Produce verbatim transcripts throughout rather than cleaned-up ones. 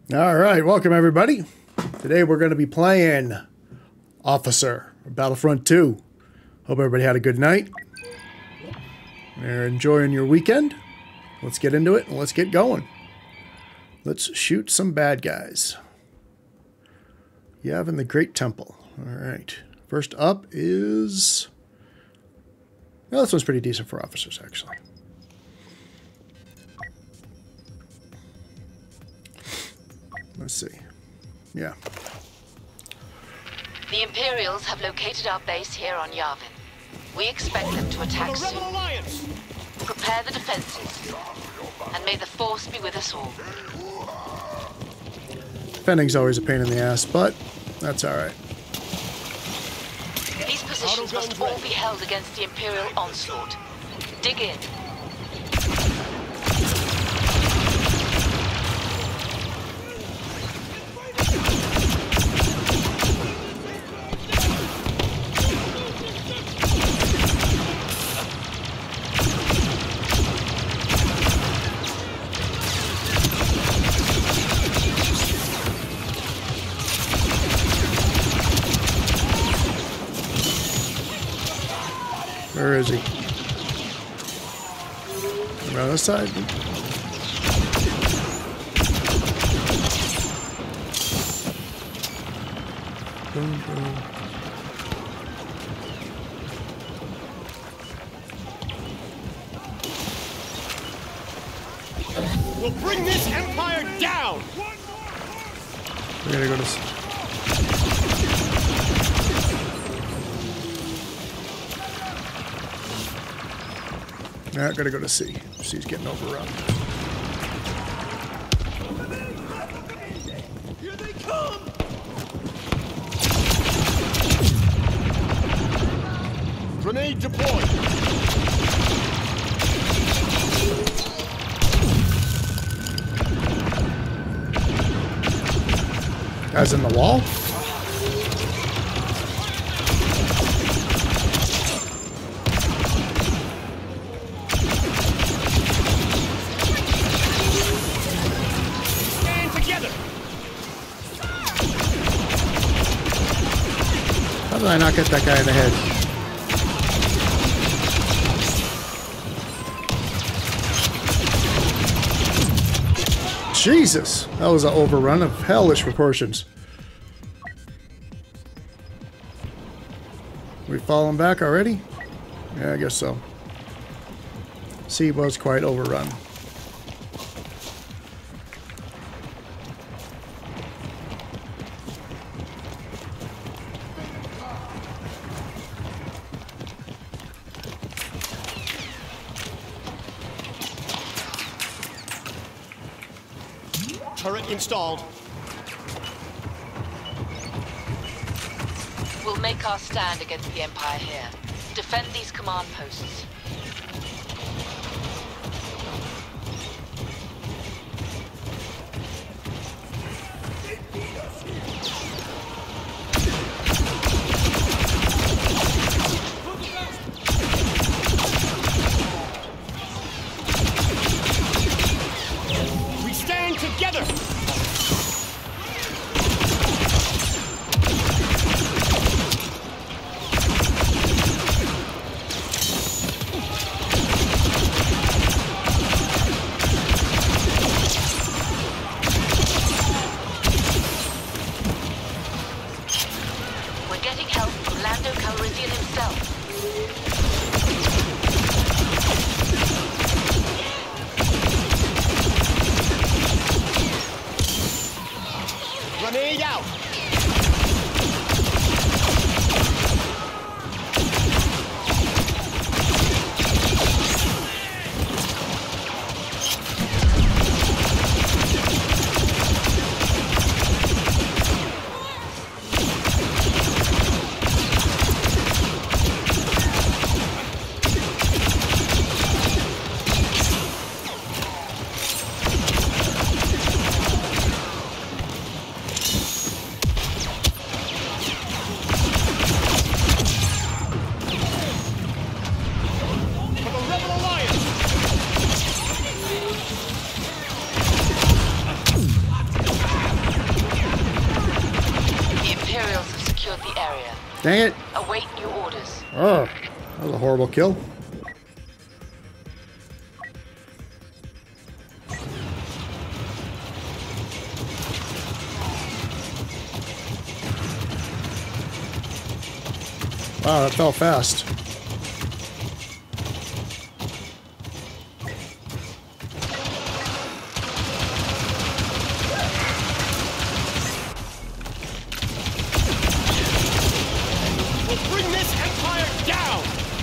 All right, welcome everybody. Today we're going to be playing Officer, Battlefront two. Hope everybody had a good night. You're enjoying your weekend. Let's get into it and let's get going. Let's shoot some bad guys. Yavin the Great Temple. All right. First up is... Well, this one's pretty decent for officers, actually. Let's see. Yeah. The Imperials have located our base here on Yavin. We expect them to attack soon. Prepare the defenses, and may the Force be with us all. Defending's always a pain in the ass, but that's all right. These positions must all be held against the Imperial onslaught. Dig in. Where is he? Around this side? Boom, boom. We'll bring this empire down! We're gonna go to... Now, gotta go to C. C's getting overrun. Here they come! Grenade deployed! Guys in the wall? How did I not get that guy in the head? Jesus! That was an overrun of hellish proportions. We fallen back already? Yeah, I guess so. C was quite overrun. Turret installed. We'll make our stand against the Empire here. Defend these command posts. We stand together! Dang it. Await new orders. Oh, that was a horrible kill. Wow, that fell fast. We'll bring this empire down!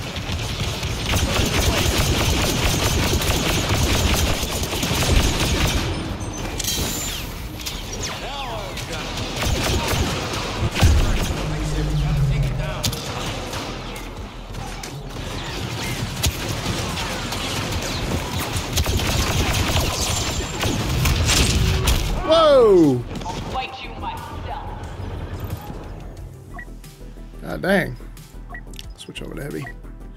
Whoa! I'll fight you myself. God dang. Switch over to heavy.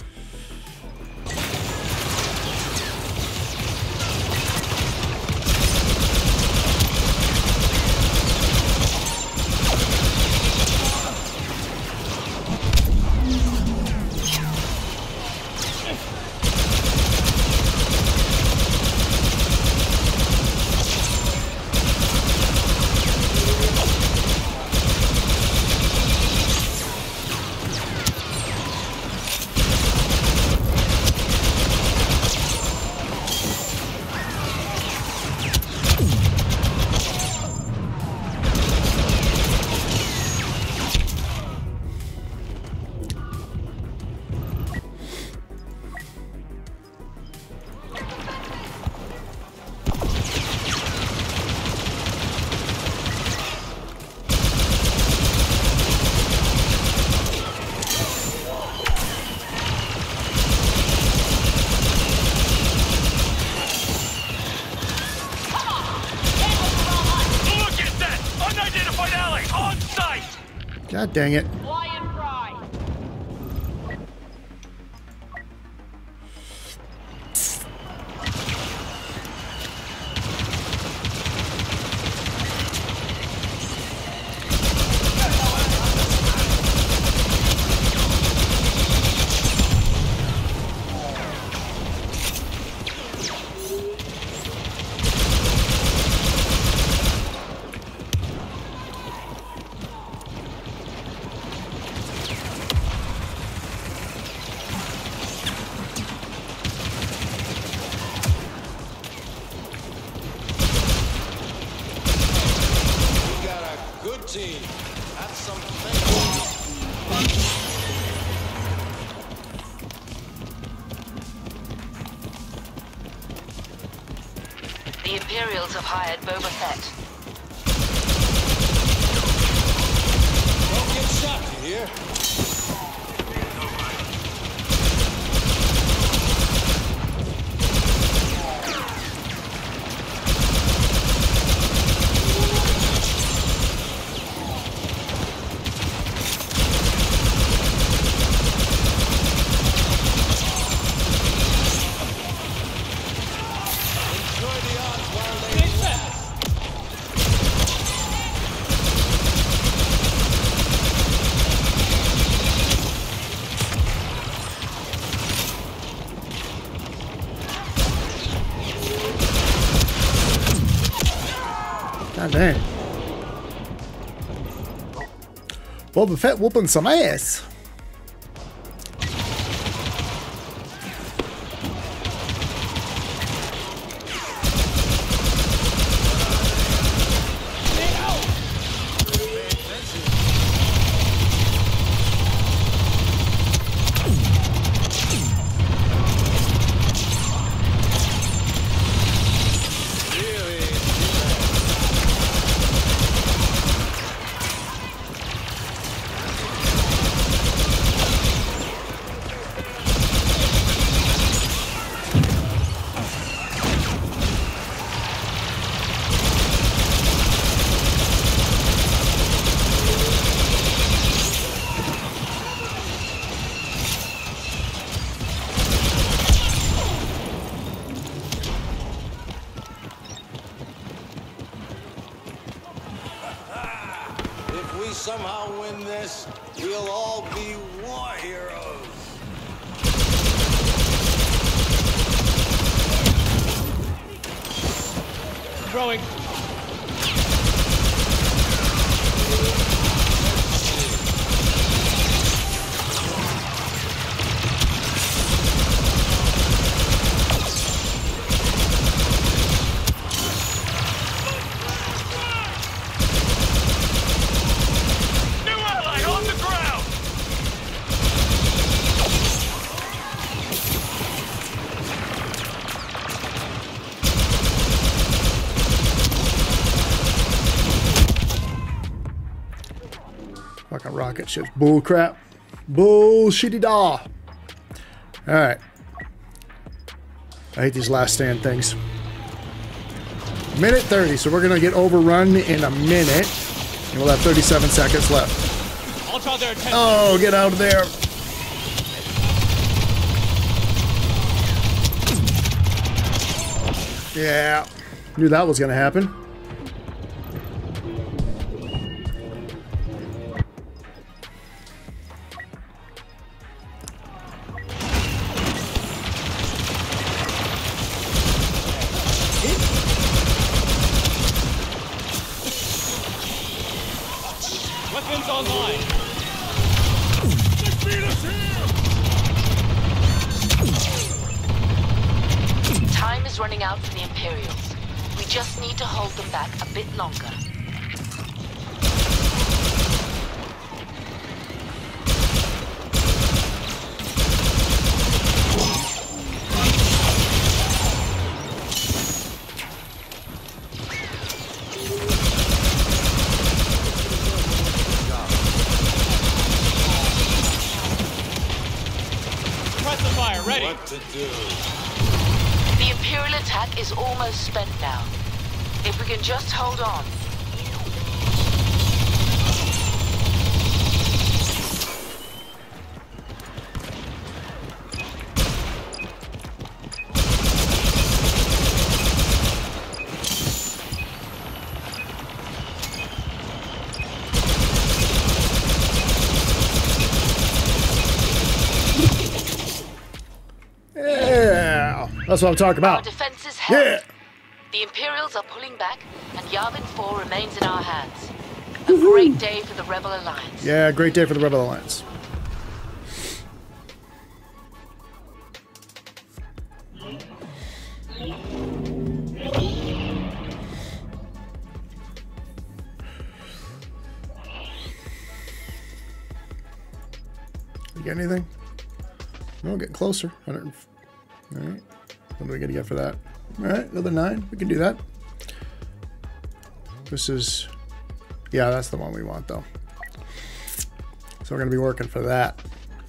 God dang it. Fly and fry. Team. That's something. The Imperials have hired Boba Fett. Don't get shot, you hear? God dang. Boba Fett whooping some ass. If we somehow win this, this, we'll all be war heroes. Throwing. Fucking rocket ships. Bull crap. Bullshitty da. Alright. I hate these last stand things. Minute thirty, so we're gonna get overrun in a minute. And we'll have thirty-seven seconds left. I'll draw their attention. Oh, get out of there. Yeah. Knew that was gonna happen. Weapons online. Time is running out for the Imperials. We just need to hold them back a bit longer. Ready. What to do? The Imperial attack is almost spent now. If we can just hold on. That's what I'm talking Our about. defenses held. Yeah. The Imperials are pulling back, and Yavin four remains in our hands. A great day for the Rebel Alliance. Yeah, great day for the Rebel Alliance. You get anything? No, getting closer. one hundred. All right. What are we gonna get for that? All right, another nine. We can do that. This is, yeah, that's the one we want though. So we're gonna be working for that.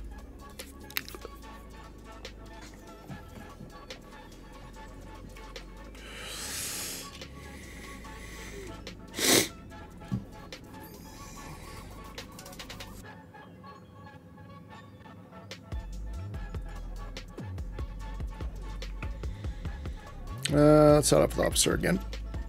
Uh, let's set up the officer again.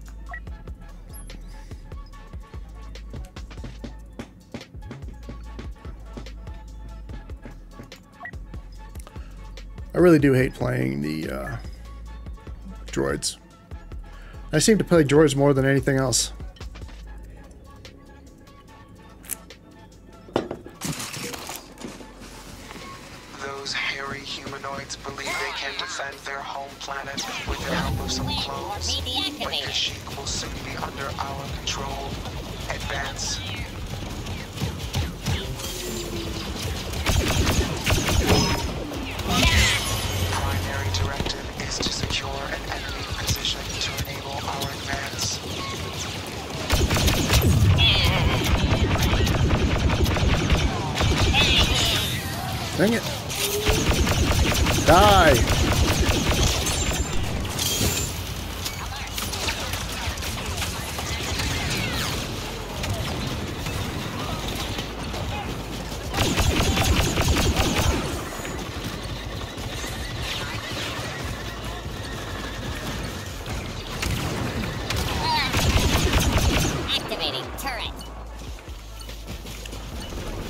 I really do hate playing the uh, droids. I seem to play droids more than anything else. Those hairy humanoids believe they can defend their home planet with the help of some clones. But the sheik will soon be under our control. Advance. Primary directive is to secure an enemy position to enable our advance. Dang it. Die. Activating turret.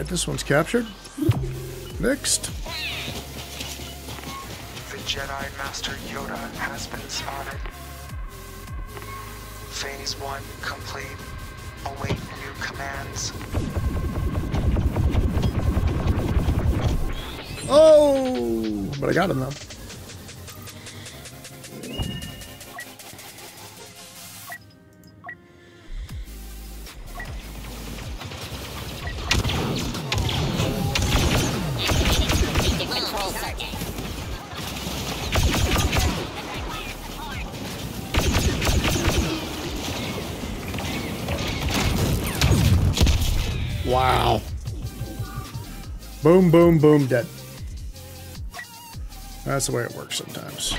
Alright, this one's captured. Next. The Jedi Master Yoda has been spotted. Phase one complete. Await new commands. Oh! But I got him though. Wow. Boom, boom, boom, dead. That's the way it works sometimes.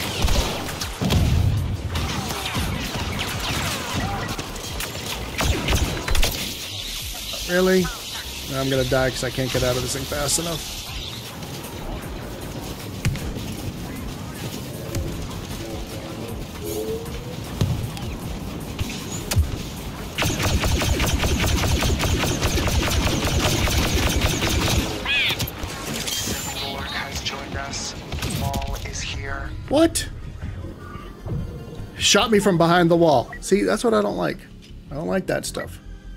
Really? I'm gonna die because I can't get out of this thing fast enough. What? Shot me from behind the wall. See, that's what I don't like. I don't like that stuff.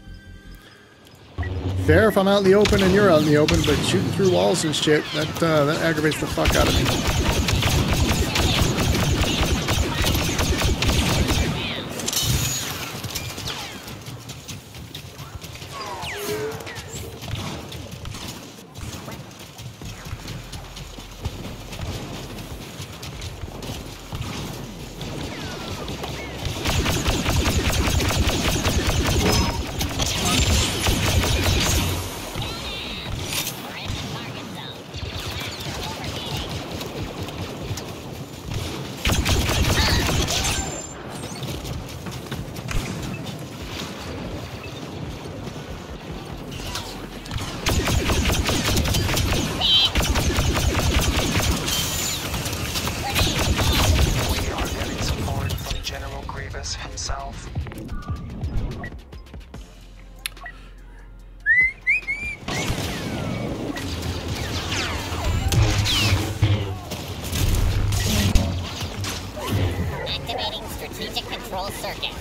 Fair if I'm out in the open and you're out in the open, but shooting through walls and shit, that, uh, that aggravates the fuck out of me. Himself. Activating strategic control circuits.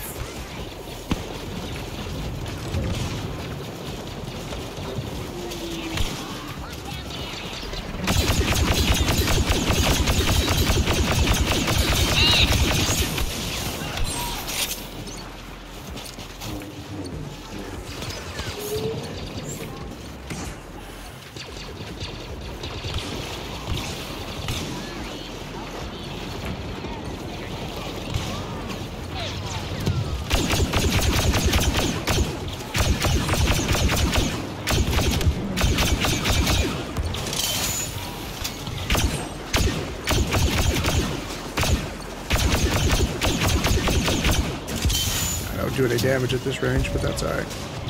Do any damage at this range, but that's alright.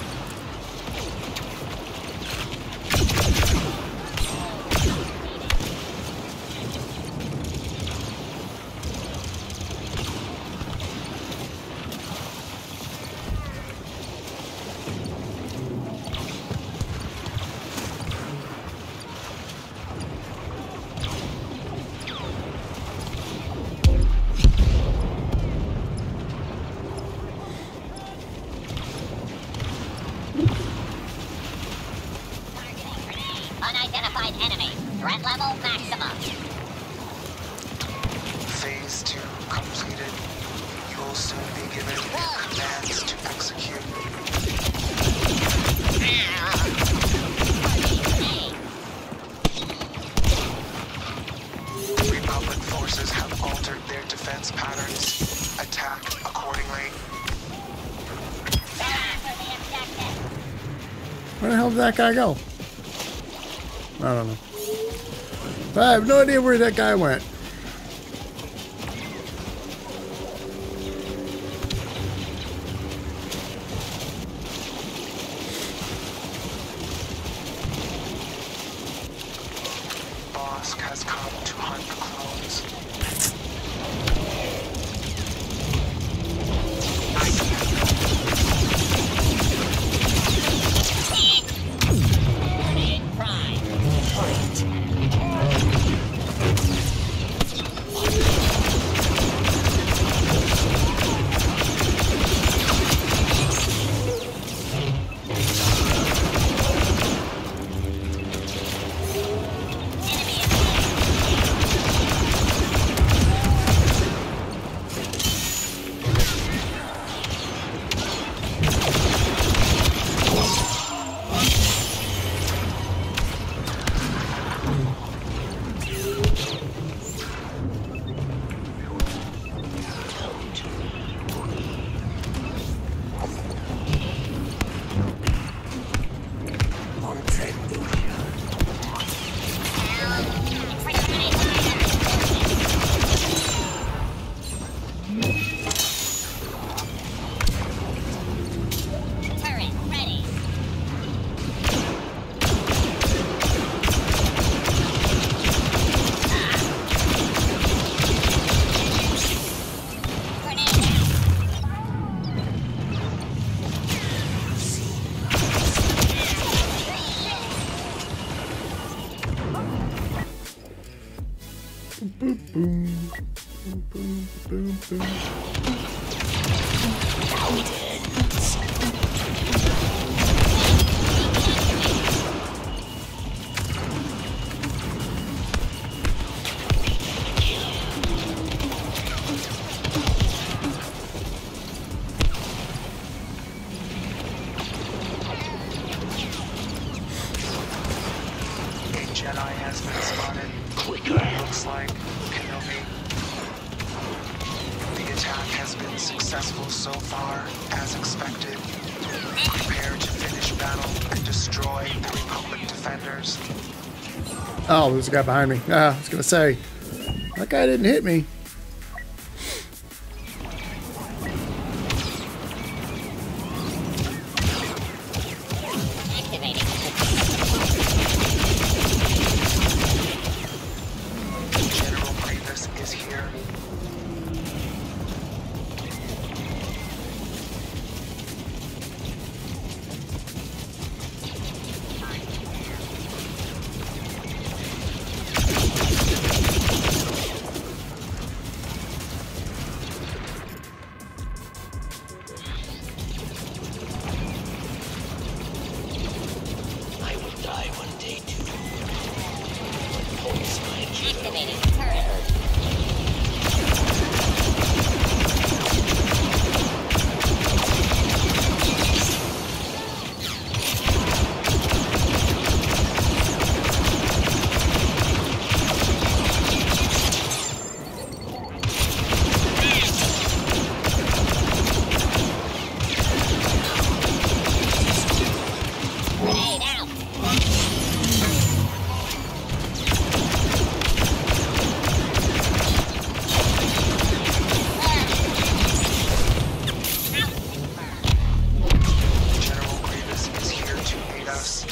Unidentified enemy. Threat level maximum. Phase two completed. You will soon be given commands to execute. Republic forces have altered their defense patterns. Attack accordingly. Where the hell did that guy go? I don't know. I have no idea where that guy went. Bosk has come to hunt the clones. Turret ready. Grenade out. Boom, boom, boom, boom, boom, boom. A Jedi has been spotted. Looks like Kenobi. The attack has been successful so far, as expected. Prepare to finish battle and destroy the Republic defenders. Oh, there's a guy behind me. Ah, I was gonna say, that guy didn't hit me. Activating. General Grievous is here. I will die one day too. Activating turret. Grenade out. General Grievous is here to aid us.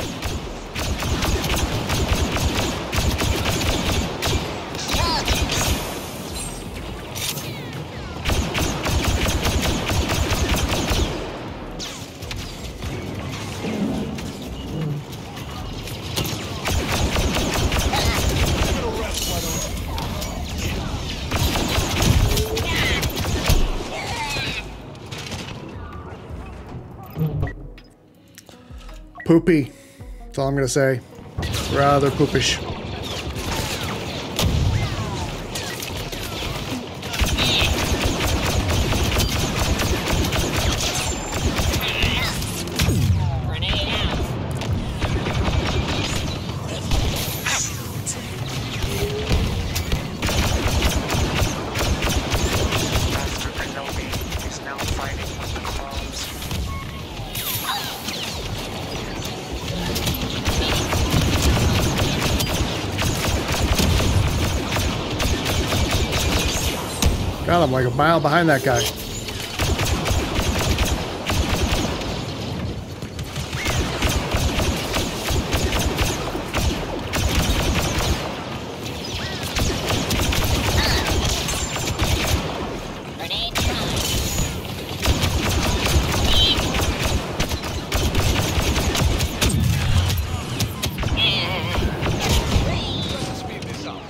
Poopy. That's all I'm gonna say. Rather poopish. Grenade out. Master Kenobi is now fighting with the clones. God, I'm like a mile behind that guy. Grenade time. Speed this up.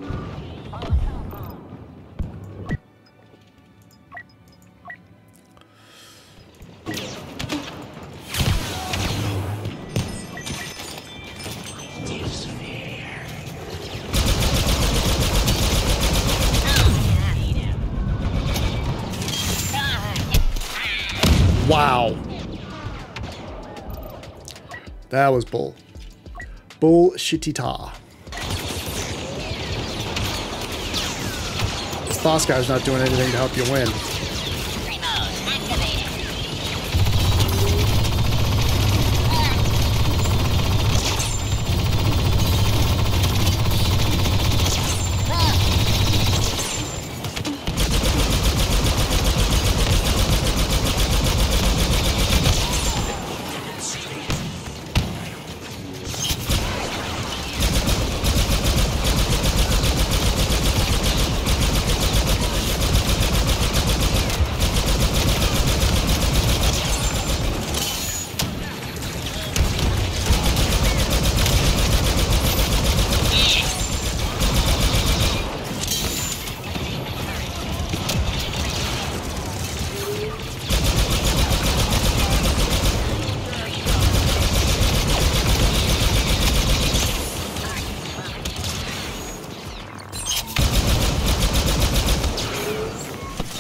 Wow. That was bull. Bullshitita. This boss guy's not doing anything to help you win. Remote activated.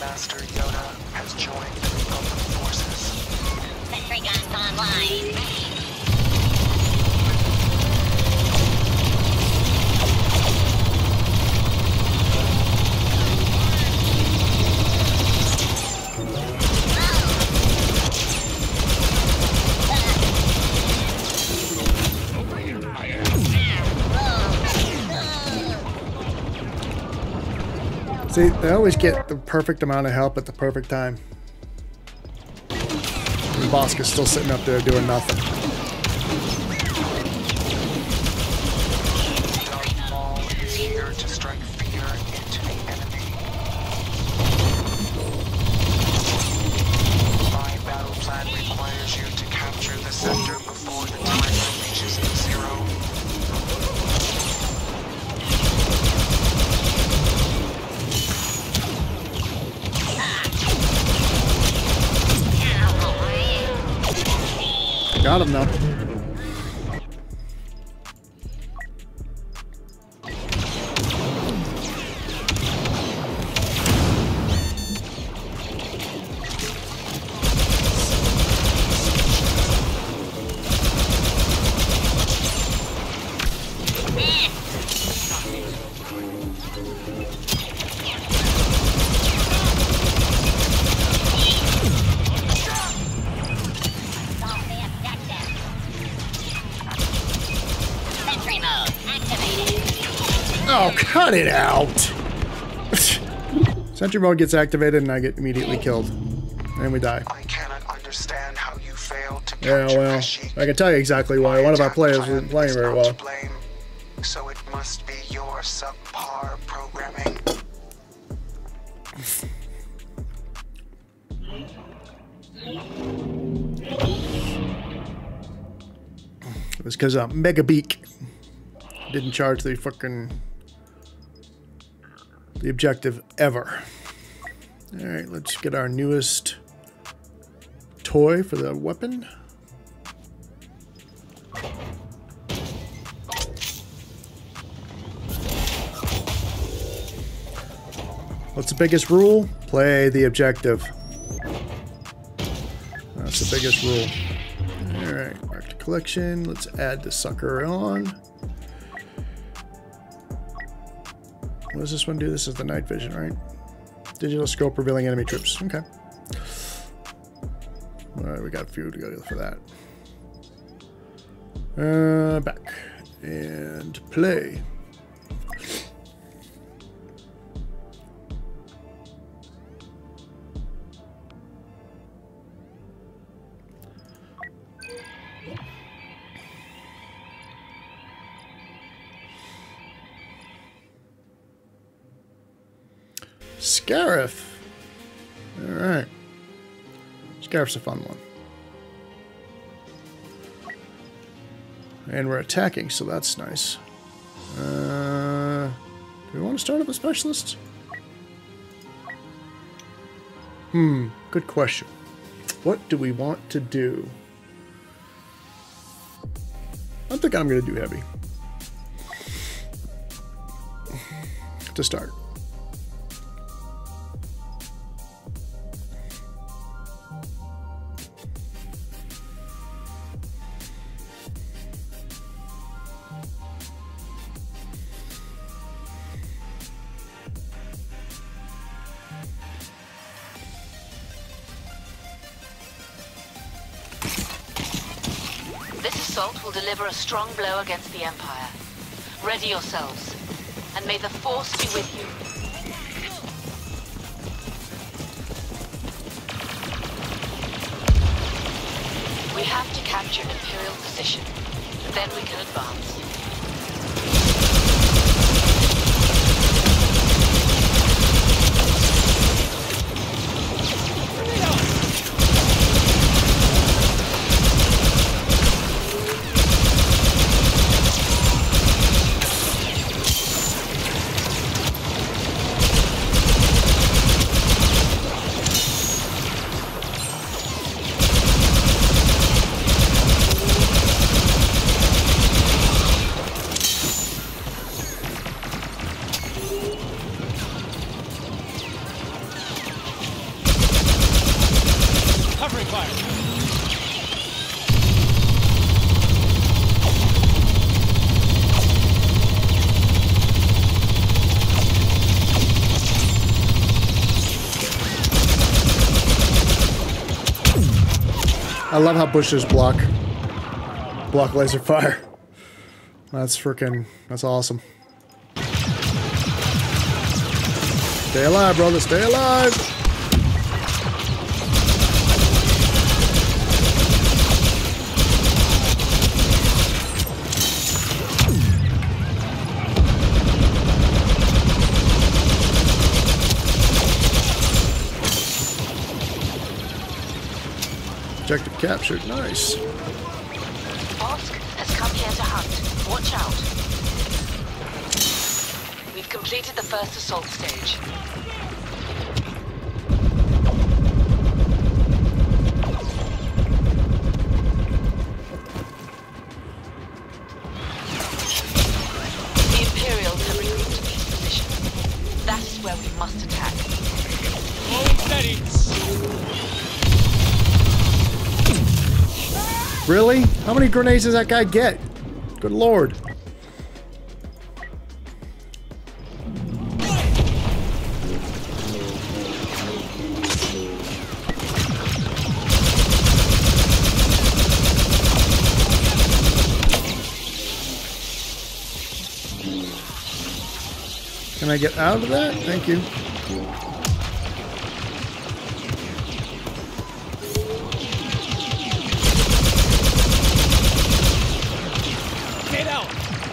Master Yoda has joined the Republic forces. Sentry guns online. See, they always get the perfect amount of help at the perfect time. And Bosca's still sitting up there doing nothing. Darth Maul is here to strike fear into the enemy. My battle plan requires you to capture the sector before the timer reaches zero. Got him now. Oh, cut it out! Sentry mode gets activated and I get immediately killed. And we die. I cannot understand how you failed to Yeah, capture well, Kashyyyk. I can tell you exactly why. One of our players isn't playing very well. Blame, so it must be your subpar programming. It was because uh, Mega Beak didn't charge the fucking the objective ever. All right, let's get our newest toy for the weapon. What's the biggest rule? Play the objective. That's the biggest rule. Alright, mark to collection. Let's add the sucker on. What does this one do? This is the night vision, right? Digital scope revealing enemy troops. Okay. Alright, we got a few to go for that. Uh, back. And play. Scarif. Alright. Scarif's a fun one. And we're attacking, so that's nice. Uh, do we want to start up a specialist? Hmm, good question. What do we want to do? I think I'm going to do heavy. To start. Will deliver a strong blow against the Empire. Ready yourselves, and may the Force be with you. We have to capture an Imperial position, then we can advance. fire. I love how bushes block block laser fire. That's freaking, that's awesome. Stay alive, brother, stay alive! Objective captured, nice. Bosk has come here to hunt. Watch out. We've completed the first assault stage. The Imperials have regrouped in these positions. That is where we must attack. Slow and steady. Really? How many grenades does that guy get? Good lord. Can I get out of that? Thank you. Get out.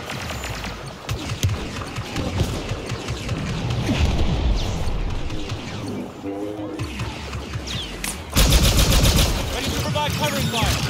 Ready to provide covering fire.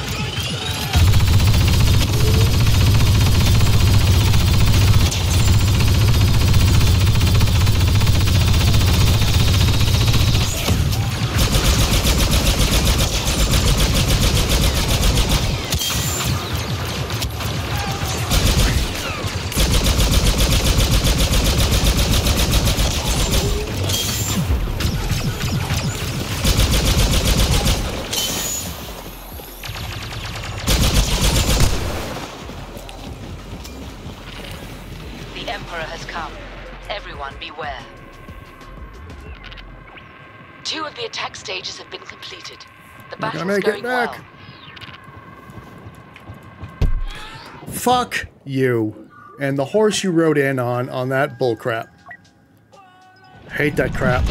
The Emperor has come. Everyone beware. Two of the attack stages have been completed. The Not gonna battle's make it going back. well. Fuck you. And the horse you rode in on, on that bullcrap. Hate that crap.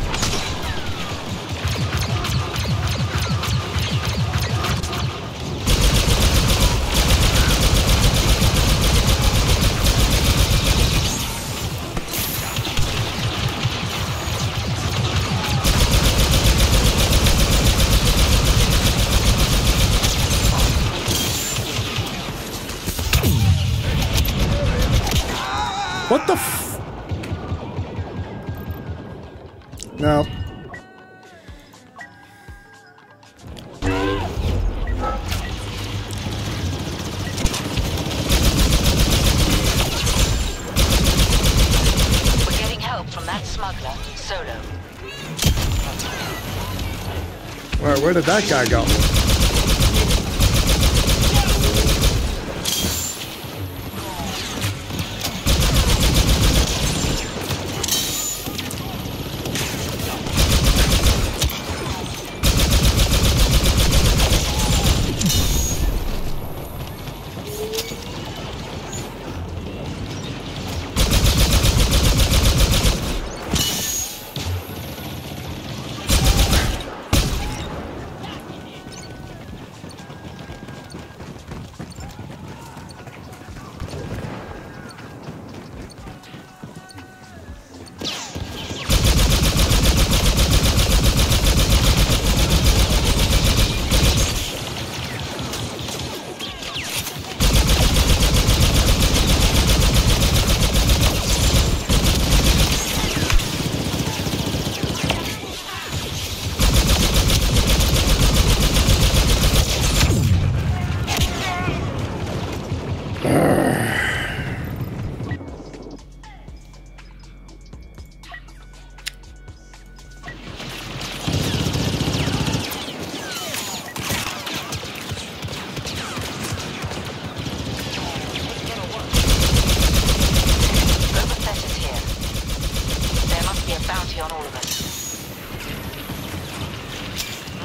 What the f- No. We're getting help from that smuggler, Solo. Where, where did that guy go?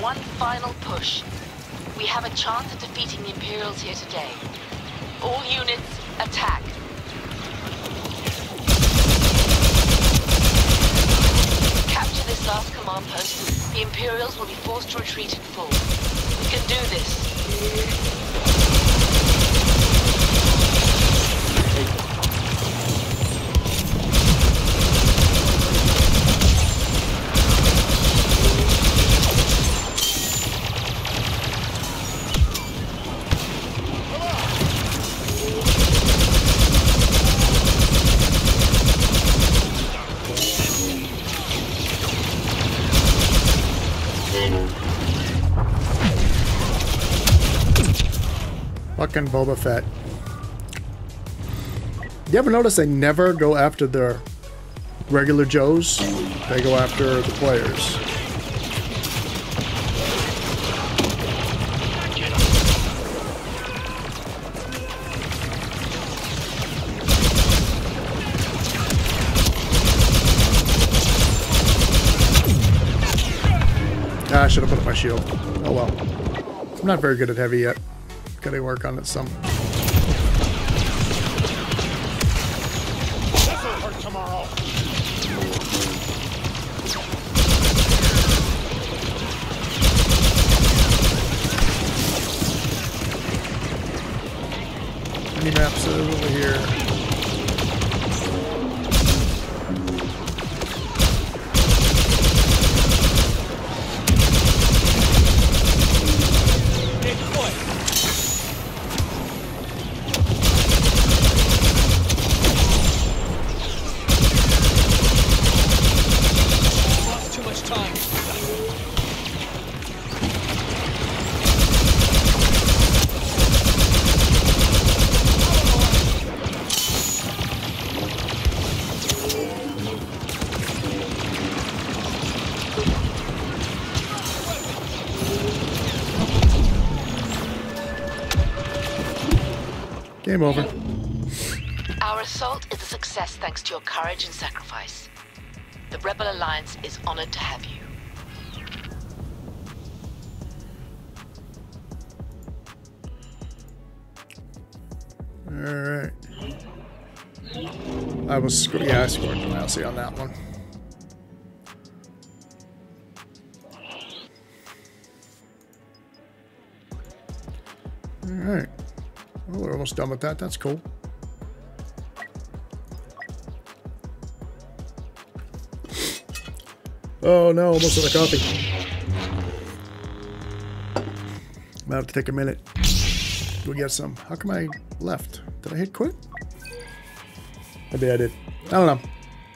one final push. We have a chance of defeating the Imperials here today. All units, attack. Capture this last command post. The Imperials will be forced to retreat in full. We can do this. Fucking Boba Fett. You ever notice they never go after the regular Joes? They go after the players. Ah, I should have put up my shield. Oh well. I'm not very good at heavy yet. Gotta work on it some. This'll hurt tomorrow. Mini maps over here. Game over. Our assault is a success thanks to your courage and sacrifice. The Rebel Alliance is honored to have you. Alright. I was, yeah, I scored the mousey on that one. Alright. Well, we're almost done with that. That's cool. Oh no, almost out of coffee. Might have to take a minute. Go get some. How come I left? Did I hit quit? Maybe I did. I don't know.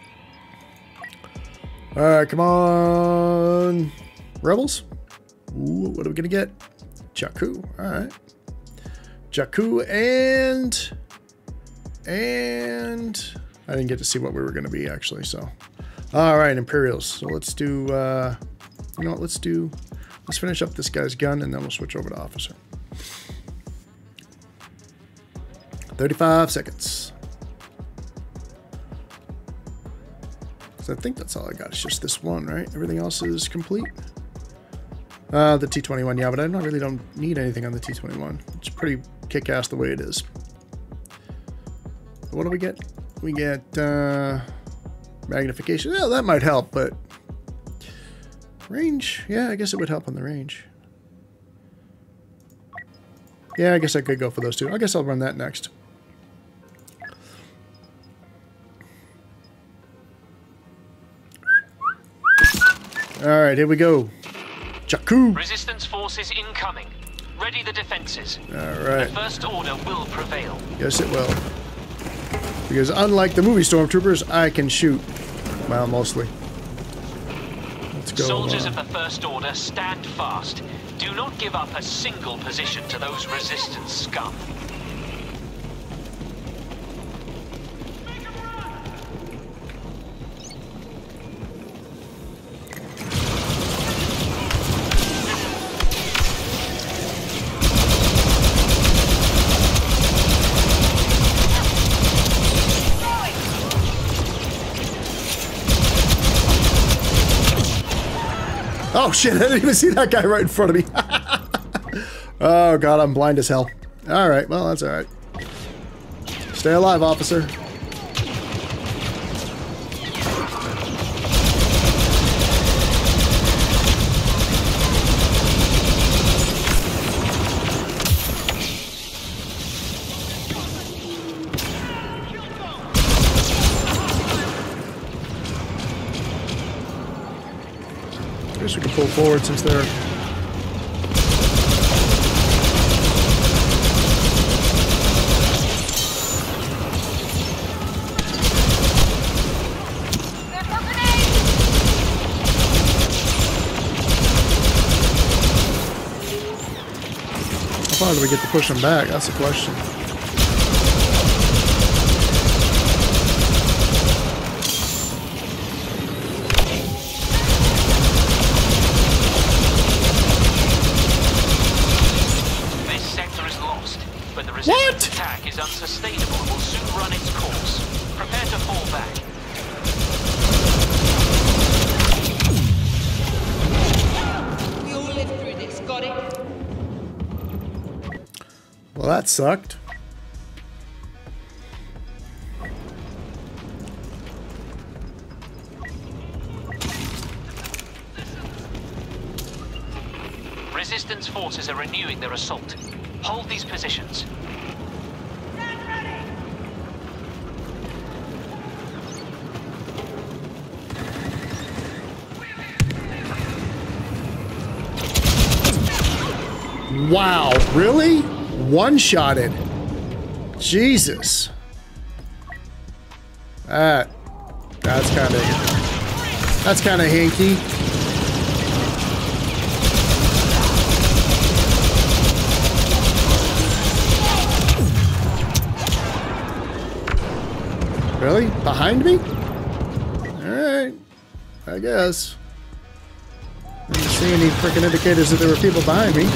Alright, come on. Rebels? Ooh, what are we gonna get? Jakku. Alright. Jakku and... And... I didn't get to see what we were gonna be, actually, so... Alright, Imperials. So let's do... Uh, you know what, let's do... Let's finish up this guy's gun, and then we'll switch over to Officer. thirty-five seconds. So I think that's all I got. It's just this one, right? Everything else is complete. Uh, the T twenty-one, yeah, but I don't really don't need anything on the T twenty-one. It's pretty kick-ass the way it is. What do we get? We get uh, magnification. Yeah, that might help, but range. Yeah, I guess it would help on the range. Yeah, I guess I could go for those two. I guess I'll run that next. All right, here we go. Jakku. Resistance forces incoming. Ready the defenses. All right. The First Order will prevail. Yes, it will. Because unlike the movie stormtroopers, I can shoot. Well, mostly. Let's go. Soldiers uh, of the First Order, stand fast. Do not give up a single position to those resistance scum. Oh shit, I didn't even see that guy right in front of me. Oh god, I'm blind as hell. Alright, well, that's alright. Stay alive, officer. I guess we can pull forward since they're... How far do we get to push them back? That's the question. What? Attack is unsustainable and will soon run its course. Prepare to fall back. We all live through this, got it? Well, that sucked. Resistance forces are renewing their assault. Hold these positions. Wow, really? One-shotted. Jesus. That, that's kind of, that's kind of hinky. Really? Behind me? Alright. I guess. I didn't see any freaking indicators that there were people behind me.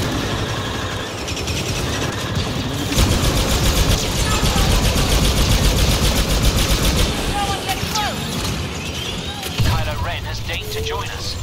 Kylo Ren has deigned to join us.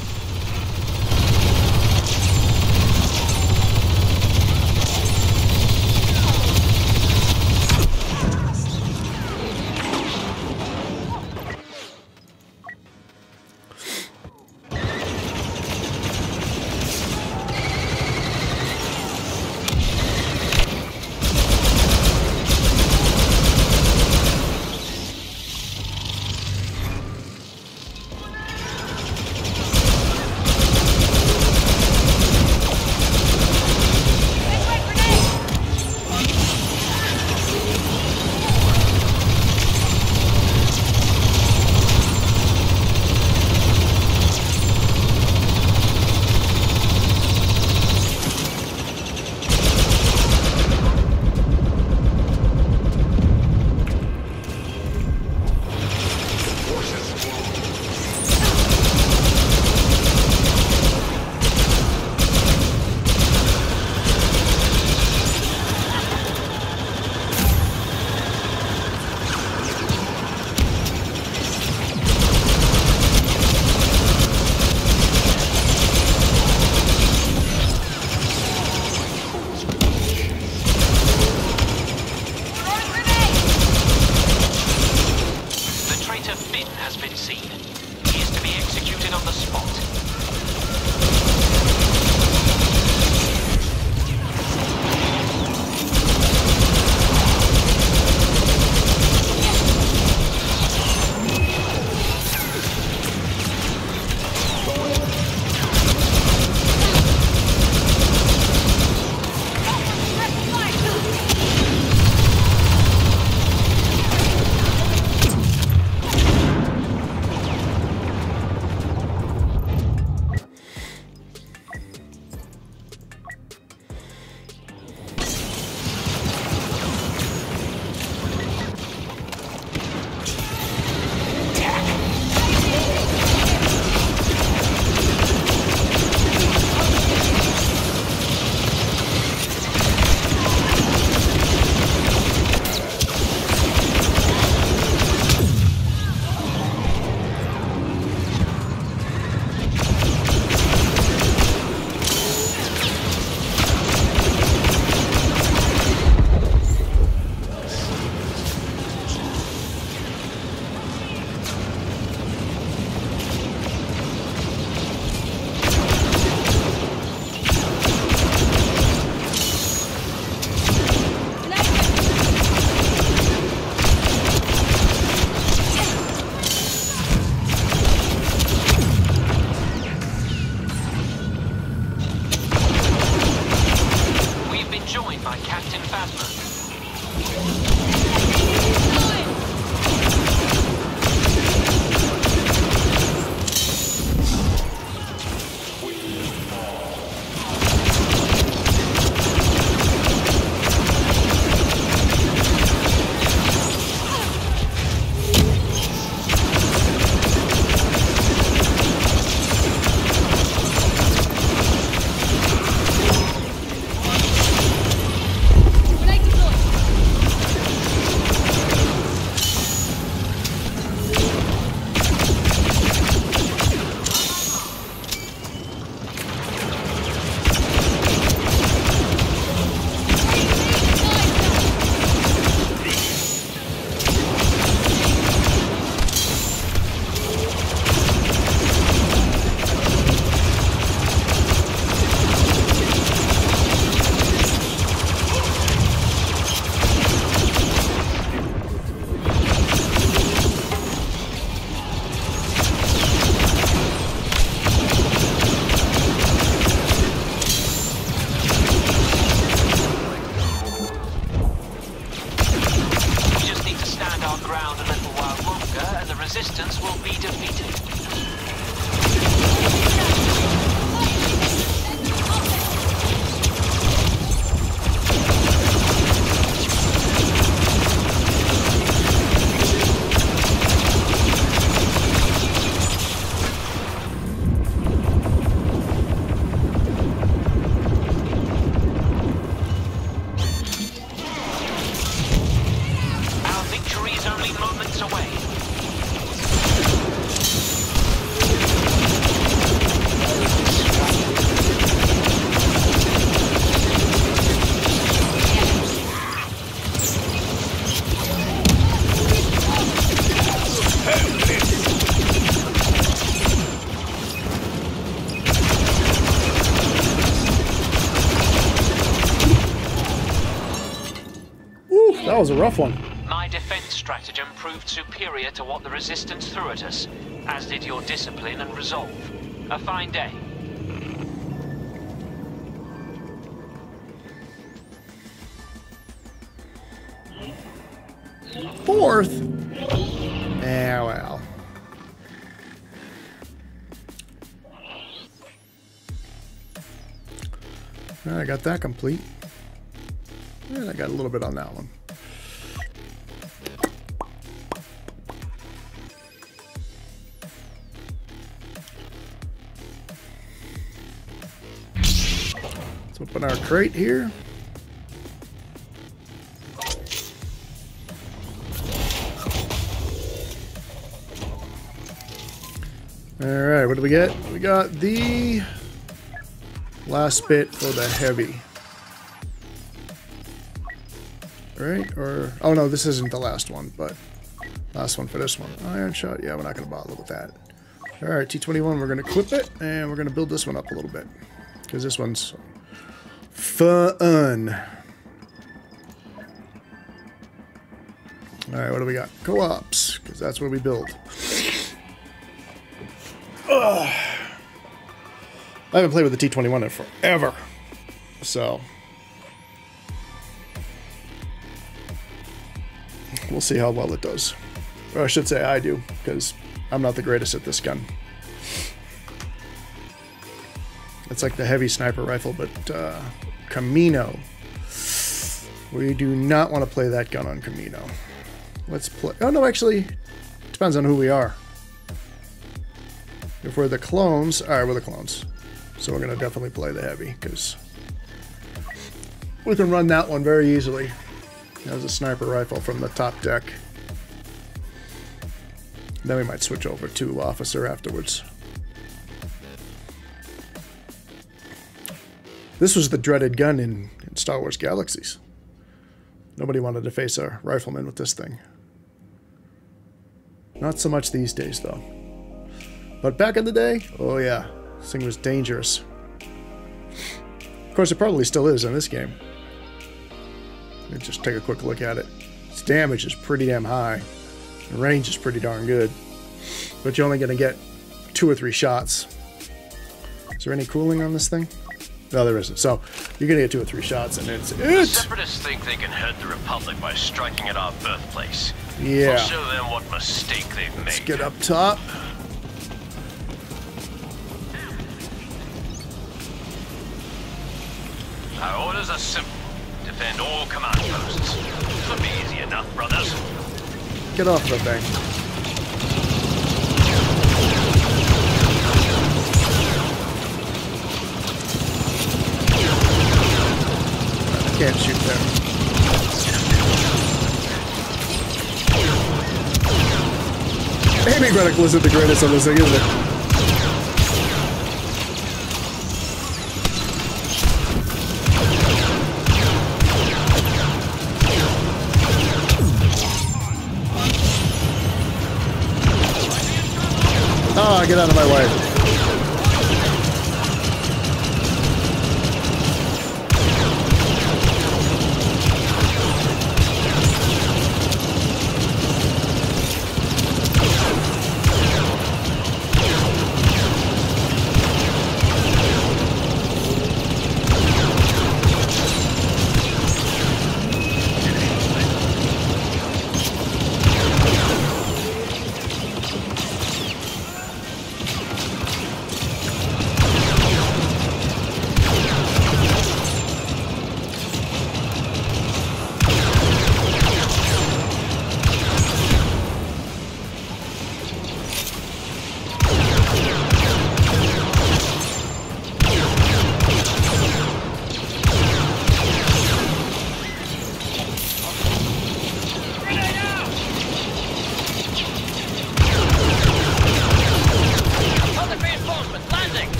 that was a rough one. My defense stratagem proved superior to what the Resistance threw at us, as did your discipline and resolve. A fine day. Fourth? Yeah, well. I got that complete. And I got a little bit on that one. Let's open our crate here. Alright, what do we get? We got the last bit for the heavy. Right? Or, oh no, this isn't the last one, but last one for this one. Iron shot, yeah, we're not going to bother with that. Alright, T twenty-one, we're going to equip it, and we're going to build this one up a little bit. Because this one's fun. Alright, what do we got? Co-ops, because that's where we build. Ugh. I haven't played with the T twenty-one in forever, so we'll see how well it does. Or I should say I do, because I'm not the greatest at this gun. It's like the heavy sniper rifle, but uh, Kamino. We do not want to play that gun on Kamino. Let's play. Oh no, actually, depends on who we are. If we're the clones, all right, we're the clones. So we're going to definitely play the heavy, because we can run that one very easily as a sniper rifle from the top deck. Then we might switch over to officer afterwards. This was the dreaded gun in, in Star Wars Galaxies. Nobody wanted to face a rifleman with this thing. Not so much these days, though. But back in the day, oh yeah, this thing was dangerous. Of course, it probably still is in this game. Let's just take a quick look at it. Its damage is pretty damn high. The range is pretty darn good. But you're only going to get two or three shots. Is there any cooling on this thing? No, there isn't. So, you're going to get two or three shots, and it's it! The Separatists think they can hurt the Republic by striking at our birthplace. Yeah. I'll show them what mistake they've made. Let's get up top. Our orders are simple. Defend all command posts. Could be easy enough, brothers. Get off the thing. I can't shoot there. Aiming reticle isn't the greatest on this thing, is it? Oh, get out of my way.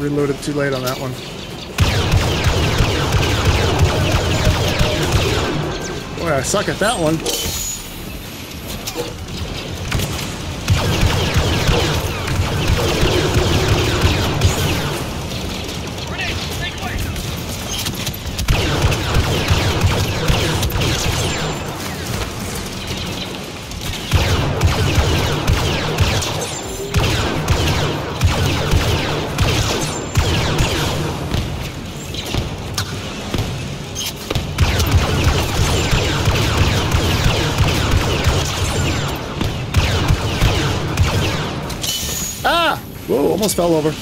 reloaded too late on that one. Boy, I suck at that one. Whoa, almost fell over.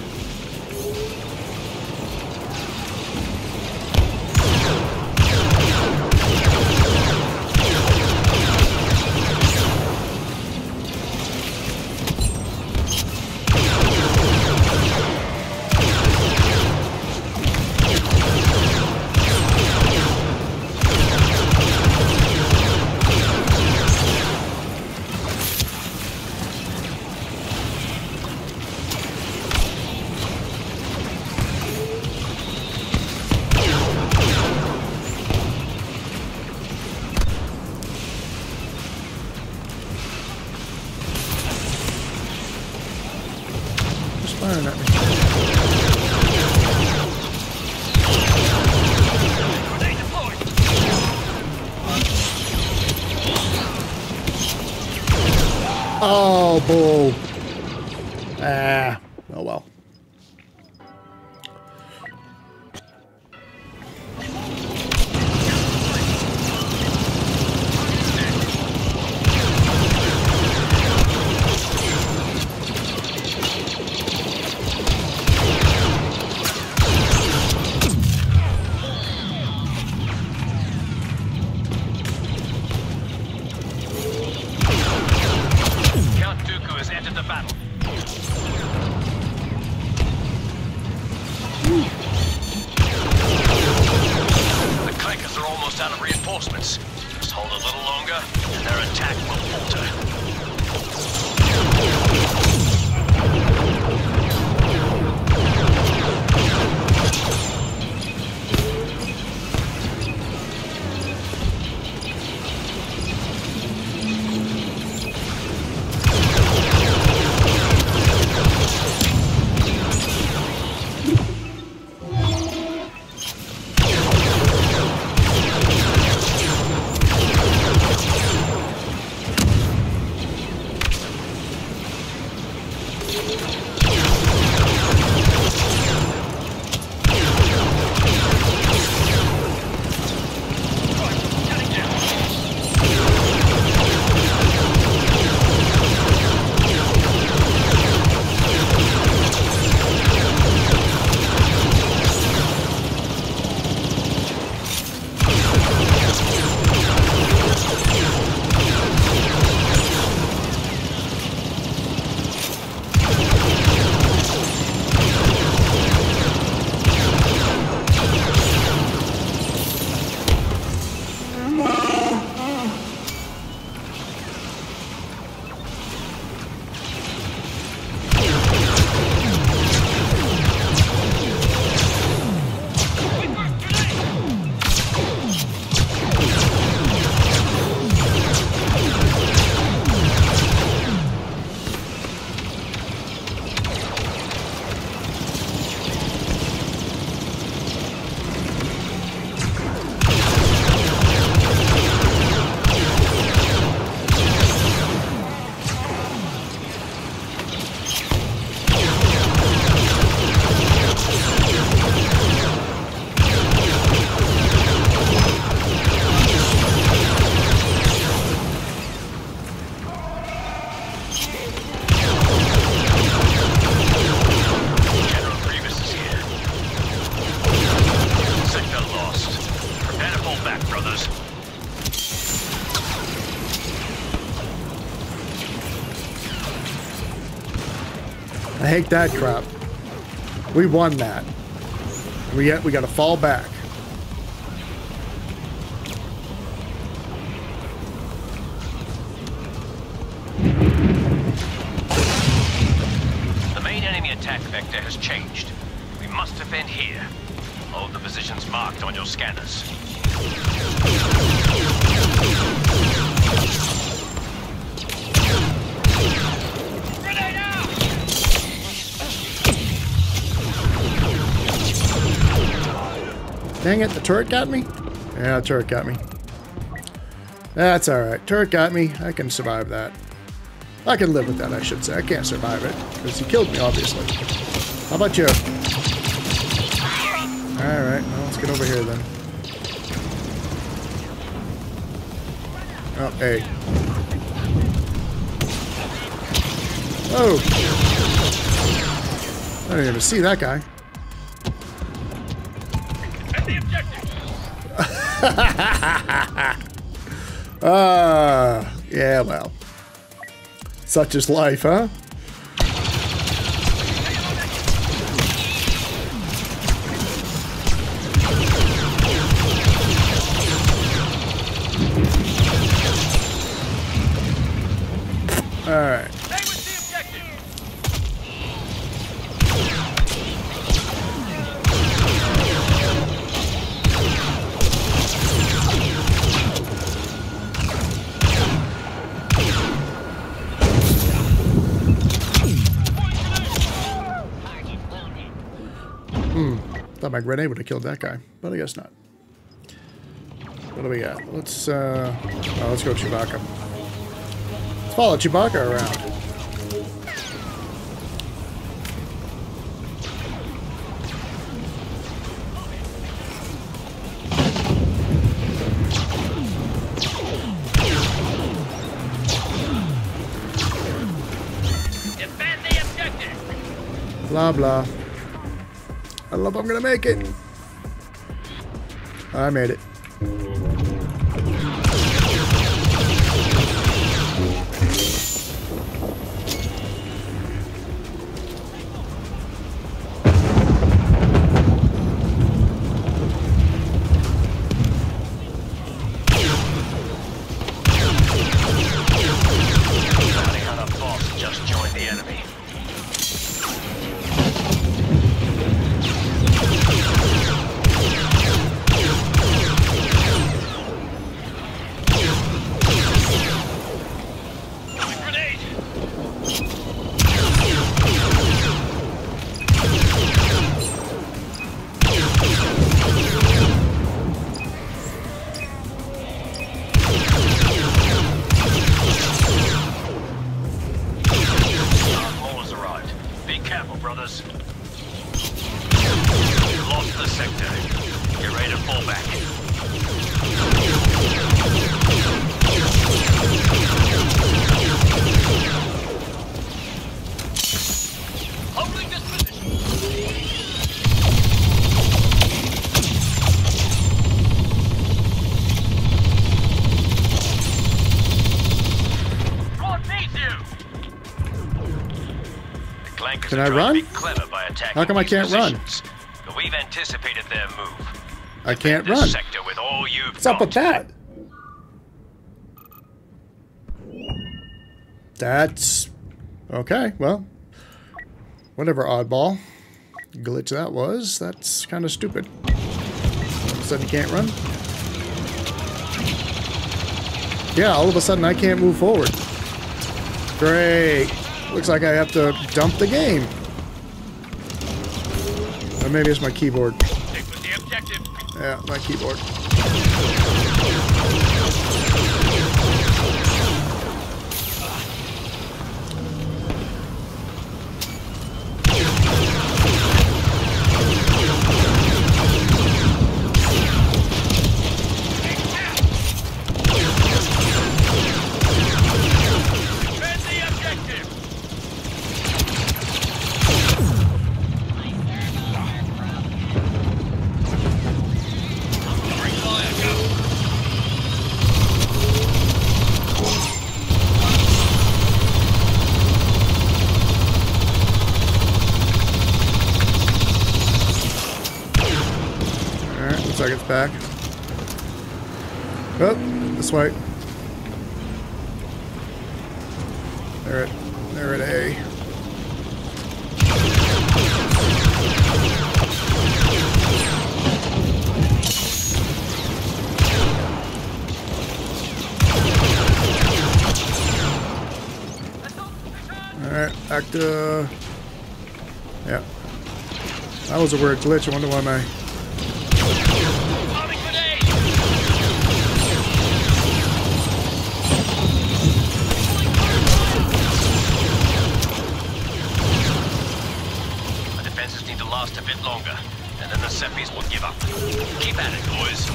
Firing at me. Oh, bull. Ah, oh well. Just hold a little longer, and their attack will falter. I hate that crap. We won that. We yet we got to fall back. The main enemy attack vector has changed. We must defend here. Hold the positions marked on your scanners. Grenade out! Dang it, the turret got me? Yeah, the turret got me. That's alright. Turret got me. I can survive that. I can live with that, I should say. I can't survive it, because he killed me, obviously. How about you? Alright, well, let's get over here then. Oh, hey. Oh! I didn't even see that guy. Ah, uh, yeah, well. Such is life, huh? All right. Thought my grenade would have killed that guy, but I guess not. What do we got? Let's uh, oh, let's go Chewbacca. Let's follow Chewbacca around. Defend the objective. Blah blah. I don't know if I'm gonna make it. I made it. Can I run? How come I can't run? But we've anticipated their move. I can't run. Sector with all you've What's up with that? That's okay. Well, whatever oddball glitch that was. That's kind of stupid. All of a sudden, you can't run. Yeah, all of a sudden I can't move forward. Great. Looks like I have to dump the game. Or maybe it's my keyboard. Stick with the objective. Yeah, my keyboard. It's back. Oh, this way. They're at, they're at A. Alright, back to... Yeah. That was a weird glitch. I wonder why my... The defenses need to last a bit longer, and then the Seppies will give up. Keep at it, boys.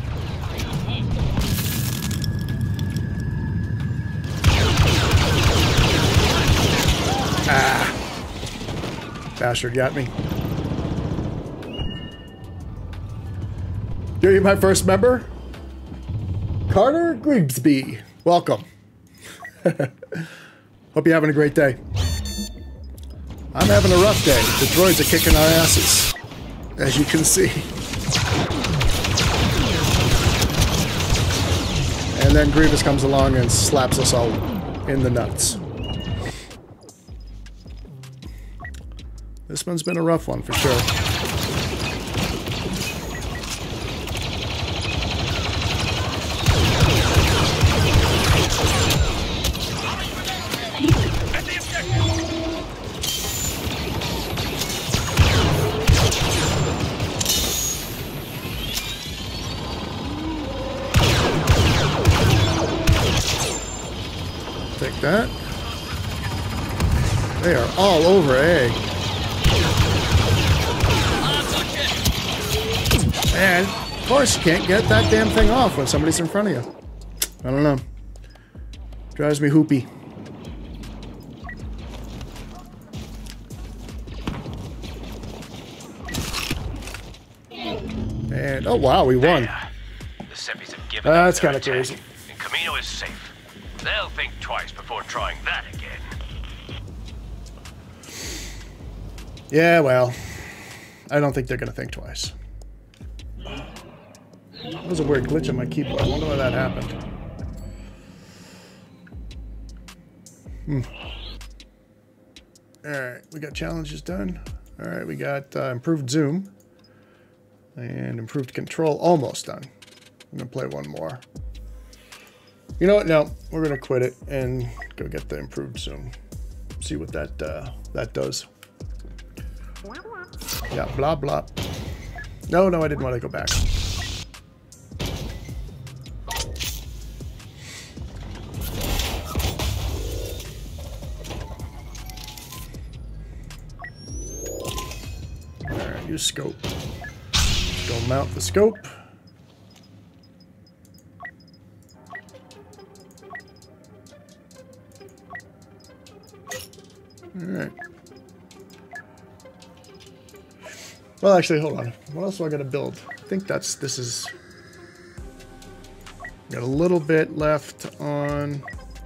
Ah. Bastard got me. You're my first member? Carter Grigsby. Welcome. Hope you're having a great day. I'm having a rough day. The droids are kicking our asses, as you can see. And then Grievous comes along and slaps us all in the nuts. This one's been a rough one for sure. Take that. They are all over A. And, of course, you can't get that damn thing off when somebody's in front of you. I don't know. Drives me hoopy. And, oh wow, we won. The Seppies have given Uh, that's kind of crazy. And Kamino is safe. They'll think twice before trying that again. Yeah, well, I don't think they're going to think twice. That was a weird glitch on my keyboard. I wonder why that happened. Hmm. Alright, we got challenges done. Alright, we got uh, improved zoom. And improved control almost done. I'm going to play one more. You know what? No, we're going to quit it and go get the improved zoom. See what that, uh, that does. Yeah, blah, blah. No, no, I didn't want to go back. Alright, use scope. Go mount the scope. Alright. Well, actually, hold on. What else do I got to build? I think that's, this is... Got a little bit left on...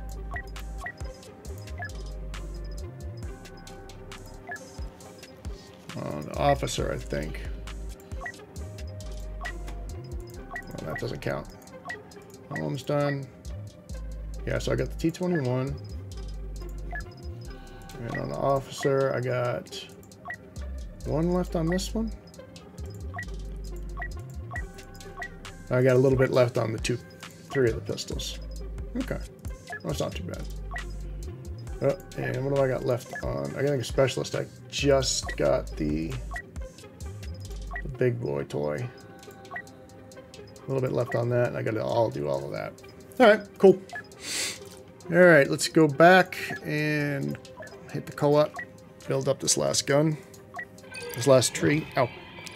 On the officer, I think. Well, that doesn't count. Almost done. Yeah, so I got the T twenty-one. And on the officer, I got one left on this one. I got a little bit left on the two, three of the pistols. Okay, that's not too bad. Oh, and what do I got left on? I think a specialist. I just got the, the big boy toy. A little bit left on that, and I got to all do all of that. All right, cool. All right, let's go back and hit the co-op. Build up this last gun. This last tree. Ow.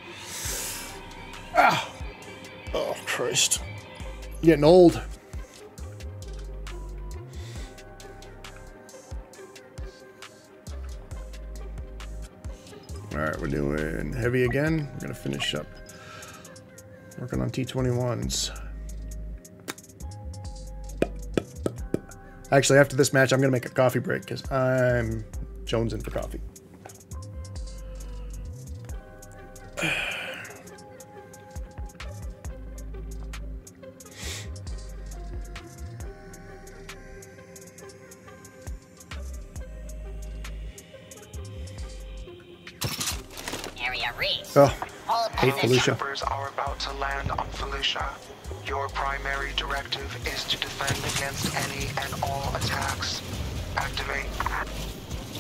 Ow. Oh, Christ. I'm getting old. Alright, we're doing heavy again. We're going to finish up working on T twenty-ones. Actually, after this match, I'm going to make a coffee break because I'm jonesing for coffee. Oh, hate Felicia. Troopers are about to land on Felicia. Your primary directive is to defend against any and all attacks. Activate.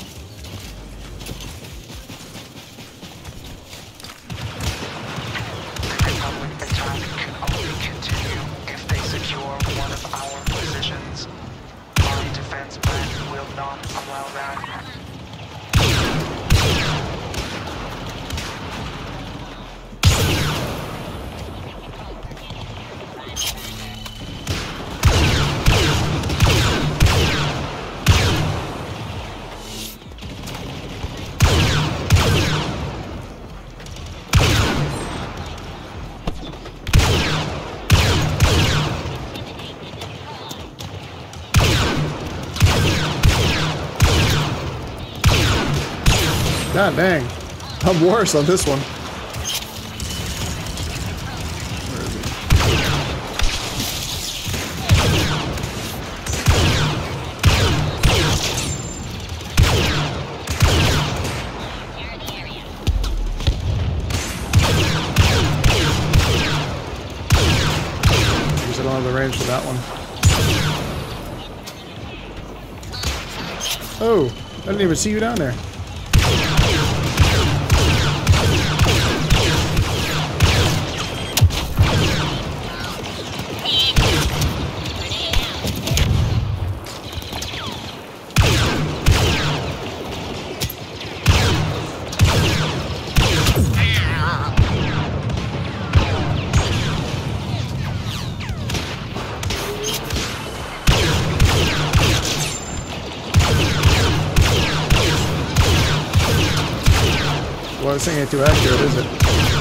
not allow that. God dang. I'm worse on this one. Where is he? I guess I don't have the range for that one. Oh, I didn't even see you down there. Well, this thing ain't too accurate, is it?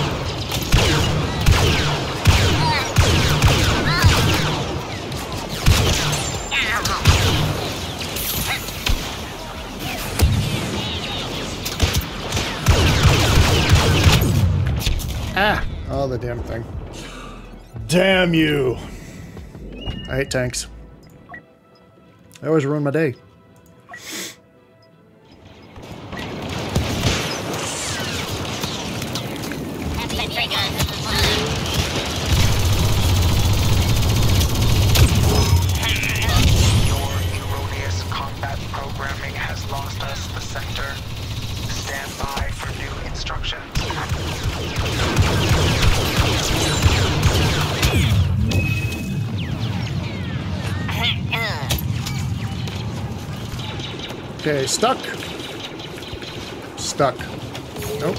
Ah! Oh, the damn thing. Damn you! I hate tanks. They always ruin my day. Okay, stuck. Stuck. Nope.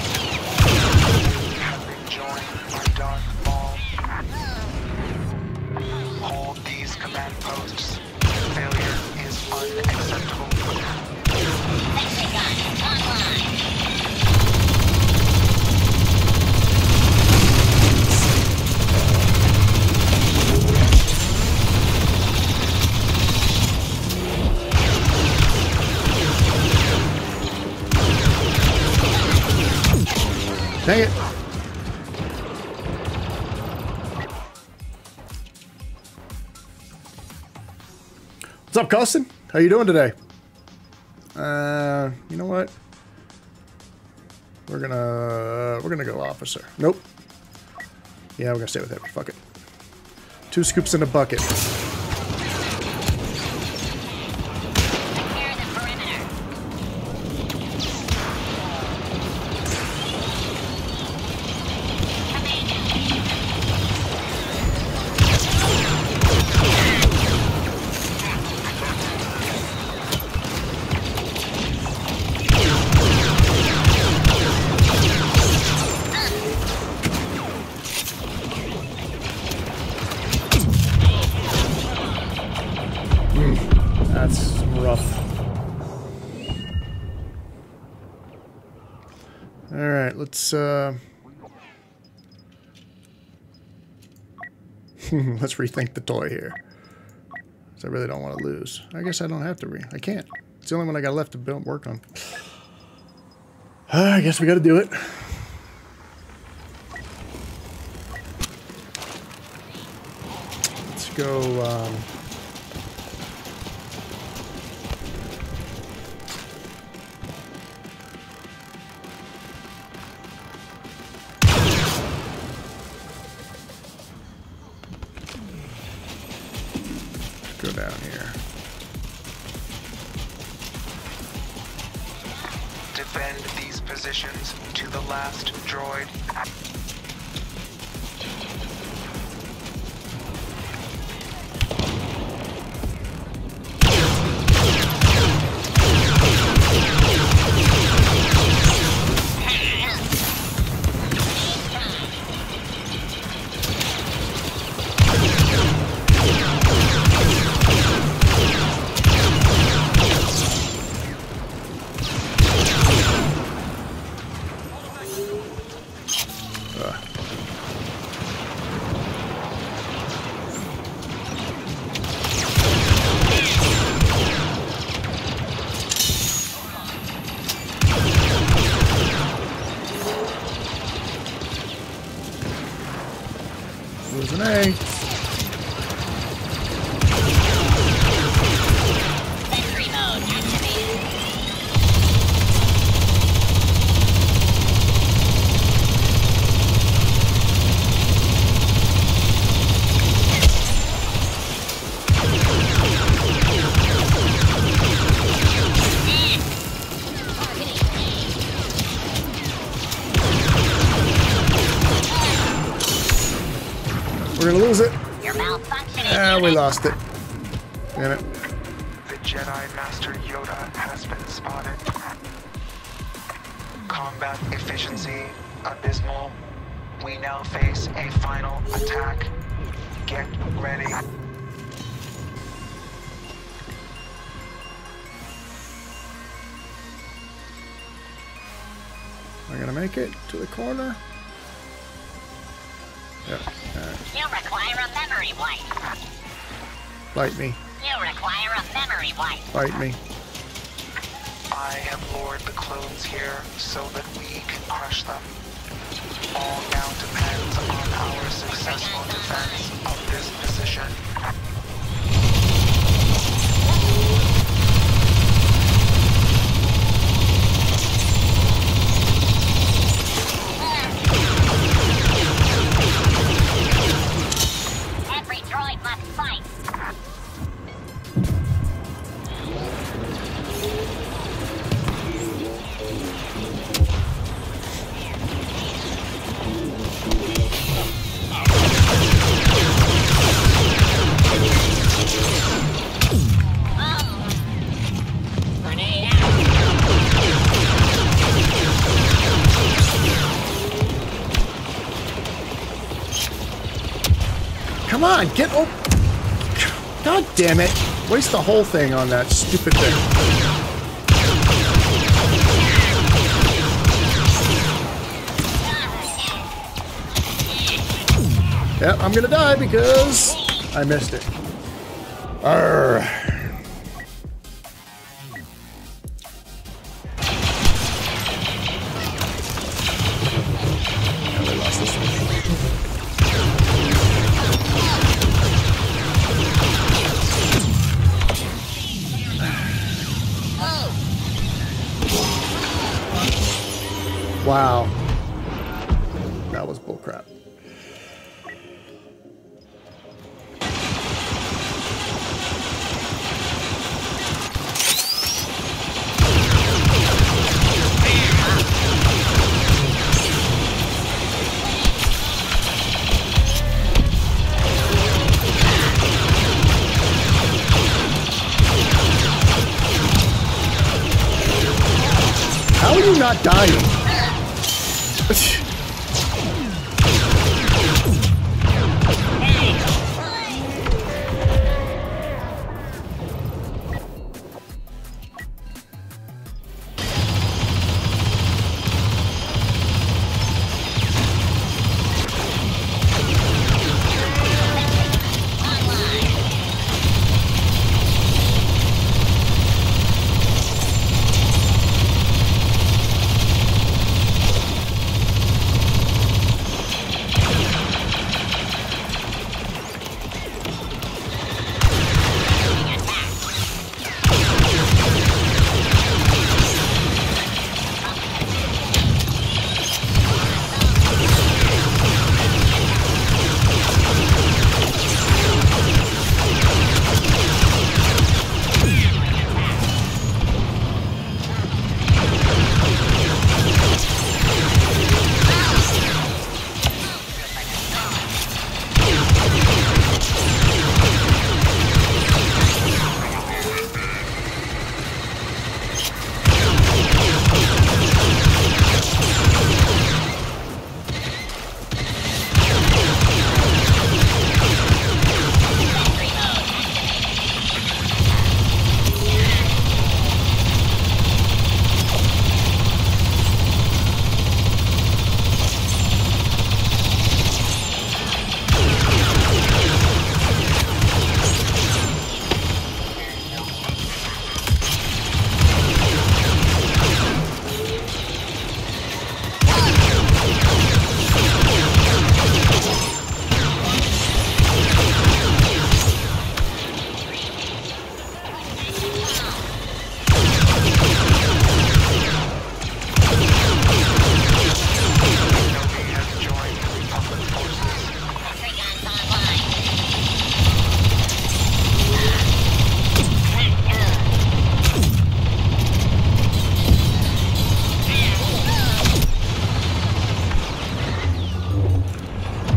Have been joined by Darth Maul. Hold these command posts. Failure is unacceptable. Dang it. What's up, Custin? How you doing today? Uh, you know what? We're gonna uh, we're gonna go officer. Nope. Yeah, we're gonna stay with heavy. Fuck it. Two scoops in a bucket. That's rough. Alright, let's uh let's rethink the toy here. Because I really don't want to lose. I guess I don't have to re I can't. It's the only one I got left to build work on. Uh, I guess we gotta do it. Let's go um go down here. Defend these positions to the last droid. me. Sentry mode activated. We're gonna lose it. You're malfunctioning. Ah, we lost it. Damn it. The Jedi Master Yoda has been spotted. Combat efficiency abysmal. We now face a final attack. Get ready. Am I gonna make it to the corner? Yeah. Alright. You require a memory wipe. Fight me. You require a memory wipe. Fight me. I have lured the clones here so that we can crush them. All now depends on our successful defense of this position. Every droid must fight. Grenade out. Come on, get over. God damn it. Waste the whole thing on that stupid thing. Yep, I'm gonna die because I missed it. Arrgh. And I lost this one. Wow. That was bullcrap. How are you not dying?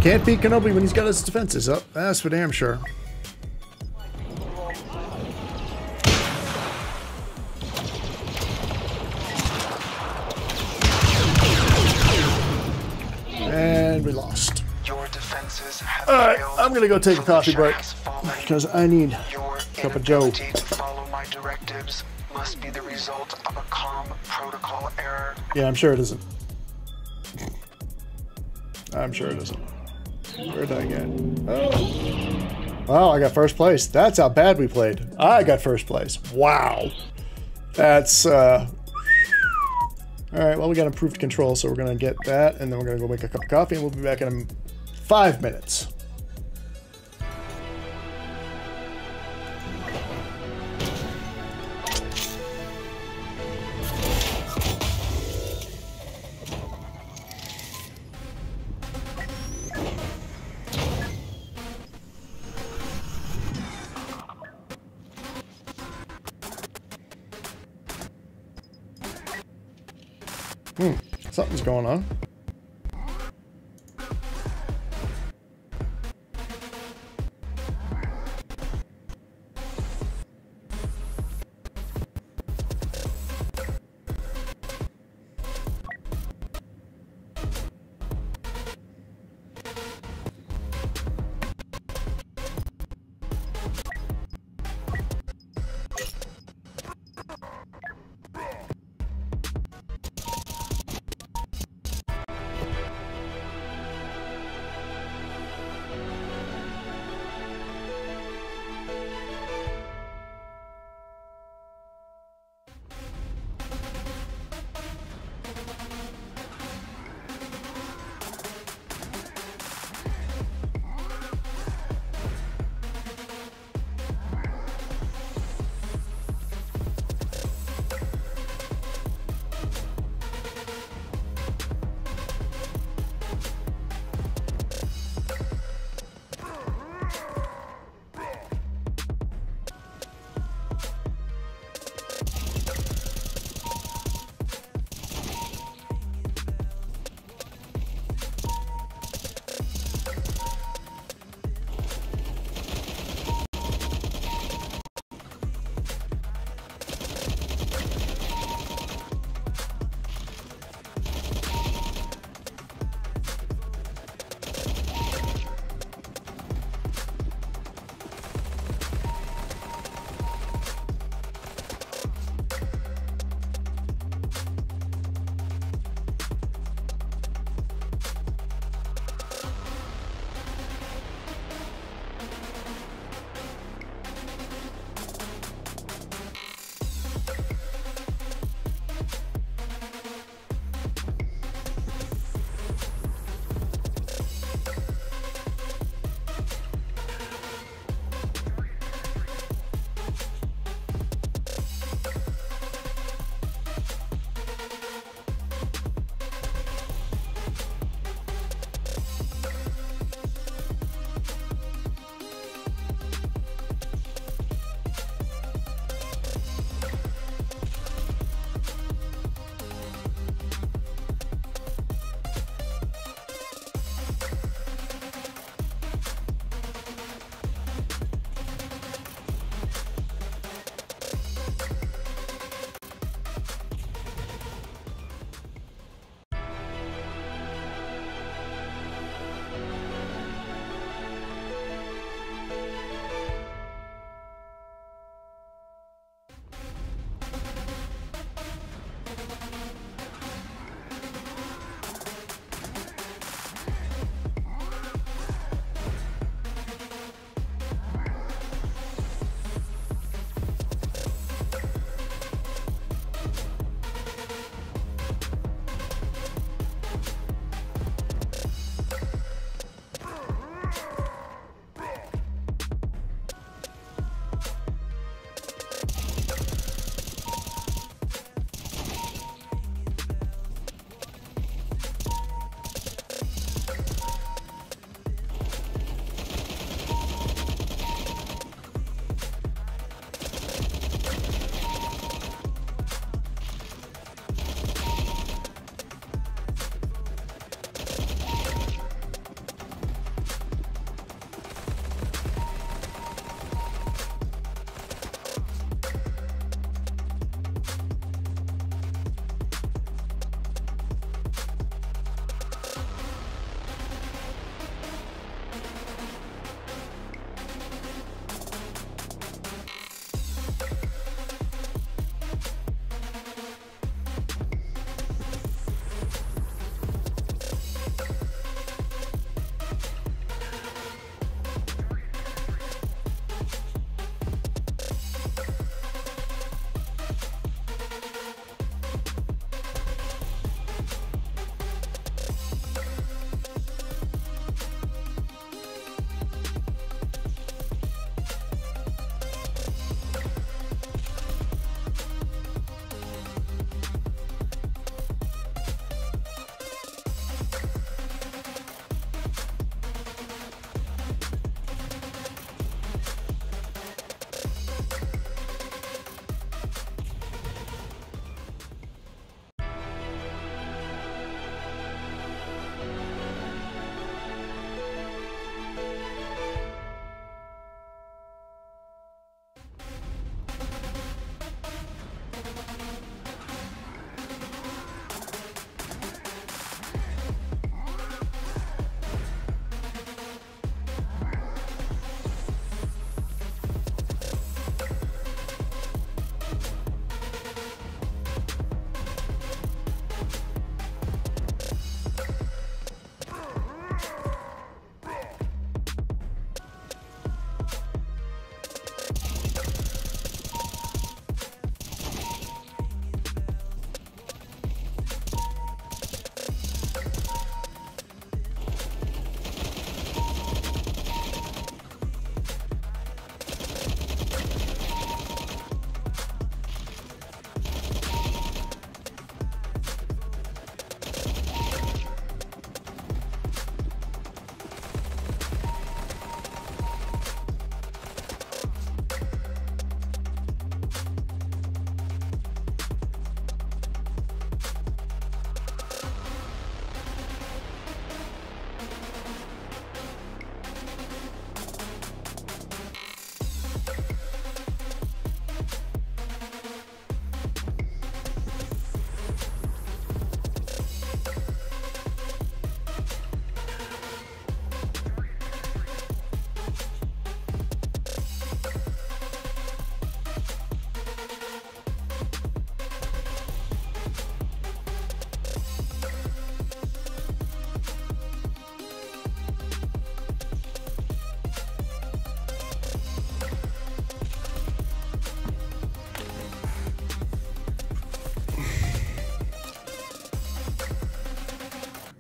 Can't beat Kenobi when he's got his defenses up. That's for damn sure. And we lost. Your defenses have Alright, failed. I'm gonna go take a coffee Felicia break has fallen. because I need Your a cup of joe. inability to follow my directives must be the result of a comm protocol error. Yeah, I'm sure it isn't. I'm sure it isn't. Where did I get? Oh. Oh, I got first place. That's how bad we played. I got first place. Wow. That's, uh... Alright, well, we got improved control, so we're going to get that, and then we're going to go make a cup of coffee, and we'll be back in five minutes. Hmm, something's going on.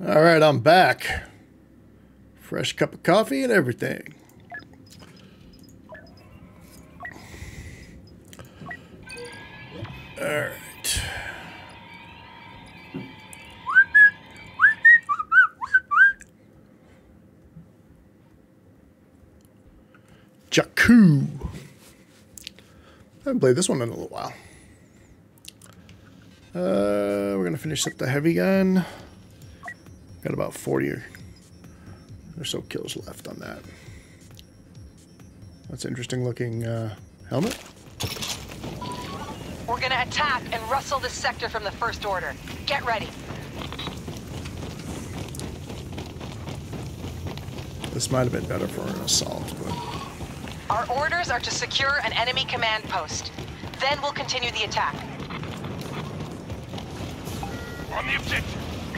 All right, I'm back. Fresh cup of coffee and everything. All right. Jakku. I haven't played this one in a little while. Uh, we're gonna finish up the heavy gun. Got about forty or so kills left on that. That's an interesting looking uh, helmet. We're gonna attack and rustle this sector from the First Order. Get ready. This might have been better for an assault, but... Our orders are to secure an enemy command post. Then we'll continue the attack. On the objective.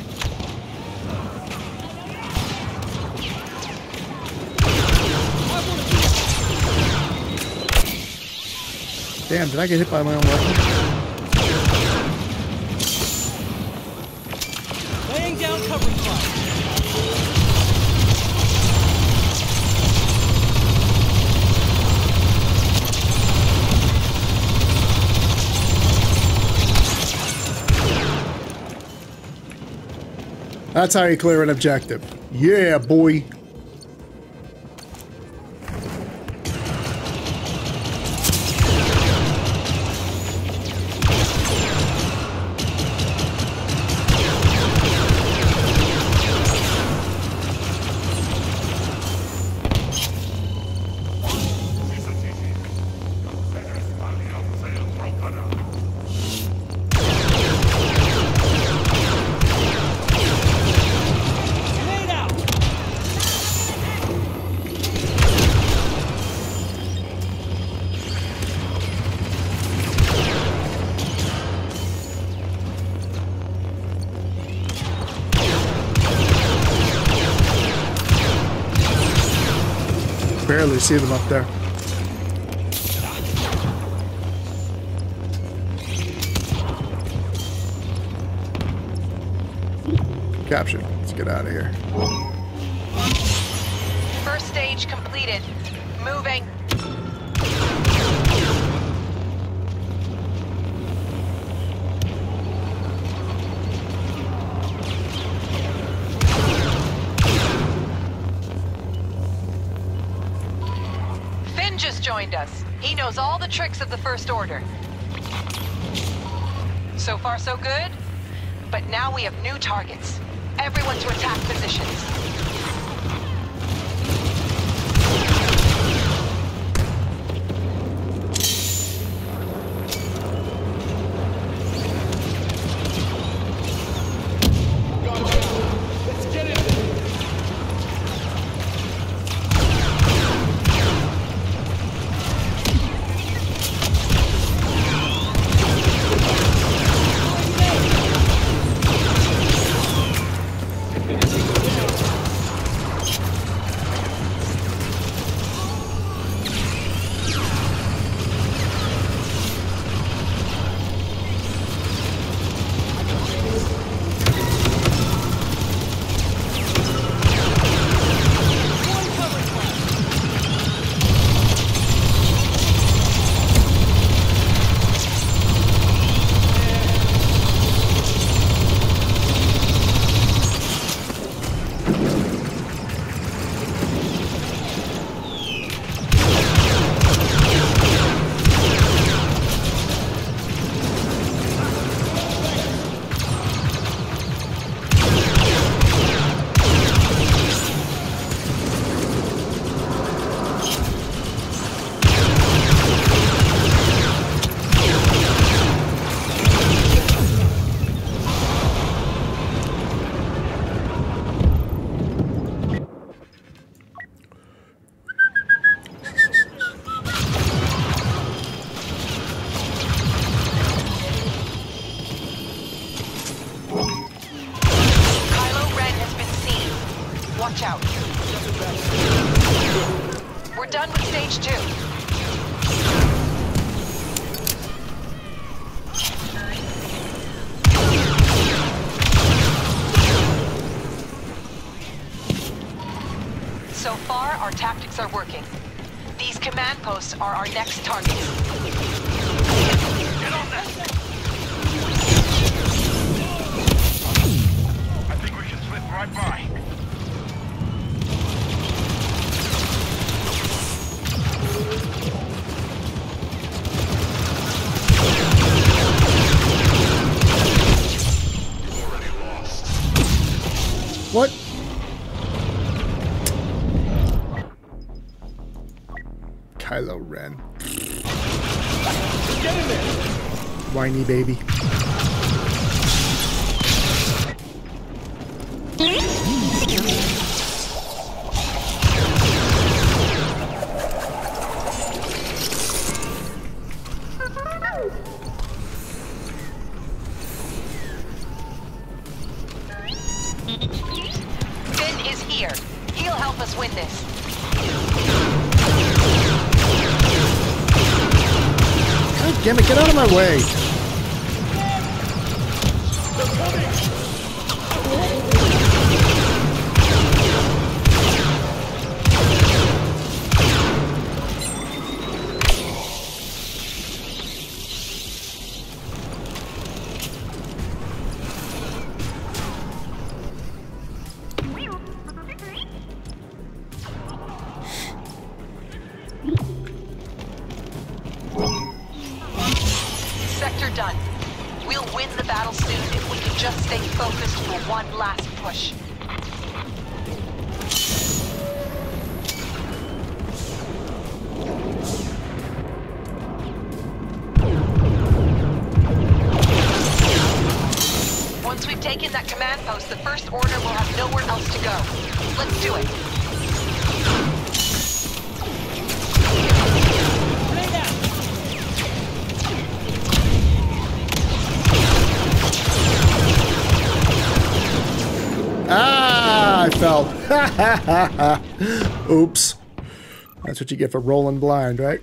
Damn, did I get hit by my own weapon? Laying down cover fire. That's how you clear an objective. Yeah, boy. Barely see them up there. Captured. Let's get out of here. First stage completed. Moving. Just joined us. He knows all the tricks of the First Order. So far, so good. But now we have new targets. Everyone to attack positions. Watch out. We're done with stage two. our tactics are working. These command posts are our next targets. Get on that! I think we should slip right by. What? Kylo Ren. Whiny baby. Finn is here. He'll help us win this. God damn it, get out of my way. Sector done. We'll win the battle soon if we can just stay focused for one last push. Once we've taken that command post, the First Order will have nowhere else to go. Let's do it. Ah, I fell. Oops. That's what you get for rolling blind, right?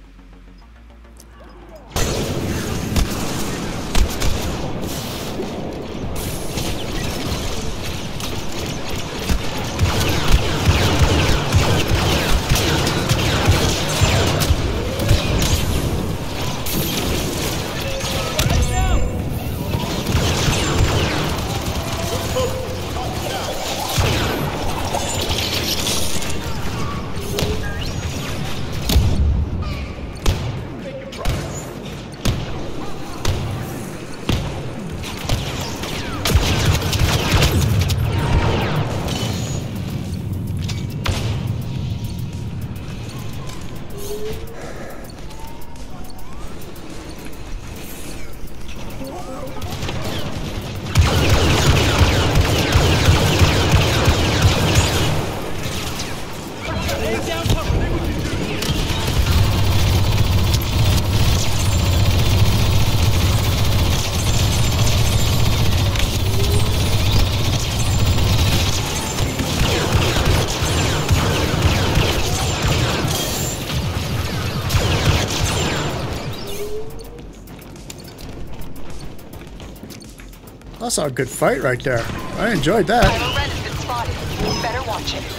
I saw a good fight right there. I enjoyed that. Kylo Ren has been spotted. Better watch it.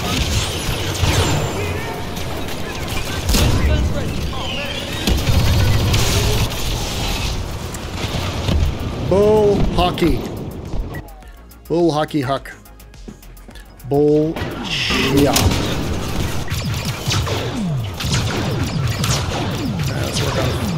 Bull hockey. Bull hockey huck. Bull yeah. Let's work on it.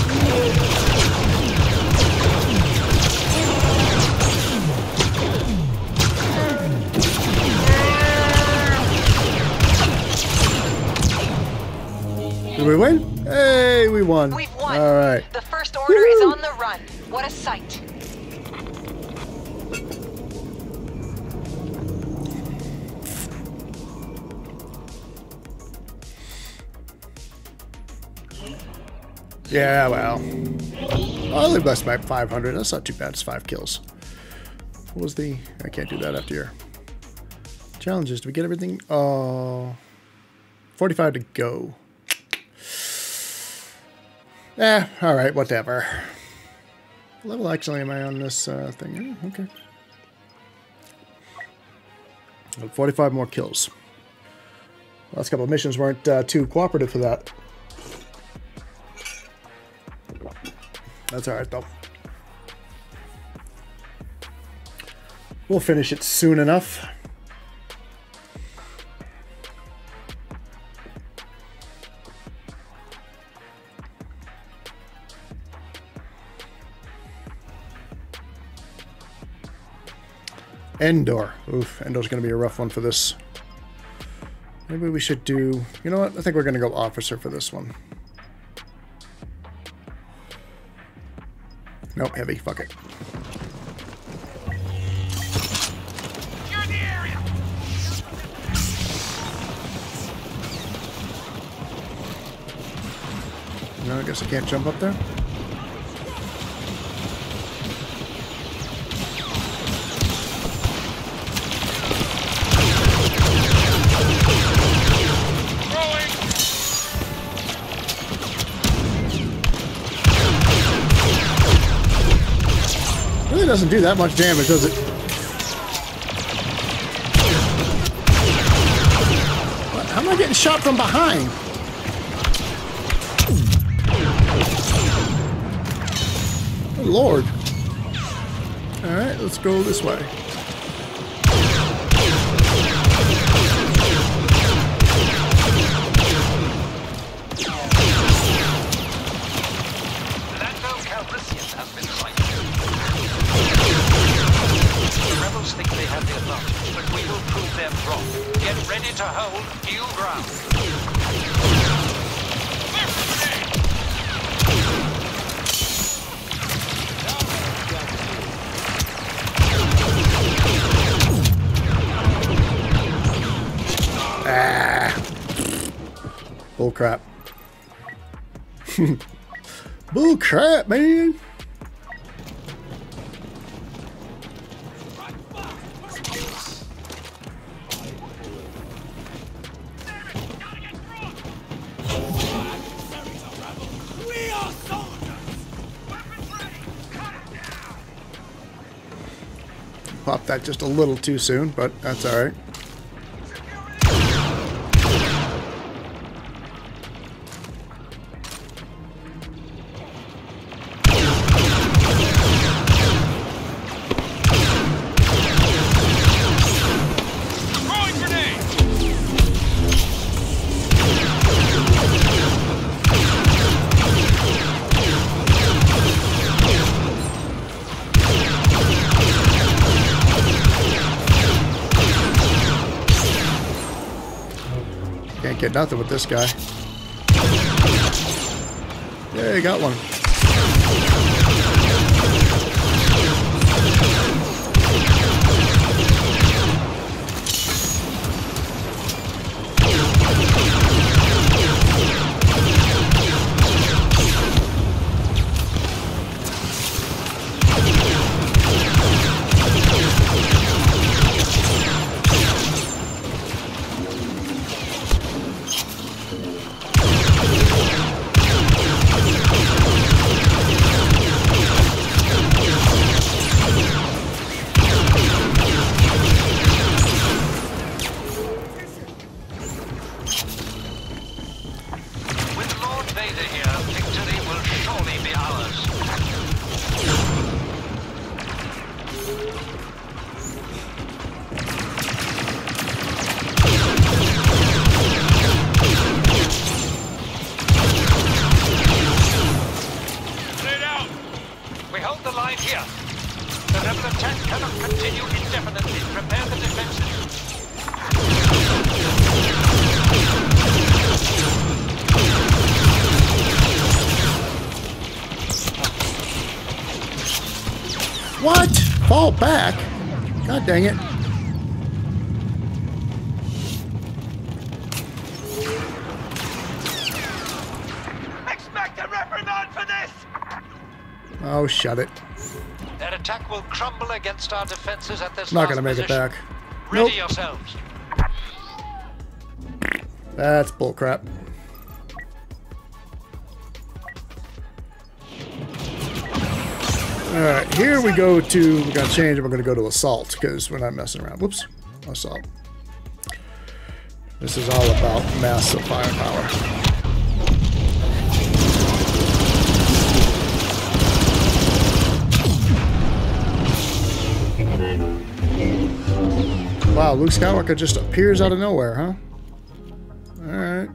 Did we win? Hey, we won. We've won. All right. The First Order Woo! is on the run. What a sight. Yeah, well. I only blessed by five hundred. That's not too bad. It's five kills. What was the... I can't do that after here. Challenges. Did we get everything? Oh... forty-five to go. Eh, alright, whatever. What level actually am I on this uh, thing? Oh, okay. forty-five more kills. Last couple of missions weren't uh, too cooperative for that. That's alright though. We'll finish it soon enough. Endor. Oof, Endor's going to be a rough one for this. Maybe we should do... You know what? I think we're going to go officer for this one. Nope, heavy. Fuck it. You're in the area. No, I guess I can't jump up there. Really doesn't do that much damage, does it? What? How am I getting shot from behind? Oh, Lord. Alright, let's go this way. Think they have the advantage, but we will prove them wrong. Get ready to hold new ground. Ah. Bull crap. Bull crap, man. Popped that just a little too soon, but that's all right. Can't get nothing with this guy. Yeah, you got one. What? Fall back? God dang it. Expect a reprimand for this! Oh, shut it. Their attack will crumble against our defenses at this Not gonna make it back. Ready Nope. yourselves. That's bullcrap. Alright, here we go to, we gotta change, we're gonna go to assault, because we're not messing around. Whoops. Assault. This is all about massive firepower. Wow, Luke Skywalker just appears out of nowhere, huh? Alright.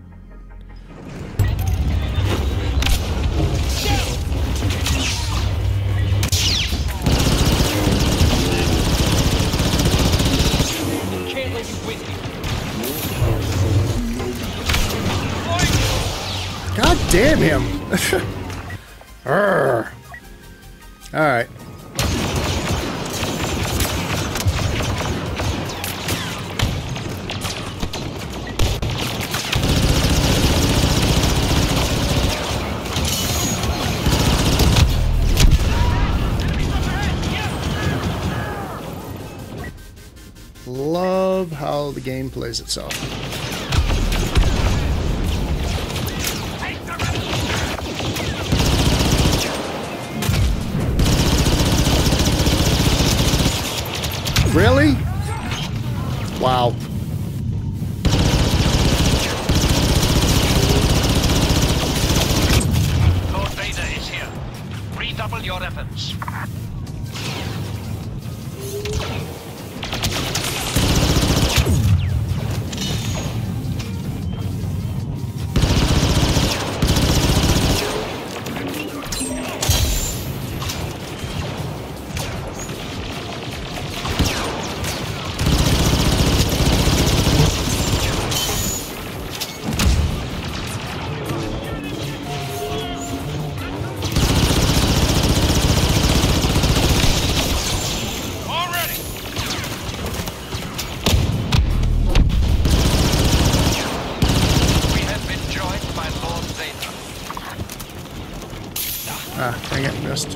Can't let you win. God damn him! Arrgh. Alright. Love how the game plays itself. Really? Wow. Lord Vader is here. Redouble your efforts. Ah, dang it, missed.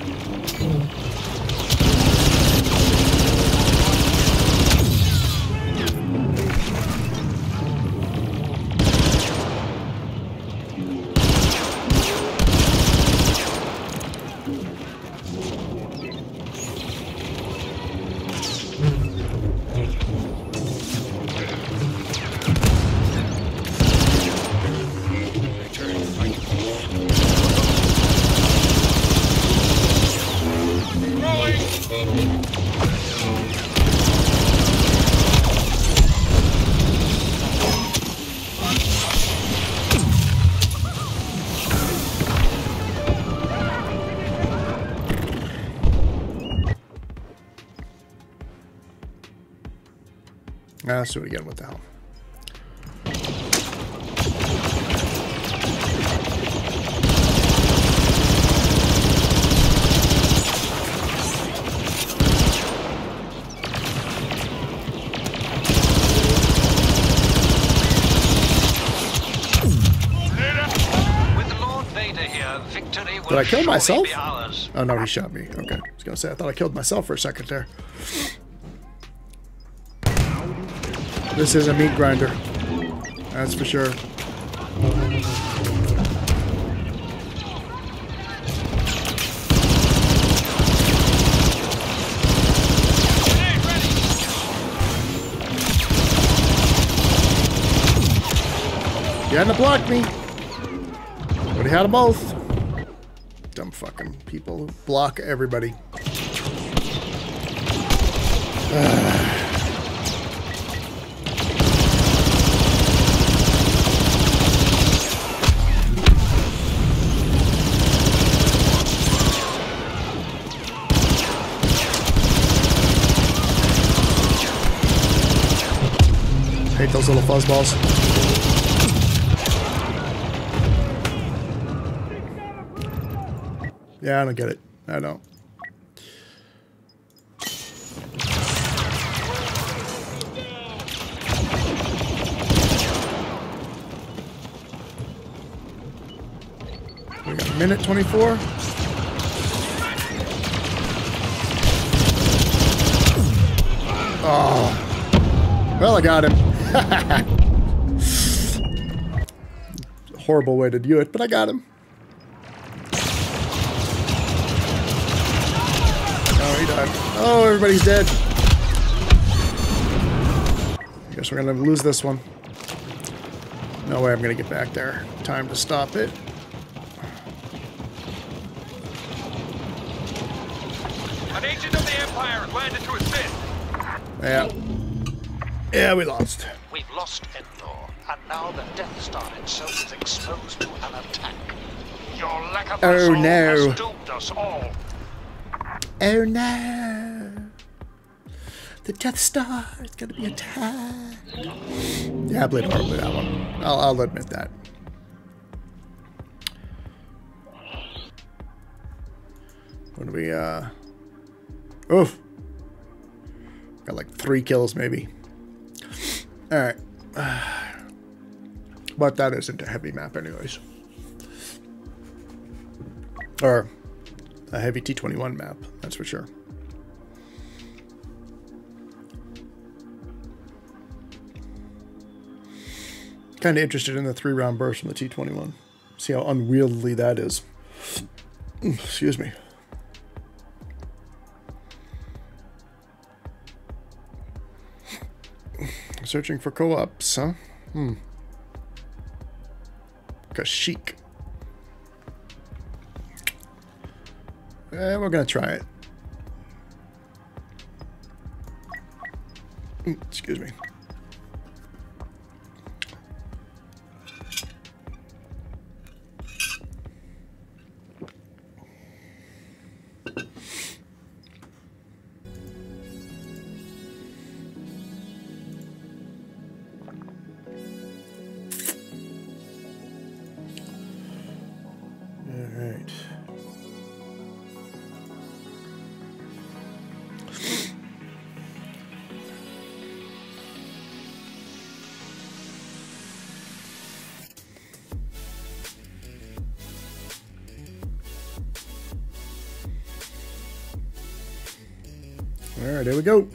Ah, let's do it again. What the hell? With Lord Vader here, victory will Did I kill surely myself? be ours. Oh no, he shot me. Okay, I was gonna say I thought I killed myself for a second there. This is a meat grinder. That's for sure. You hadn't blocked me. Would have had them both. Dumb fucking people who block everybody. Ugh. Hate those little fuzzballs. Yeah, I don't get it. I don't. We got a minute twenty-four. Oh. Well, I got him. Horrible way to do it, but I got him. Oh, he died. Oh, everybody's dead. I guess we're gonna lose this one. No way I'm gonna get back there. Time to stop it. An agent of the Empire has landed to assist. Yeah. Yeah, we lost. We've lost Endor, and now the Death Star itself is exposed to an attack. Your lack of Oh, resolve no. has doomed us all. Oh no! The Death Star is gonna be attacked. Yeah, I played horribly that one. I'll, I'll admit that. What do we, uh... Oof! Got like three kills, maybe. Alright. But that isn't a heavy map anyways. Or a heavy T twenty-one map, that's for sure. Kind of interested in the three round burst from the T twenty-one. See how unwieldy that is. Excuse me. Searching for co-ops, huh? Hmm. Kashyyyk. Eh, we're gonna try it. Excuse me. All right, here we go.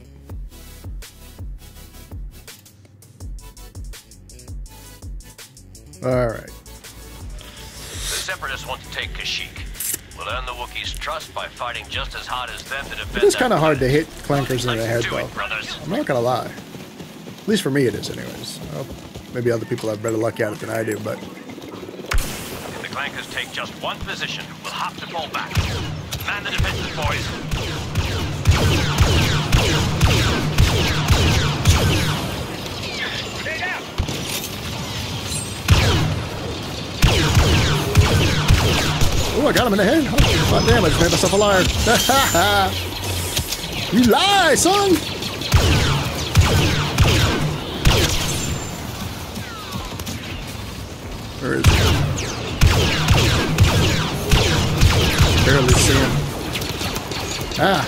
All right. The Separatists want to take Kashyyyk. We'll earn the Wookiees' trust by fighting just as hard as them to defend. It is kind of hard to hit clankers in the head, do though. it, brothers. I'm not gonna lie. At least for me, it is, anyways. Well, maybe other people have better luck at it than I do, but If the clankers take just one position, we'll have to fall back. Man the defenses, boys. oh, I got him in the head. Oh, God damn! I just made myself a liar. You lie, son. Where is he? Barely see him. Ah.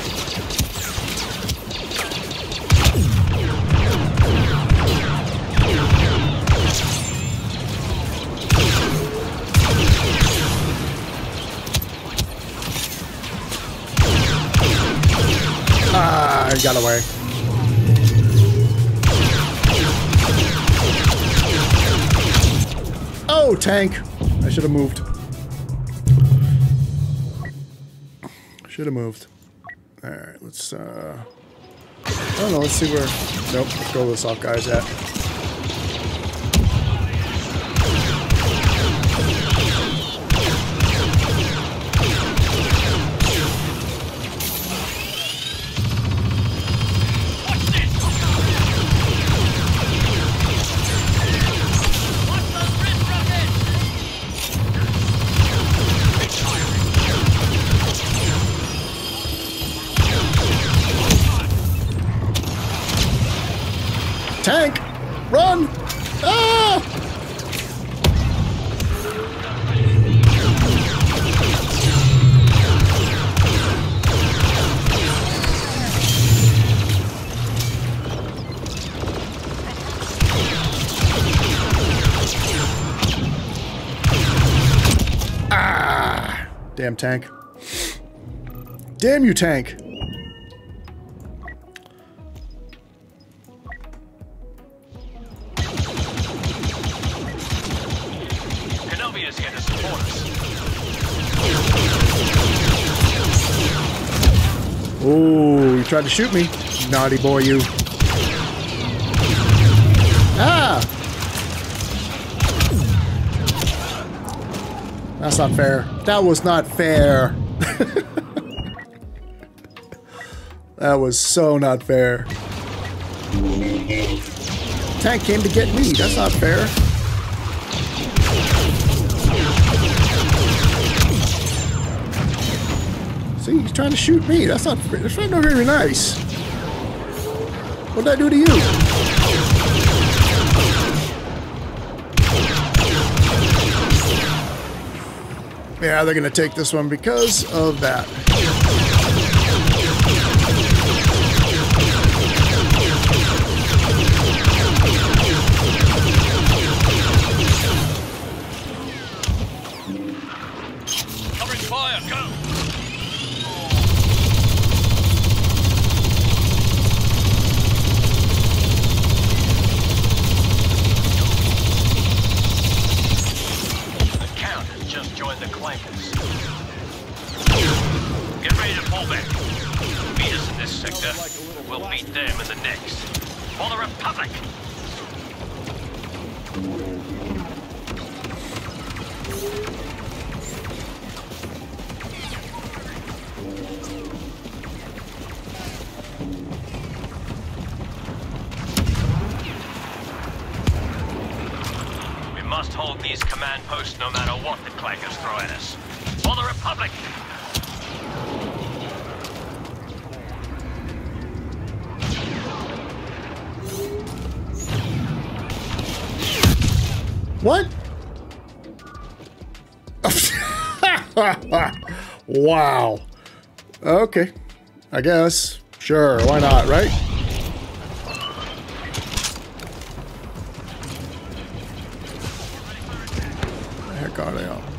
Ah, he got away. Oh, tank. I should have moved. Should have moved. All right, let's, uh... I don't know, let's see where... Nope, let's go where the soft guy's at. Tank! Run! Ah! Ah! Damn tank. Damn you, tank! Oh, you tried to shoot me. Naughty boy, you. Ah! That's not fair. That was not fair. That was so not fair. Tank came to get me. That's not fair. See, he's trying to shoot me. That's not. That's not very nice. What'd I do to you? Yeah, they're gonna take this one because of that. Covering fire, go! The clankers. Get ready to pull back. Beat us in this sector. We'll beat them in the next. For the Republic! We must hold these command posts no matter what the clankers throw at us. For the Republic! What? Wow. Okay. I guess. Sure, why not, right? The heck are they all?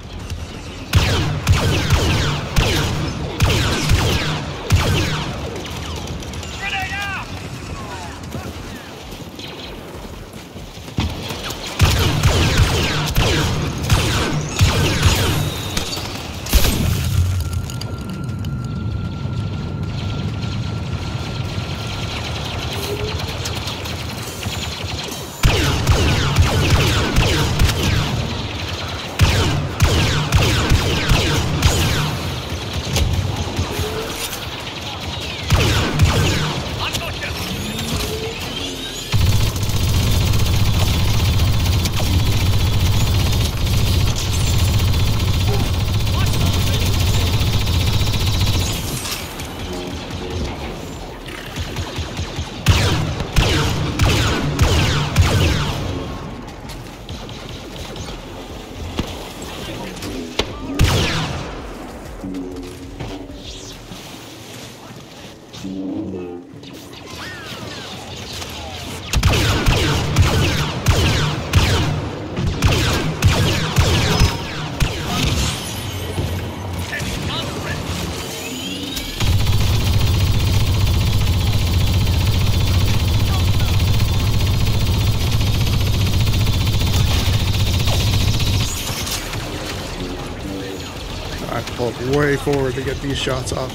I have to pull way forward to get these shots off.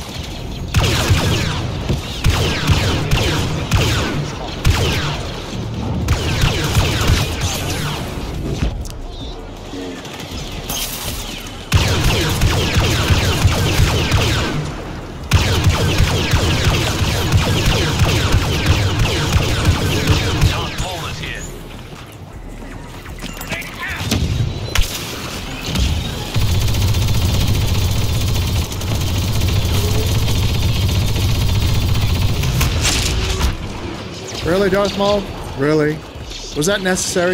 Really, Darth Maul? Really? Was that necessary?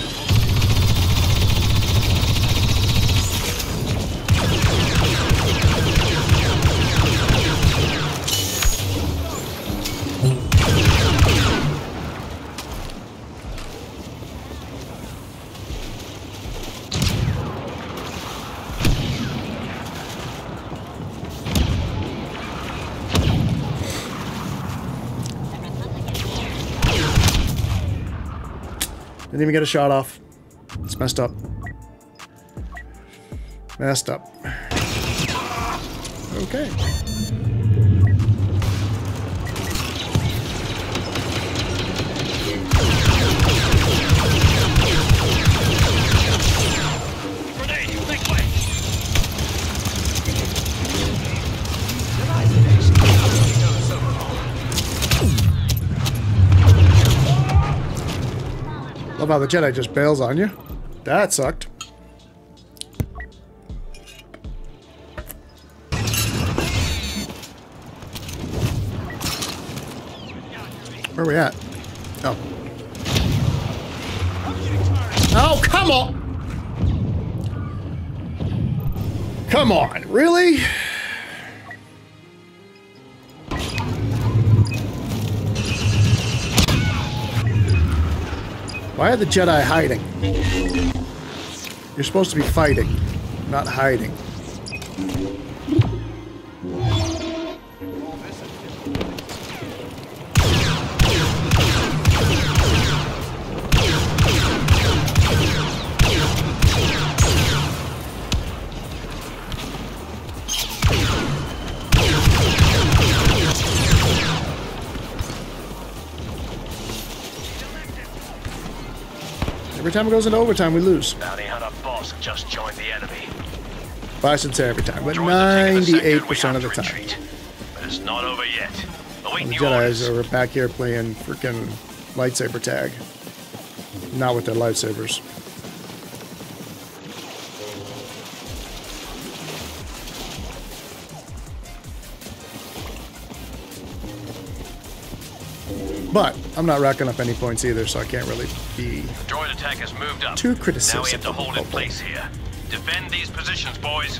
Didn't even get a shot off. It's messed up. Messed up. Okay. Grenade, make way! Love how the Jedi just bails on you. That sucked. Where are we at? Oh. Oh, come on! Come on, really? Why are the Jedi hiding? You're supposed to be fighting, not hiding. Every time it goes into overtime, we lose. Bounty hunter boss just joined the enemy. Well, I should say every time, but ninety-eight percent of the time. But it's not over yet. Await The new Jedis orders. are back here playing freaking lightsaber tag. Not with their lightsabers. But I'm not racking up any points either, so I can't really be Droid attack has moved up. too criticistic. Now we have to of hold the in place here. Defend these positions, boys.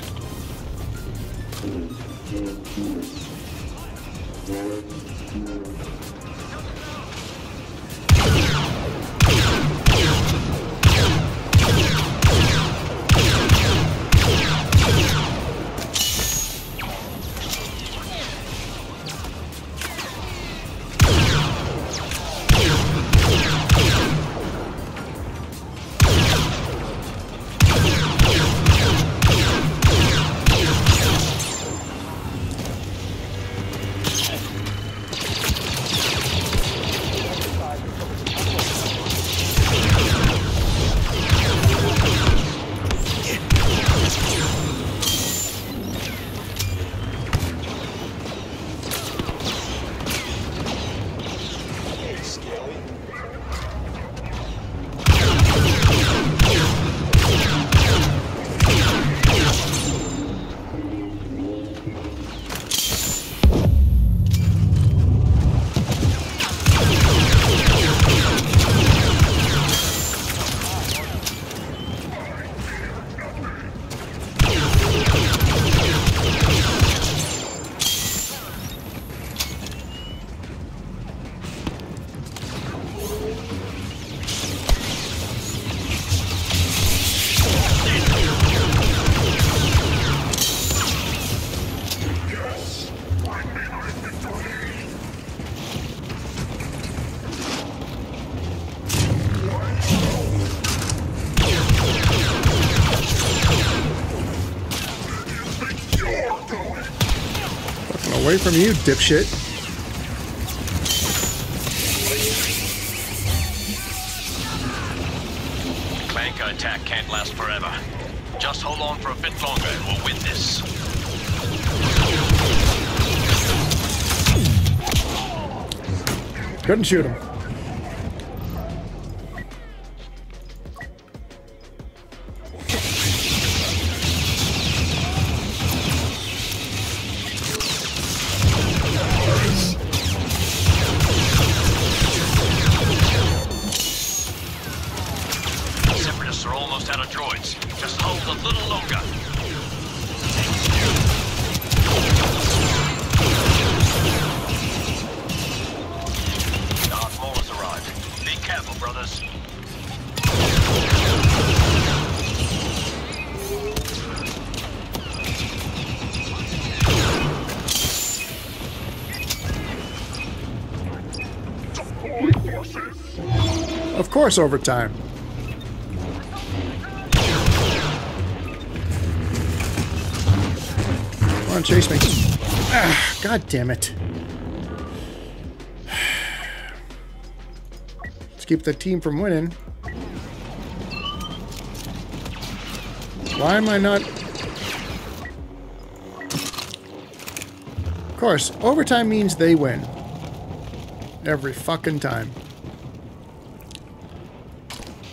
Away from you, dipshit. Clanker attack can't last forever. Just hold on for a bit longer and we'll win this. Couldn't shoot him. Separatists are almost out of droids. Just hold a little longer. Darth Maul has arrived. Be careful, brothers. Of course, overtime. Come on, chase me. Ah, God damn it. Let's keep the team from winning. Why am I not... Of course, overtime means they win. Every fucking time.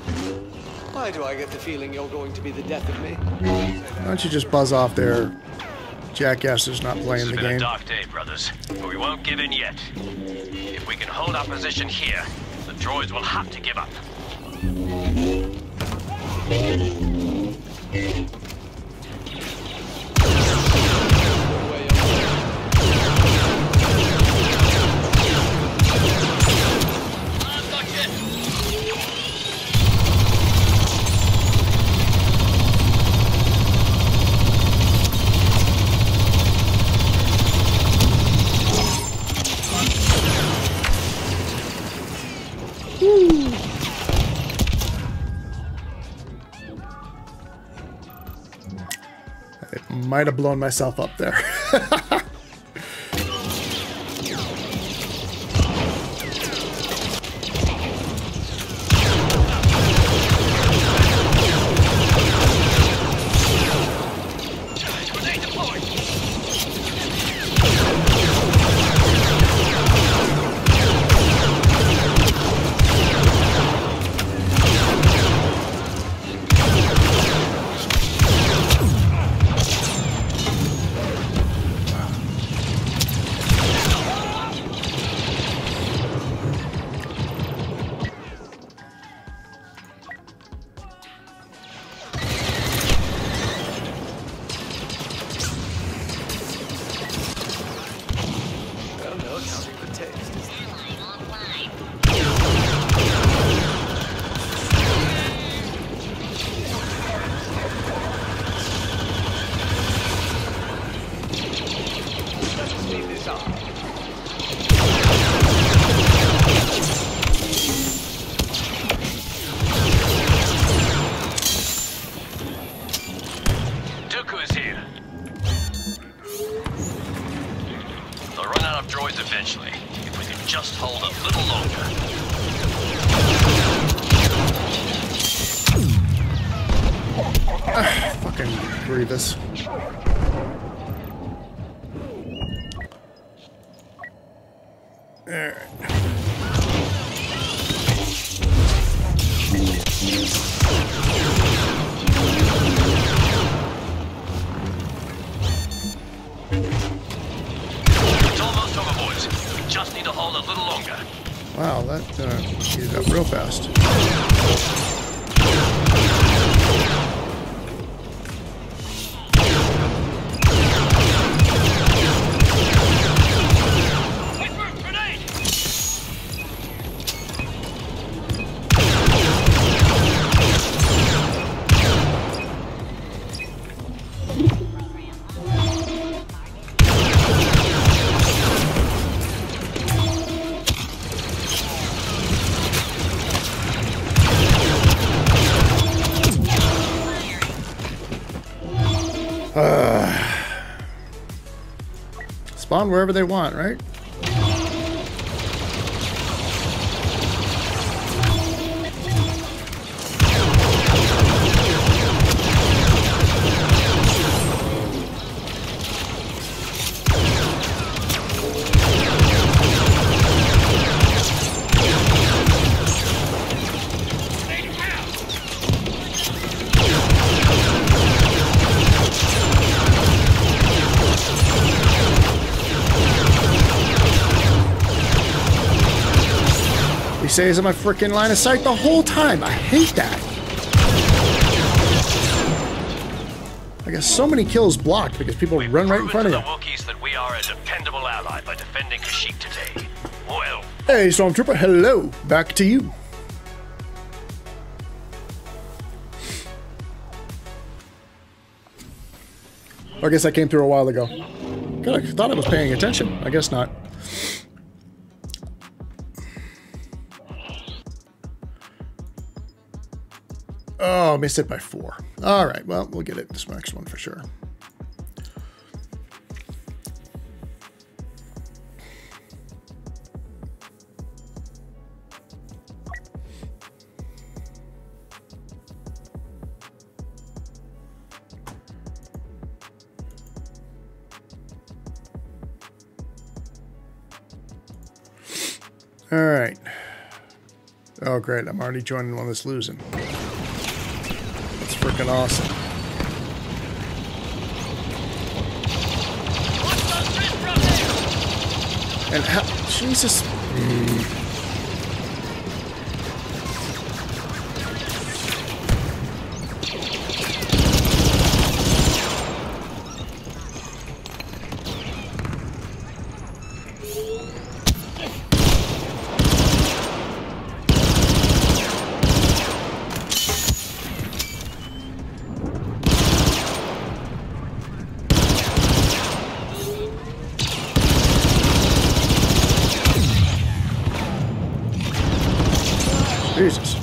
Why do I get the feeling you're going to be the death of me? Why don't you just buzz off there, jackass is not playing This the has been game. a dark day, brothers, but we won't give in yet. If we can hold our position here, the droids will have to give up. I might have blown myself up there. Eventually, if we can just hold a little longer. Ah, fucking Grievous. Alright. Just need to hold a little longer. Wow, that uh, heated up real fast. Uh, spawn wherever they want, right? He stays in my freaking line of sight the whole time. I hate that. I got so many kills blocked because people We've run right in front of to you. the Wookiees that we are a dependable ally by defending Kashyyyk today. Well. Hey, Stormtrooper, hello. Back to you. I guess I came through a while ago. God, I thought I was paying attention. I guess not. Oh, missed it by four. All right, well, we'll get it this next one for sure. All right. Oh, great. I'm already joining one that's losing. That's freaking awesome. And how... Jesus... Mm. Jesus.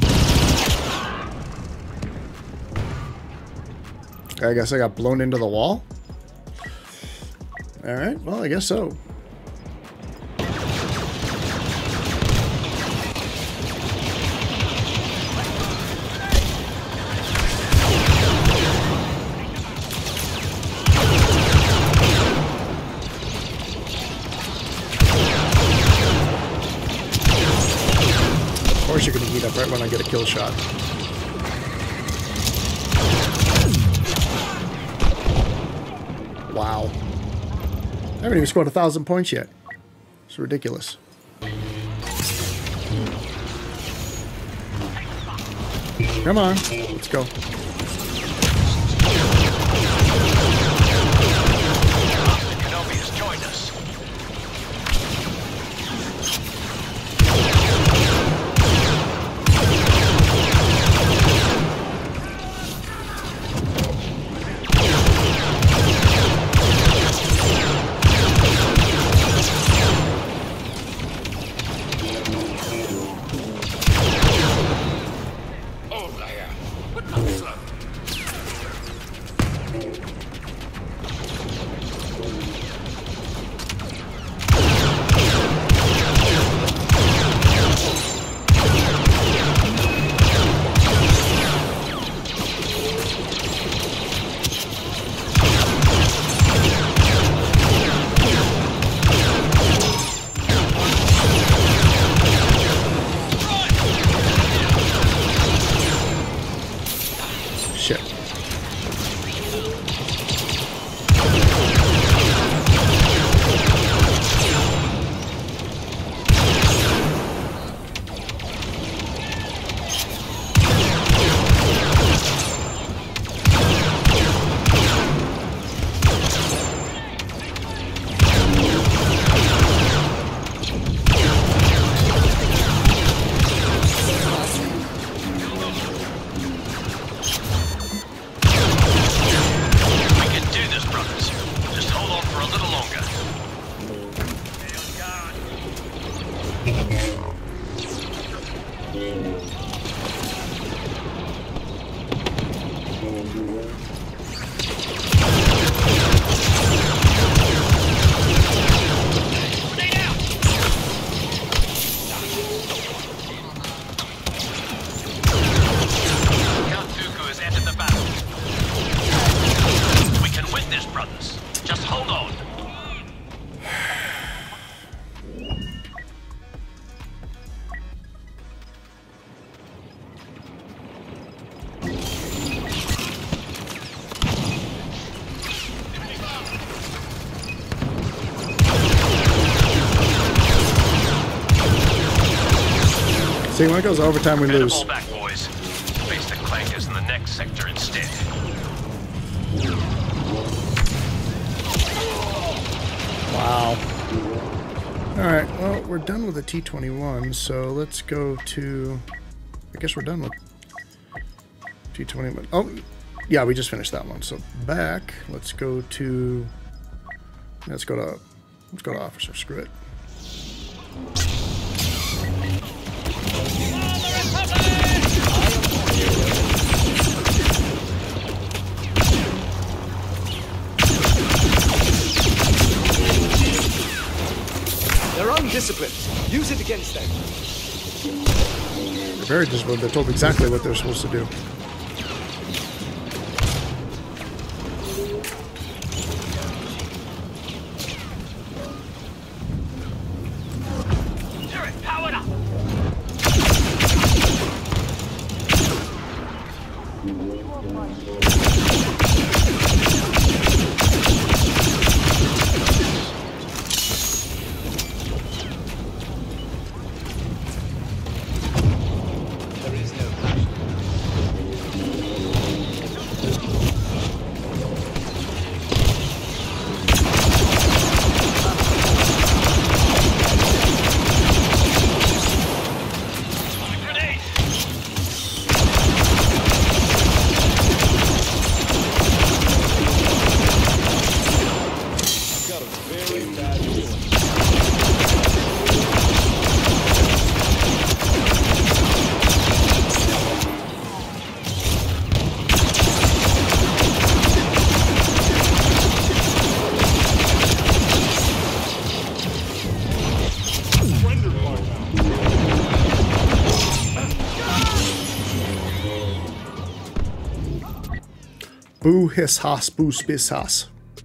I guess I got blown into the wall. Alright, well, I guess so. Of course you're going to heat up right when I get a kill shot. Wow. I haven't even scored a thousand points yet. It's ridiculous. Come on, let's go. Kenobi has joined us. See, when it goes overtime, we lose. Pull back, boys. Face the clankers in the next sector instead. Wow. Alright, well, we're done with the T twenty-one, so let's go to... I guess we're done with T twenty-one. Oh, yeah, we just finished that one. So back, let's go to... Let's go to... Let's go to officer. Screw it. They're undisciplined. Use it against them. They're very disciplined. They're told exactly what they're supposed to do. Boo hiss hoss boo spiss hoss.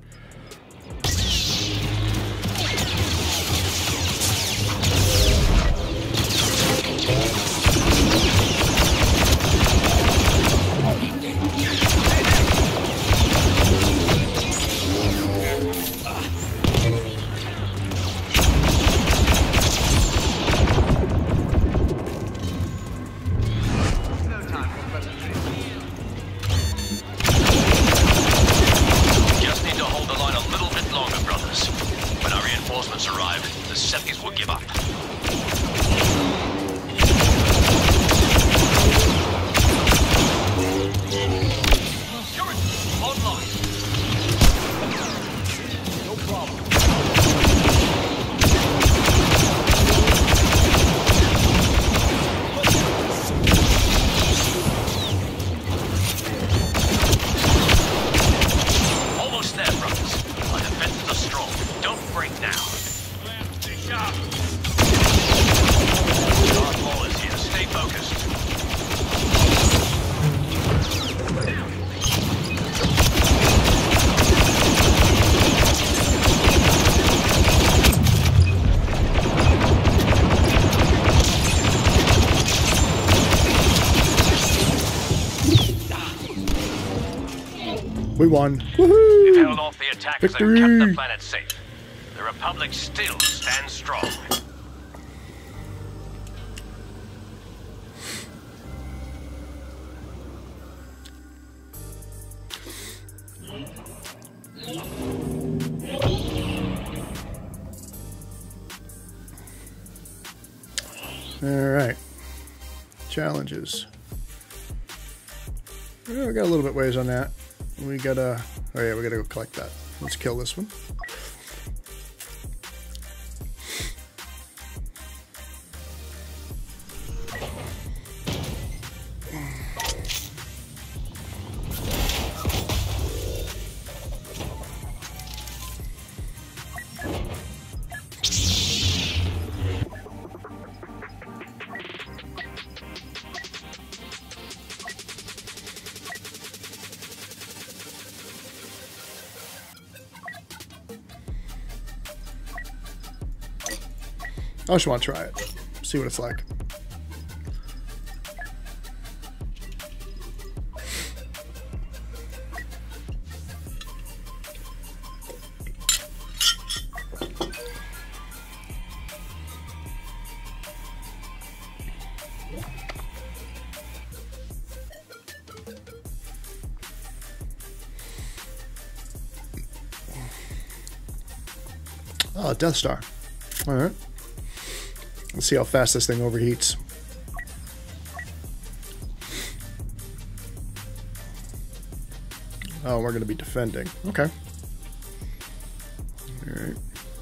We won. Woohoo! We've held off the attackers Victory! and kept the planet safe. The Republic still stands strong. All right. Challenges. Yeah, we got a little bit ways on that. We gotta, oh yeah, we gotta go collect that. Let's kill this one. I just want to try it. See what it's like. Oh, Death Star. All right. Let's see how fast this thing overheats. Oh, we're going to be defending. Okay. All right.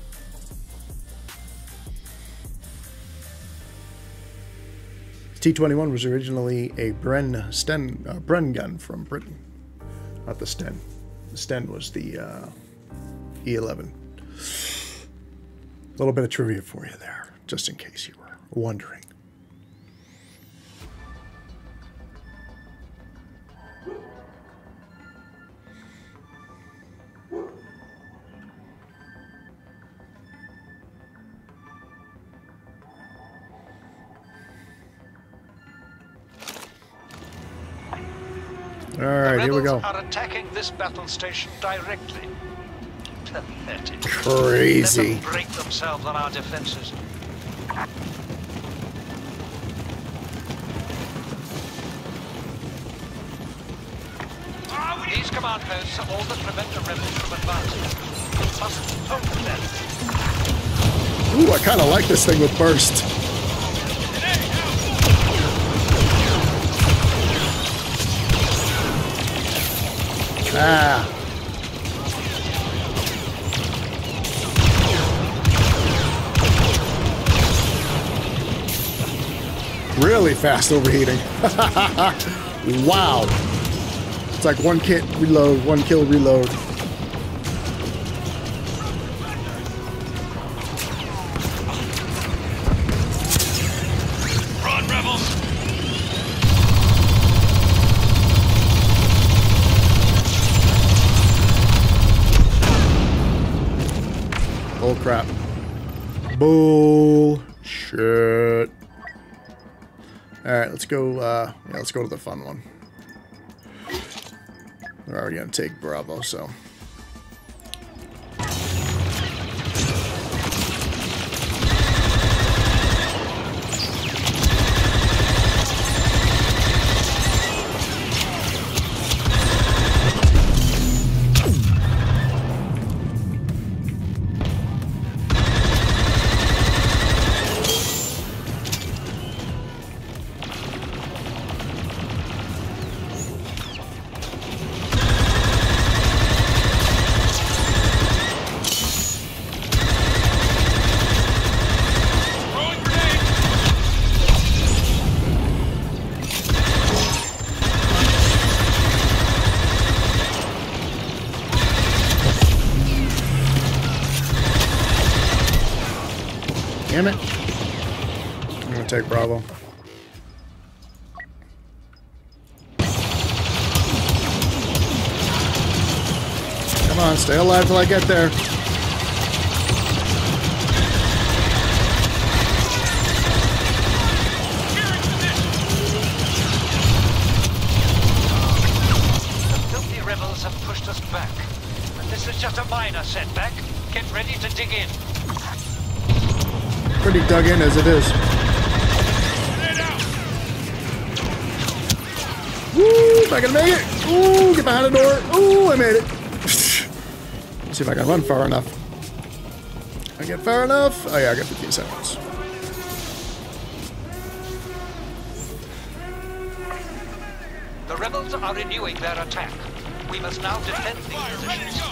T twenty-one was originally a Bren Sten uh, Bren gun from Britain, not the Sten. The Sten was the uh, E eleven. A little bit of trivia for you there, just in case you were wondering. Alright, here we go. The rebels are attacking this battle station directly. Pathetic. Crazy. Let them break themselves on our defenses. These command posts are all that prevent the rebels from advancing. We must hold them. Ooh, I kind of like this thing with burst. Ah. Really fast overheating. Wow. It's like one kit reload, one kill reload. Run, rebels! Oh crap. Bullshit. Alright, let's go, uh, yeah, let's go to the fun one. We're already gonna take Bravo, so. Damn it. I'm gonna take Bravo. Come on, stay alive till I get there. The filthy rebels have pushed us back. And this is just a minor setback. Get ready to dig in. Pretty dug in as it is. Woo! Am I gonna make it? Ooh! Get behind the door. Ooh! I made it. Let's see if I can run far enough. I get far enough. Oh yeah, I got fifteen seconds. The rebels are renewing their attack. We must now defend these positions.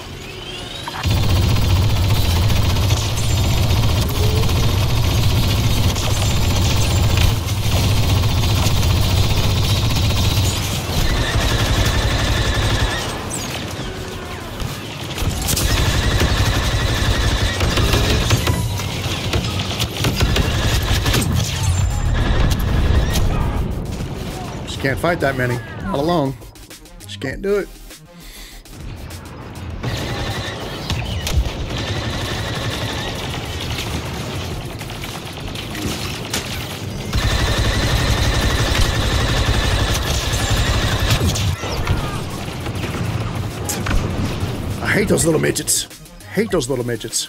Can't fight that many. Not alone. Just can't do it. I hate those little midgets. Hate those little midgets.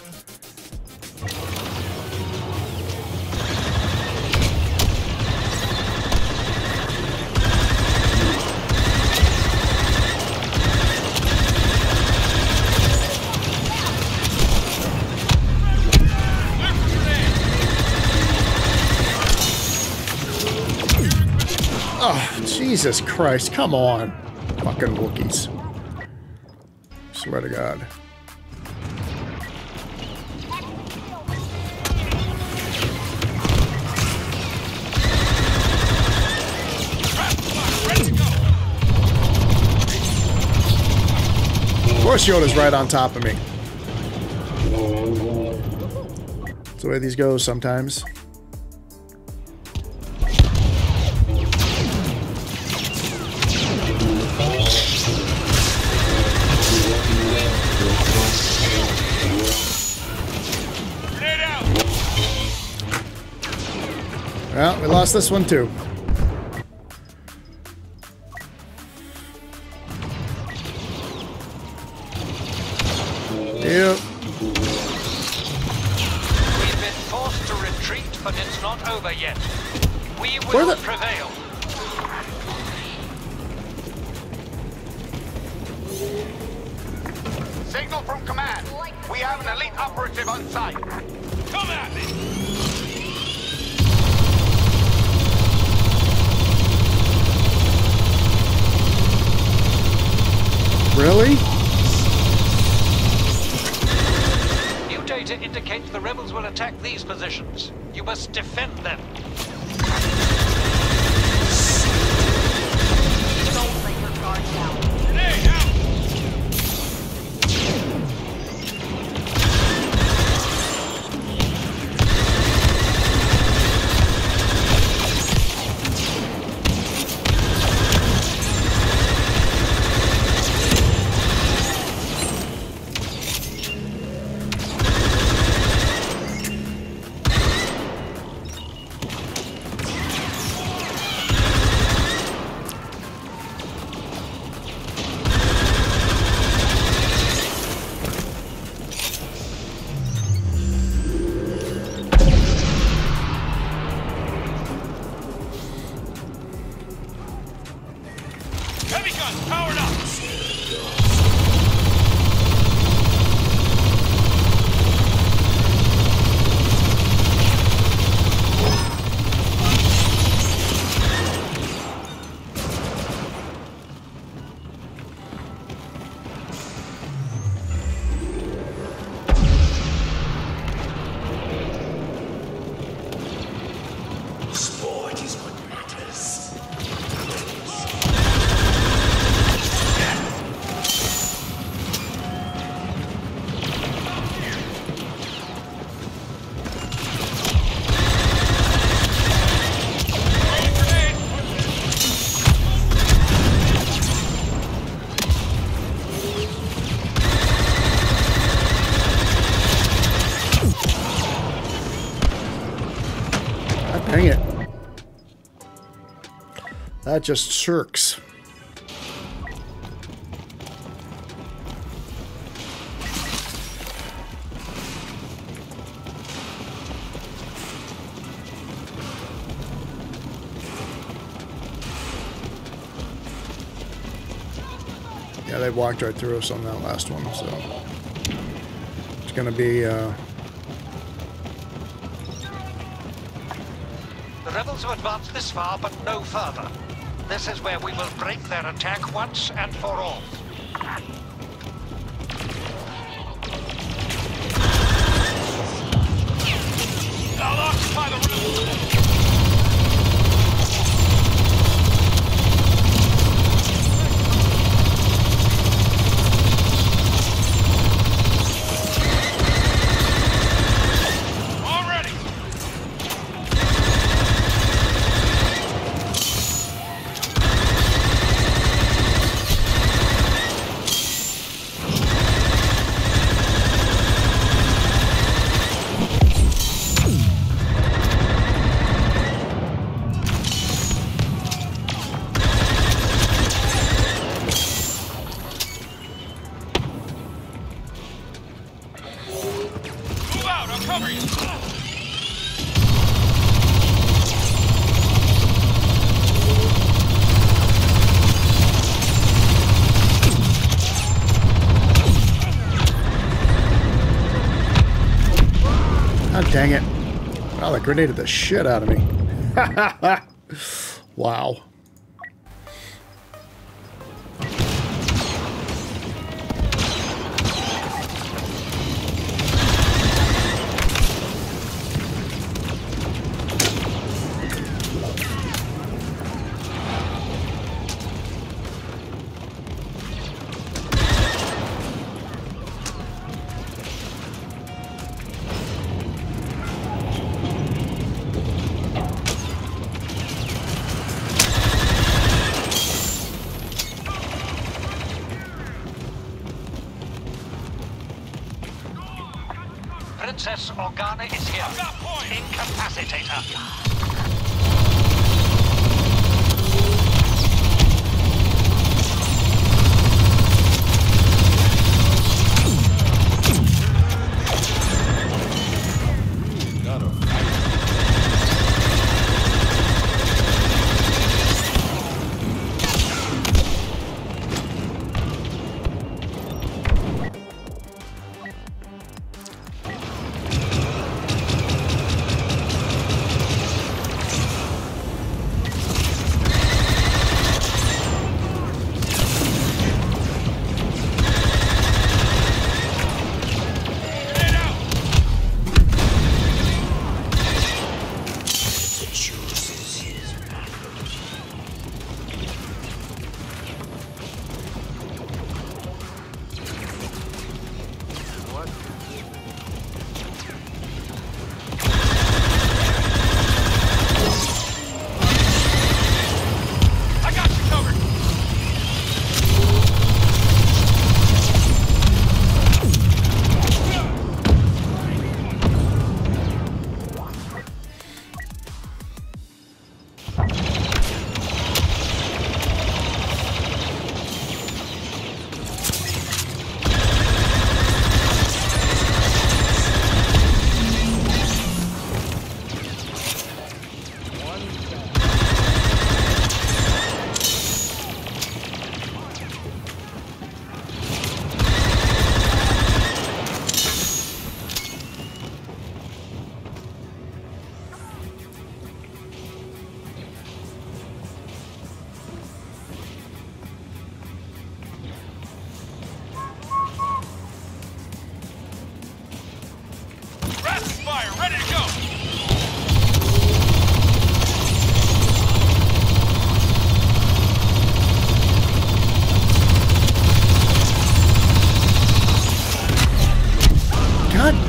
Oh, Jesus Christ, come on. Fucking Wookiees. Swear to God. Of course Yoda's right on top of me. That's the way these go sometimes. Well, we lost this one too. over yet. We Where will the- prevail. Signal from command. We have an elite operative on site. Come at me! Really? New data indicates the rebels will attack these positions. You must defend them. Don't let your guard down. Hey, out! Heavy guns powered up! Sport is what matters. Dang it. That just shirks. Yeah, they walked right through us on that last one, so it's gonna be uh The rebels have advanced this far, but no further. This is where we will break their attack once and for all. I'll occupy the room. God dang it. Wow, that grenaded the shit out of me. Wow. Princess Organa is here. Incapacitate her.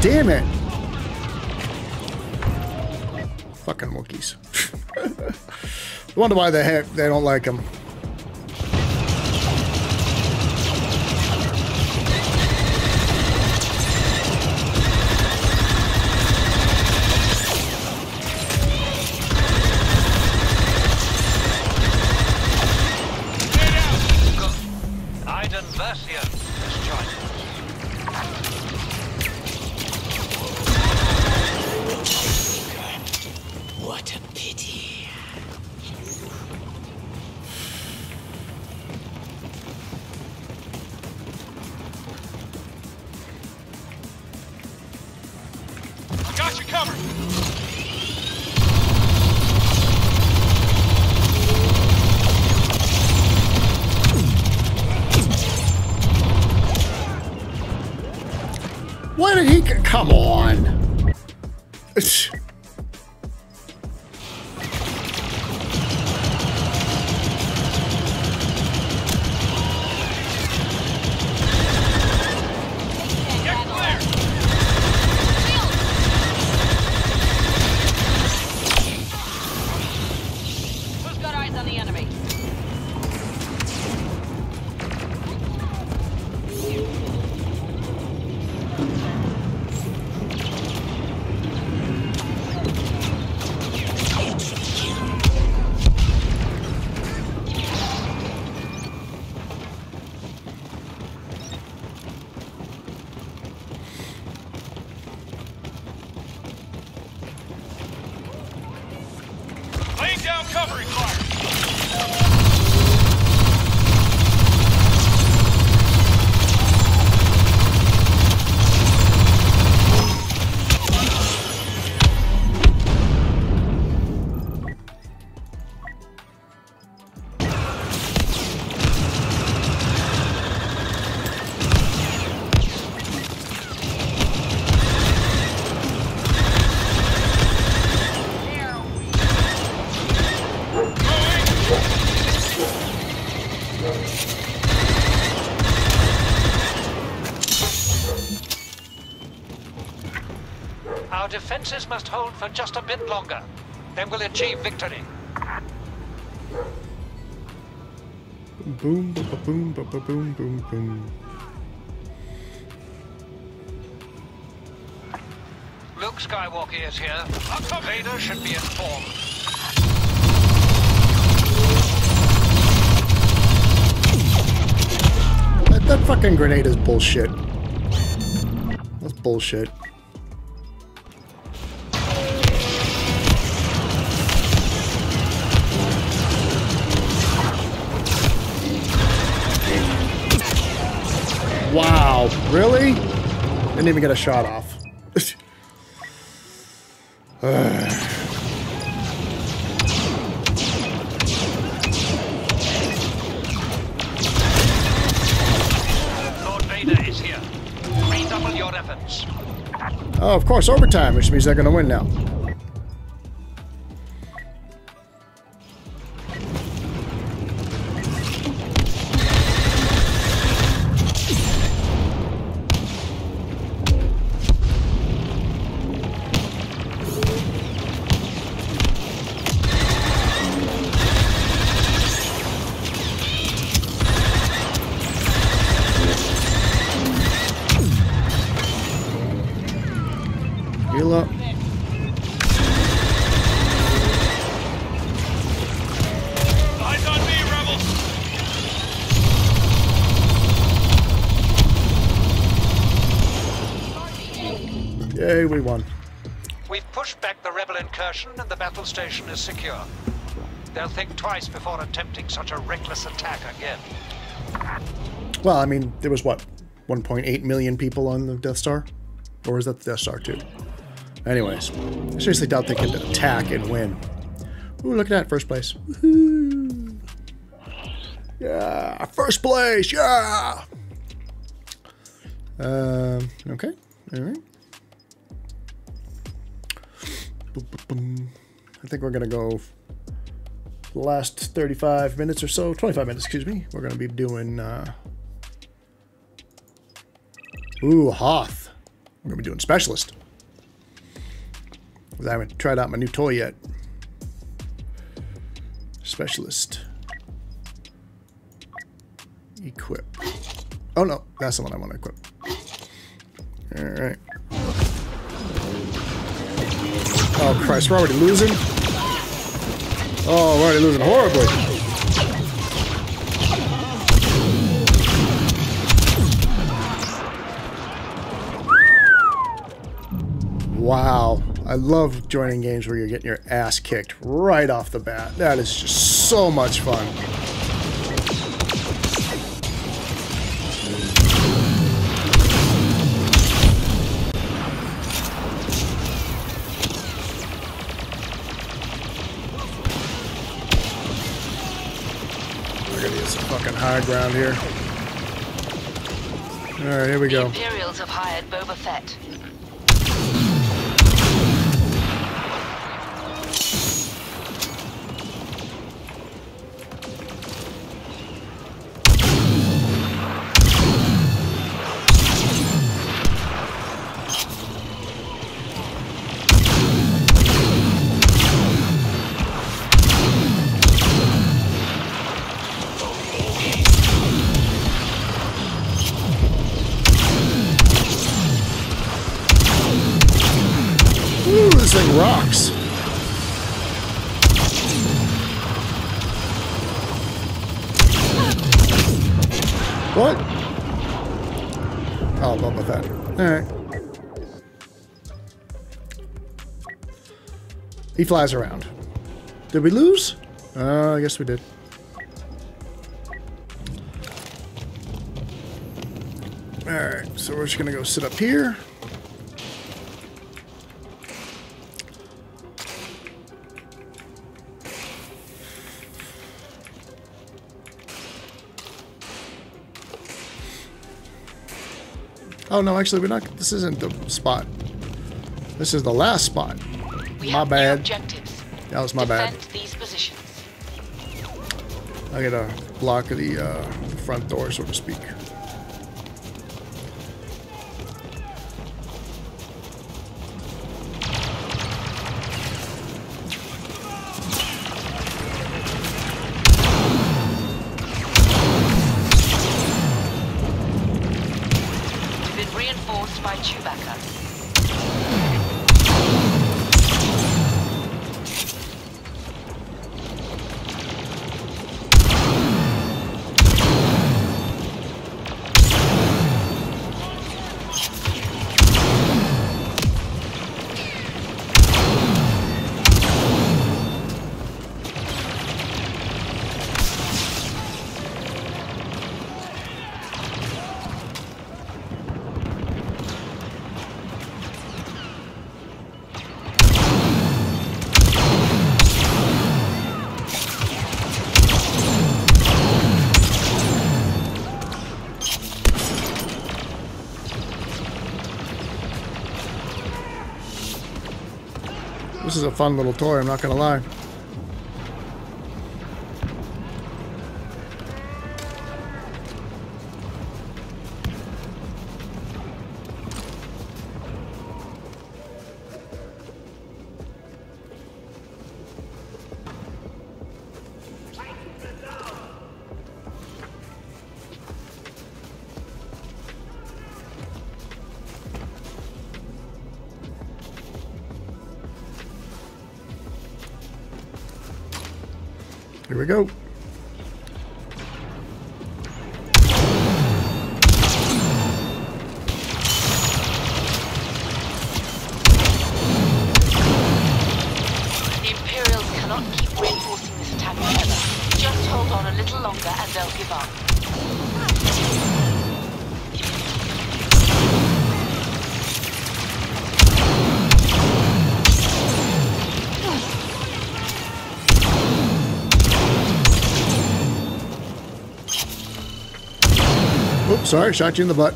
damn it! Fucking Wookiees. I wonder why the heck they don't like them. What a pity. Got you covered. Why did he c- come on? Laying down covering fire. Our defenses must hold for just a bit longer. Then we'll achieve victory. Boom, boom, boom, boom, boom, boom, boom. Luke Skywalker is here. Vader should be informed. That, that fucking grenade is bullshit. That's bullshit. Wow, really? Didn't even get a shot off. Lord Vader is here. Redouble your efforts. Oh, of course, overtime, which means they're gonna win now. Heal up. Eyes on me, rebels. Yay, we won. We've pushed back the rebel incursion and the battle station is secure. They'll think twice before attempting such a reckless attack again. Well, I mean, there was what, one point eight million people on the Death Star? Or was that the Death Star too? Anyways, I seriously doubt they can attack and win. Ooh, look at that, first place. Woohoo! Yeah, first place, yeah! Um, okay, all right. Boom, boom, boom. I think we're gonna go the last thirty-five minutes or so, twenty-five minutes, excuse me. We're gonna be doing, uh... Ooh, Hoth. We're going to be doing Specialist. I haven't tried out my new toy yet. Specialist. Equip. Oh no, that's the one I want to equip. Alright. Oh Christ, we're already losing? Oh, we're already losing horribly. Wow. I love joining games where you're getting your ass kicked right off the bat. That is just so much fun. We're gonna get some fucking high ground here. Alright, here we go. The Imperials have hired Boba Fett. This thing rocks. What? Oh, Boba Fett. Alright. He flies around. Did we lose? Uh, I guess we did. Alright, so we're just gonna go sit up here. Oh no, actually we're not, this isn't the spot. This is the last spot. We my have bad. New objectives. That was my Defend bad. these positions. I gotta block the uh, front door, so to speak. By Chewbacca. This is a fun little toy, I'm not gonna lie. Here we go. The Imperials cannot keep reinforcing this attack forever. Just hold on a little longer and they'll give up. Oops, sorry, shot you in the butt.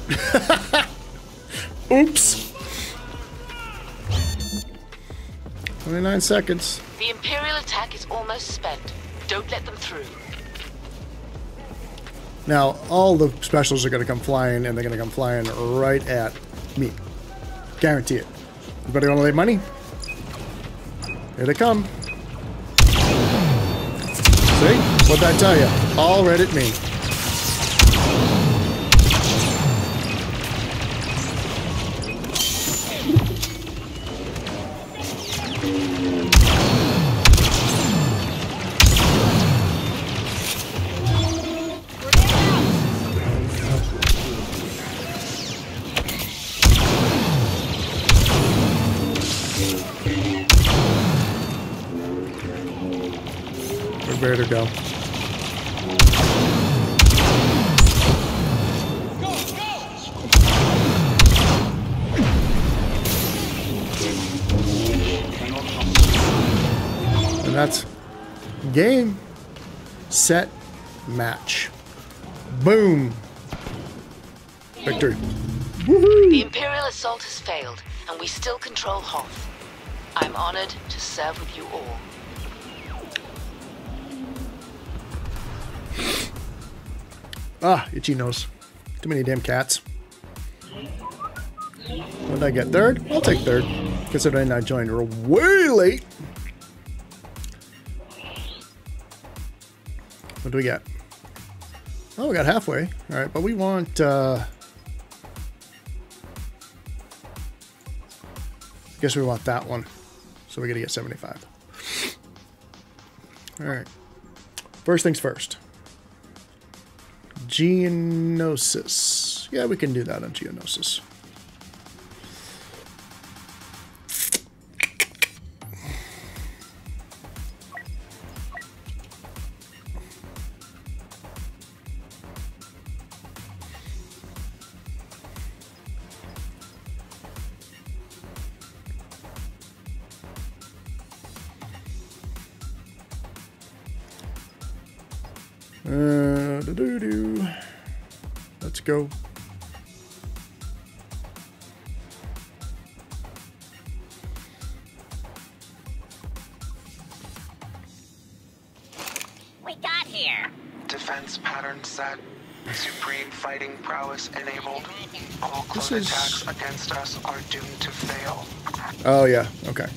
Oops. twenty-nine seconds. The Imperial attack is almost spent. Don't let them through. Now, all the specials are going to come flying, and they're going to come flying right at me. Guarantee it. Anybody want to lay money? Here they come. See? What'd I tell you? All red at me. Where'd her go? And that's game, set, match. Boom. Victory. Woohoo! The Imperial assault has failed, and we still control Hoth. I'm honored to serve with you all. Ah, itchy nose. Too many damn cats. What did I get? Third? I'll take third. Considering I joined her way late. What do we get? Oh, we got halfway. Alright, but we want, uh... I guess we want that one. So we gotta get seventy-five. Alright. First things first. Geonosis. Yeah, we can do that on Geonosis. Uh, doo -doo -doo. Let's go. We got here. Defense pattern set. Supreme fighting prowess enabled. All close is... attacks against us are doomed to fail. Oh, yeah. Okay.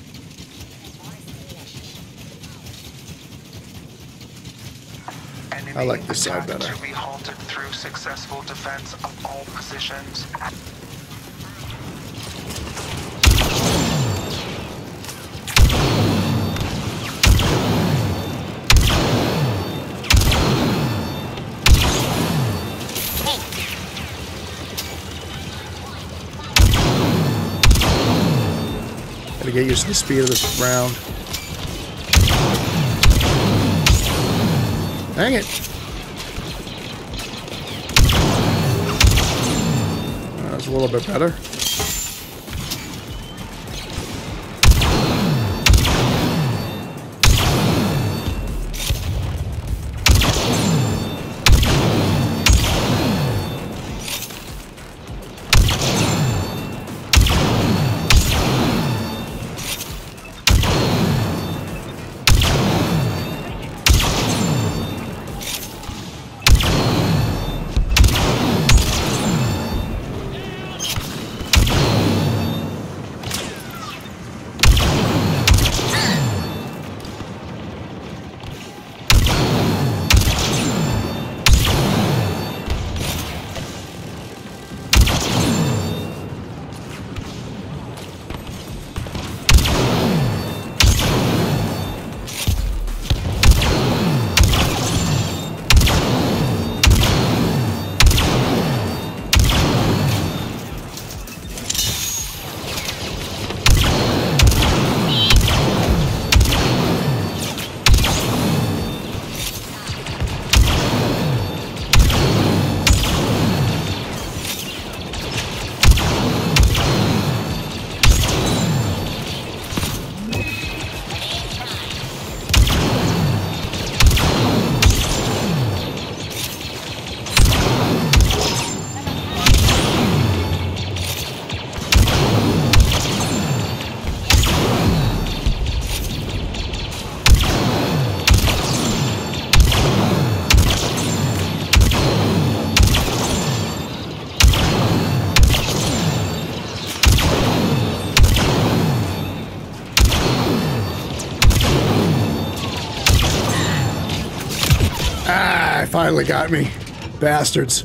Enemy I like this side attack better. To be halted through successful defense of all positions. Gotta get used to the speed of this round. Dang it. That's a little bit better. finally got me. Bastards.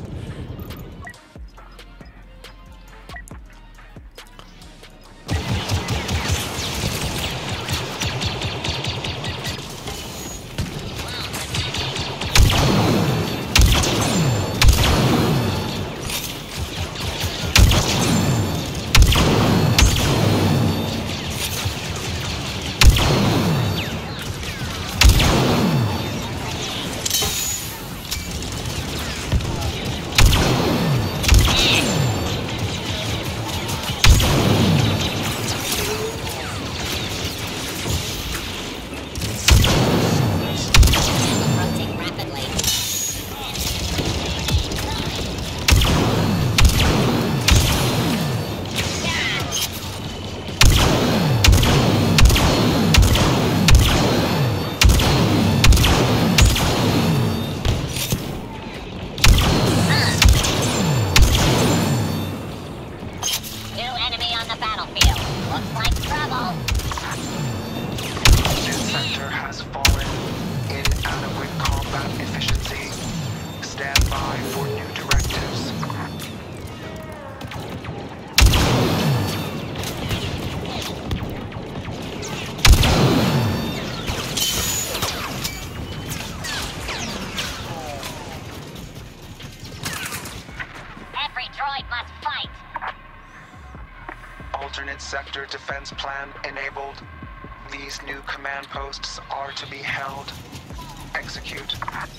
Alternate sector defense plan enabled. These new command posts are to be held. Execute.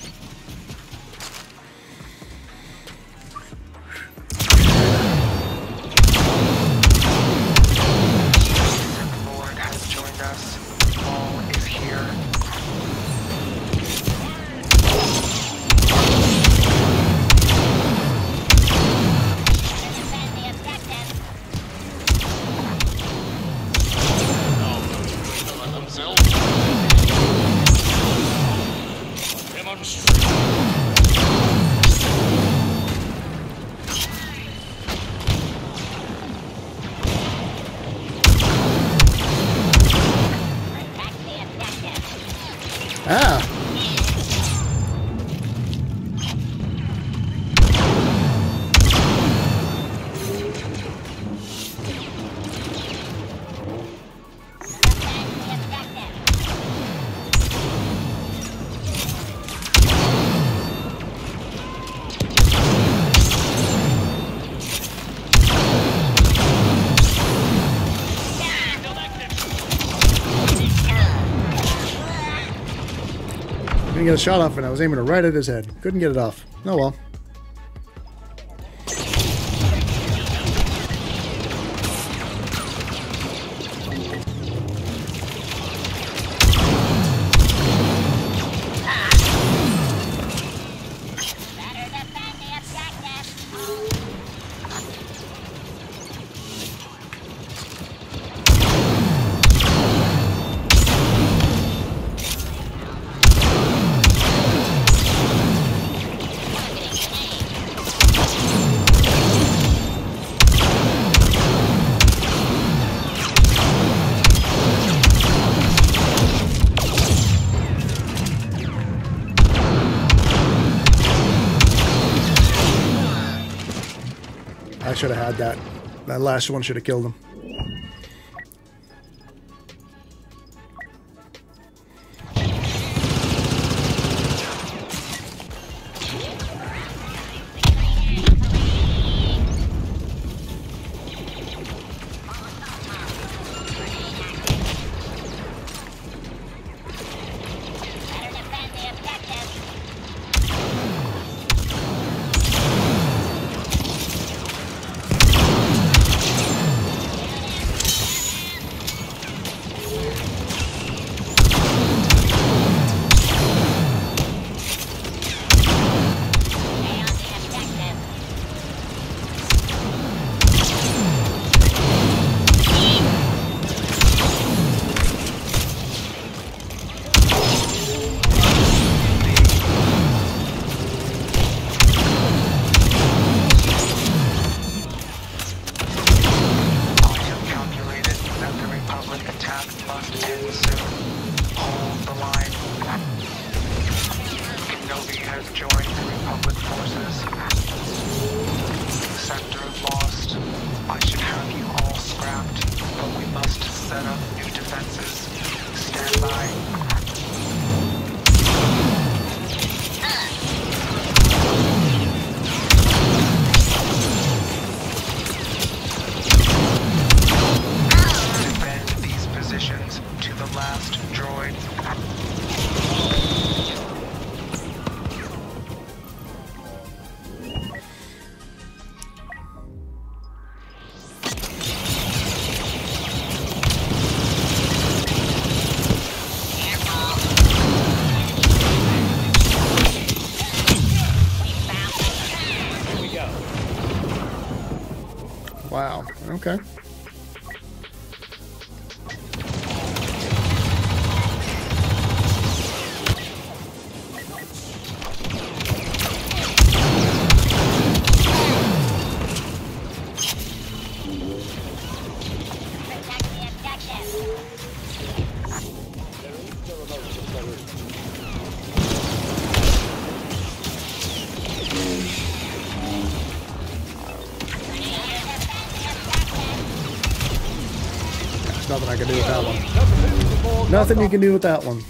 The Lord has joined us. Maul is here. Ah. Didn't get a shot off and I was aiming it right at his head. Couldn't get it off. Oh well. I should have had that. That last one should have killed him. Wow. Okay. Nothing I can do with that one. Nothing you can do with that one.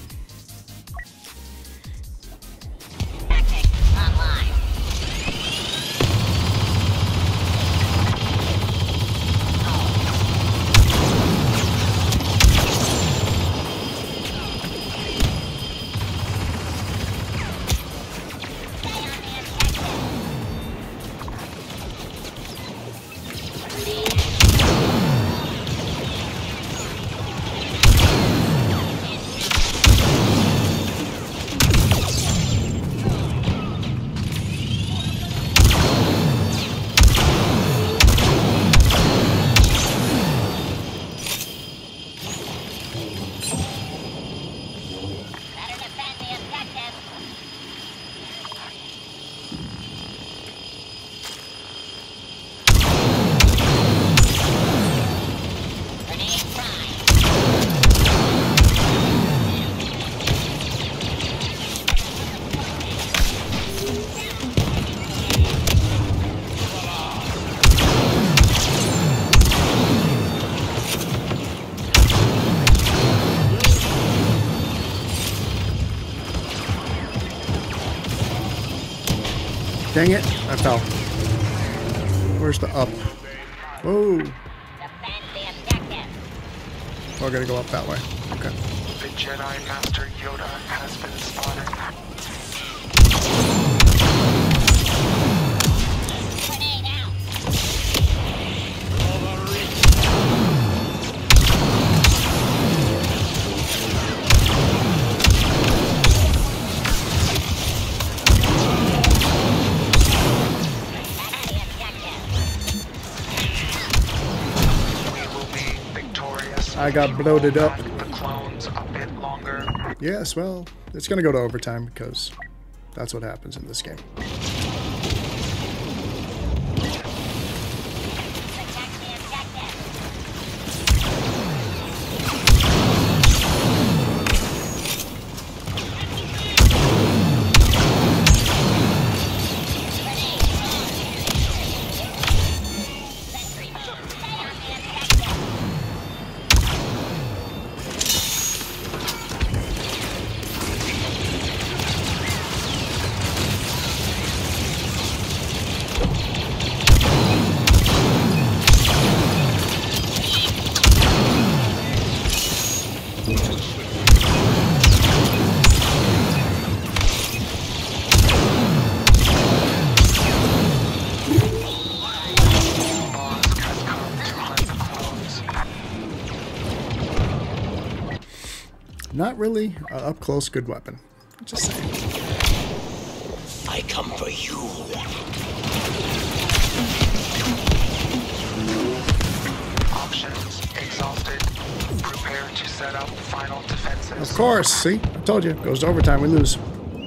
Dang it, I fell. Where's the up? Whoa. Oh, I gotta go up that way. Okay. The Jedi Master Yoda has been spotted. I got bloated up. The clones a bit longer. Yes, well, it's gonna go to overtime because that's what happens in this game. Not really uh, up close good weapon. Just saying. I come for you. Options exhausted. Prepare to set up final defenses. Of course. See, I told you. It goes to overtime. We lose.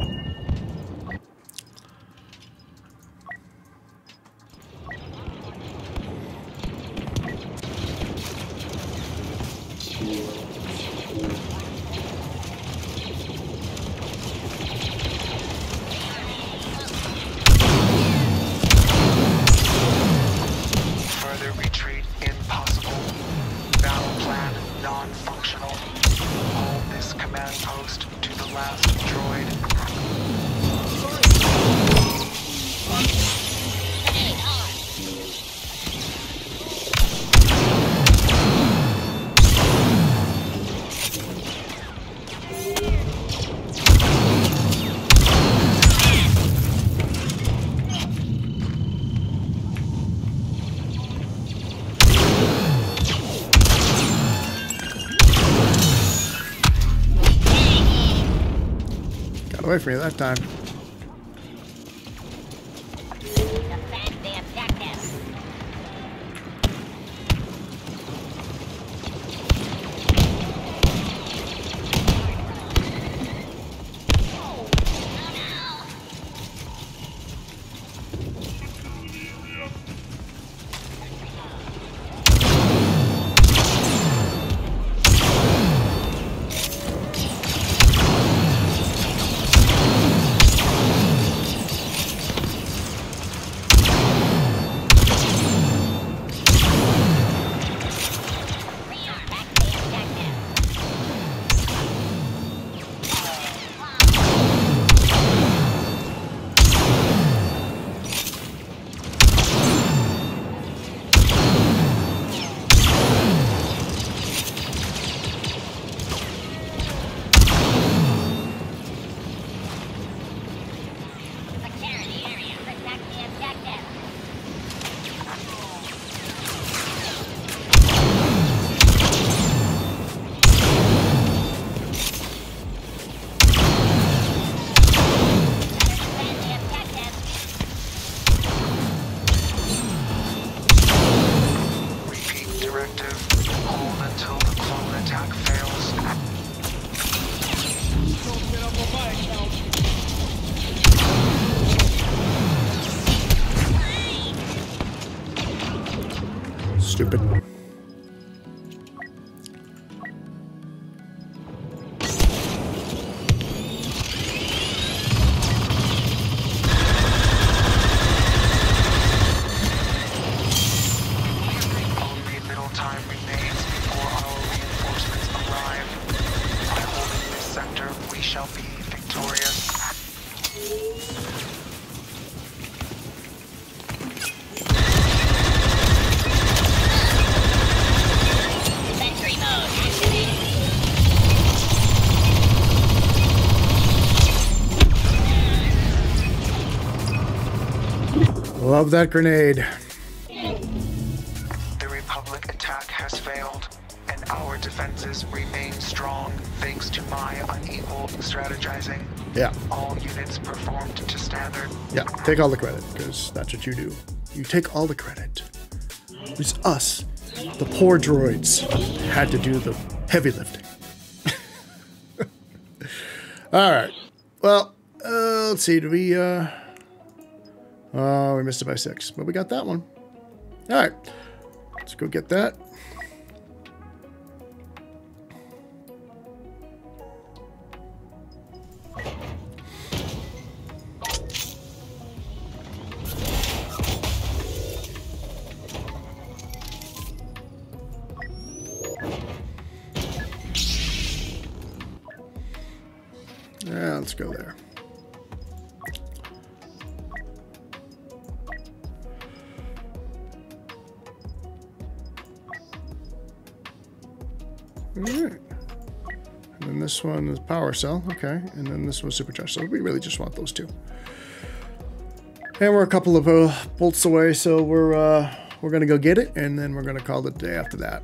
Away from you that time. stupid. Love that grenade. The Republic attack has failed, and our defenses remain strong thanks to my unequal strategizing. Yeah. All units performed to standard. Yeah, take all the credit, because that's what you do. You take all the credit. It's us, the poor droids, had to do the heavy lifting. Alright. Well, uh, let's see, did we, uh... Oh, we missed it by six, but we got that one. Alright, let's go get that. Yeah, let's go there. Alright. And then this one is power cell, okay. And then this was supercharged. So we really just want those two. And we're a couple of uh, bolts away, so we're uh, we're gonna go get it, and then we're gonna call it a day after that.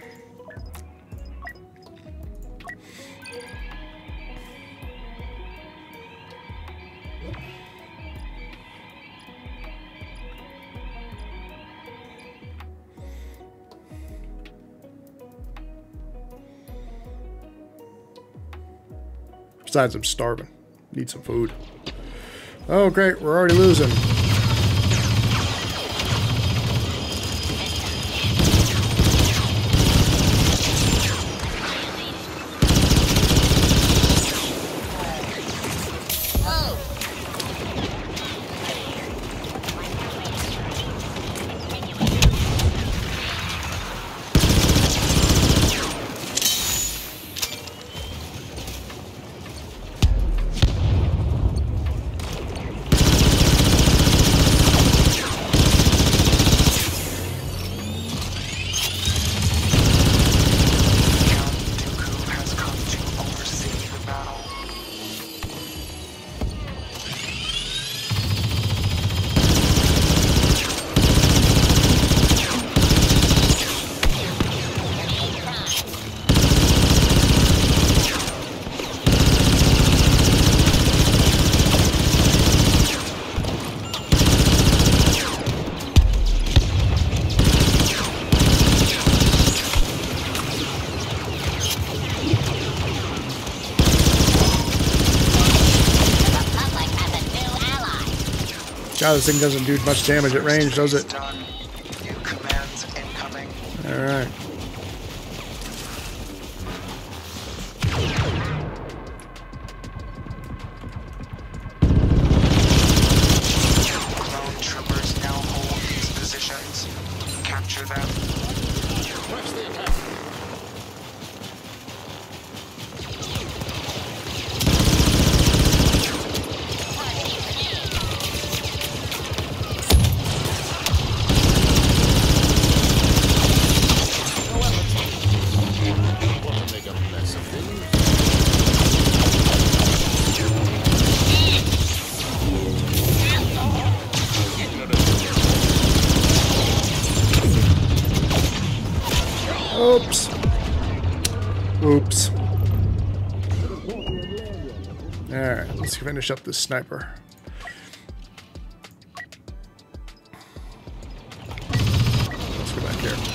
Besides, I'm starving. Need some food. Oh, great. We're already losing. God, this thing doesn't do much damage at range, does it? New commands incoming. Alright. Clone troopers now hold these positions. Capture them. Press the attack. Oops. Oops. Alright, let's finish up this sniper. Let's go back here.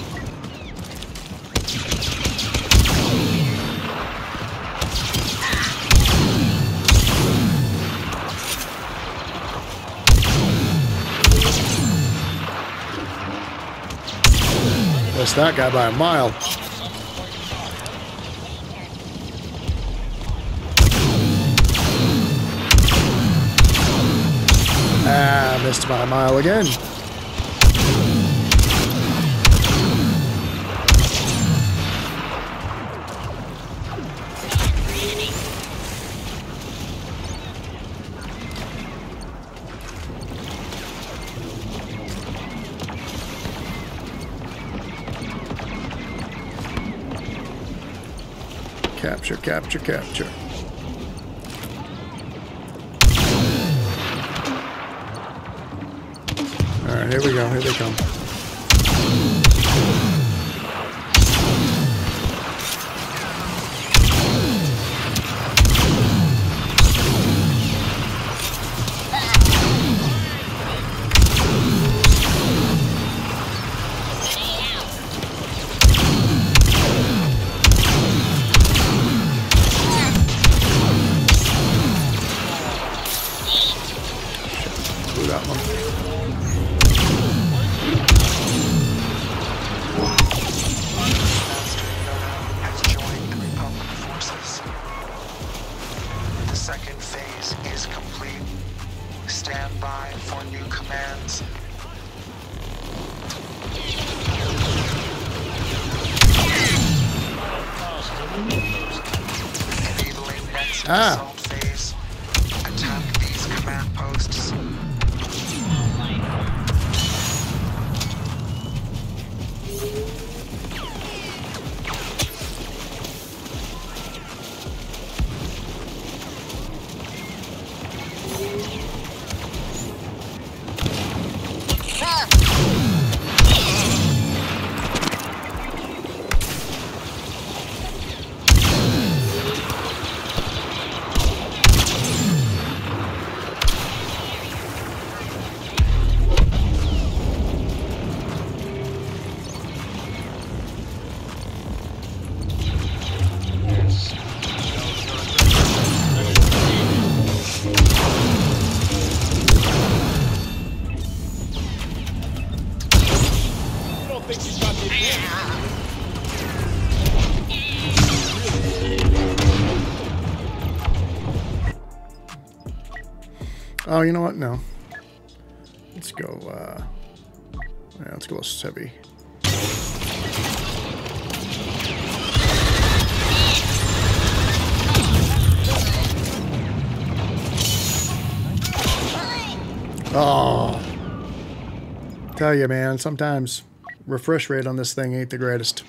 Missed that guy by a mile. Ah, missed by a mile again. Capture, capture, capture. Alright, here we go. Here they come. Ah. Phase. Attack these command posts. Oh, you know what? No. Let's go, uh... yeah, let's go less heavy. Oh. Tell you, man, sometimes refresh rate on this thing ain't the greatest.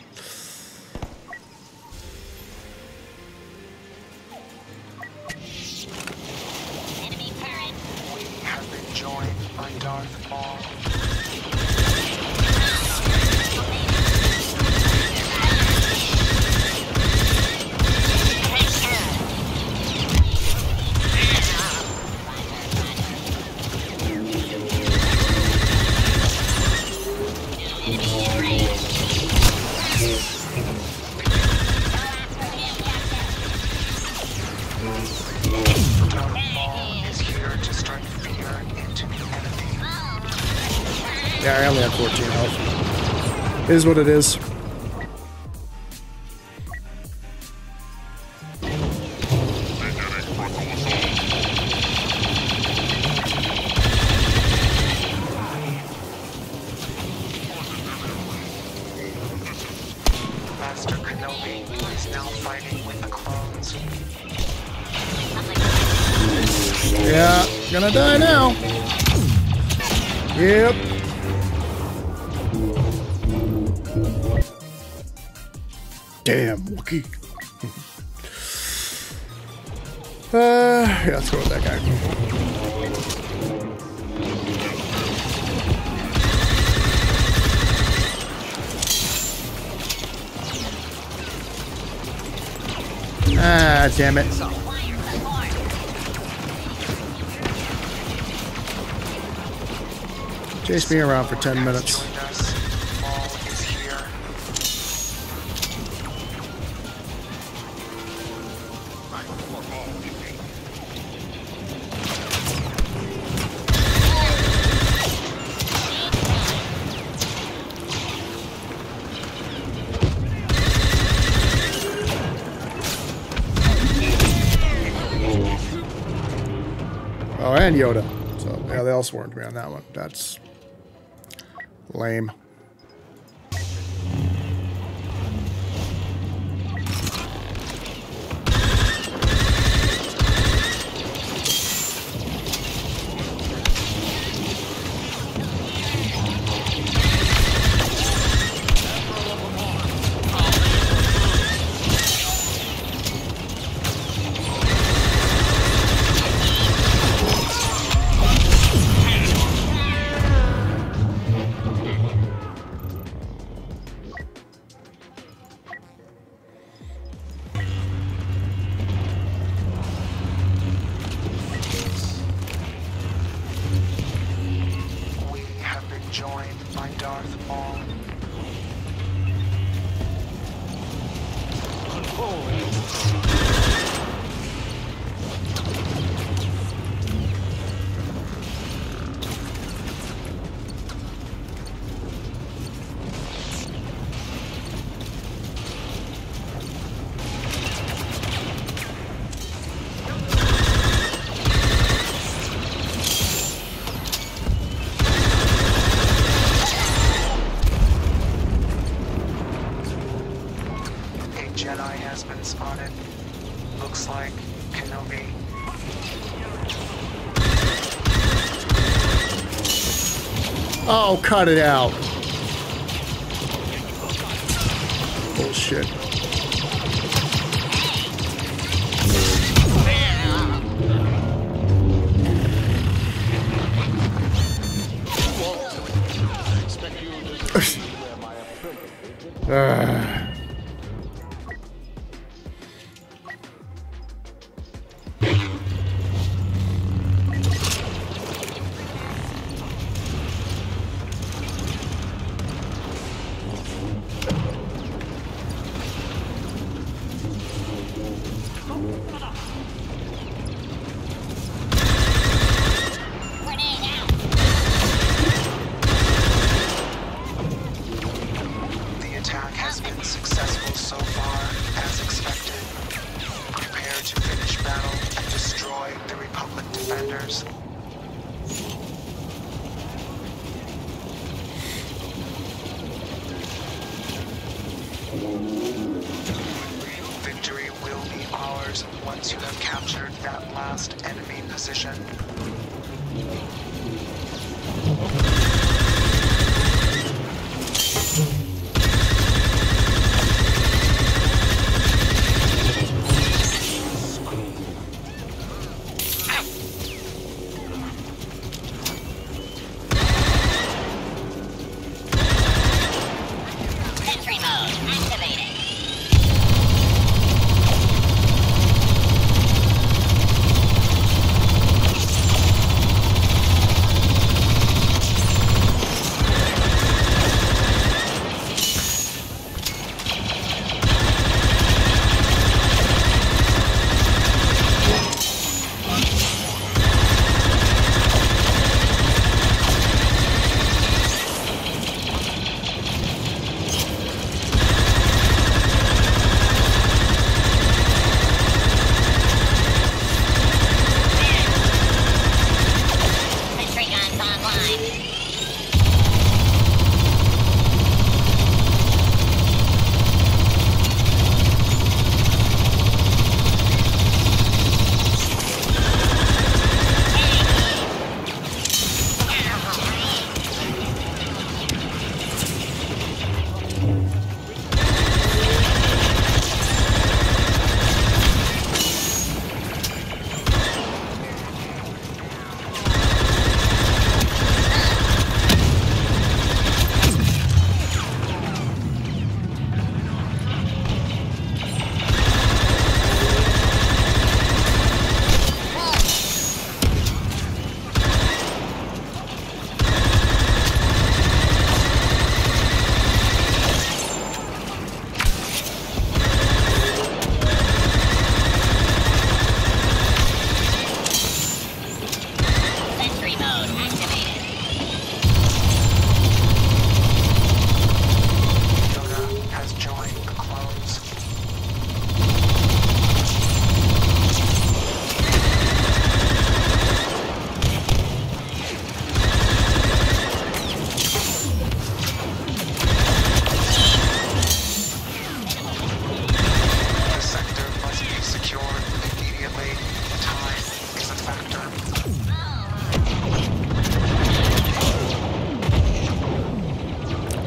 Joined by Darth Maul. Yeah, I only have fourteen health. It is what it is. Master Kenobi is now fighting with the clones. Yeah, gonna die now. Yep. Damn, Wookie. uh, yeah, let's go with that guy. Ah, damn it. Chase me around for ten minutes. and Yoda. So yeah, they all swarmed me on that one. That's lame. Joined by Darth Maul. Jedi has been spotted. Looks like Kenobi. Oh, cut it out. Bullshit. uh. Victory will be ours once you have captured that last enemy position.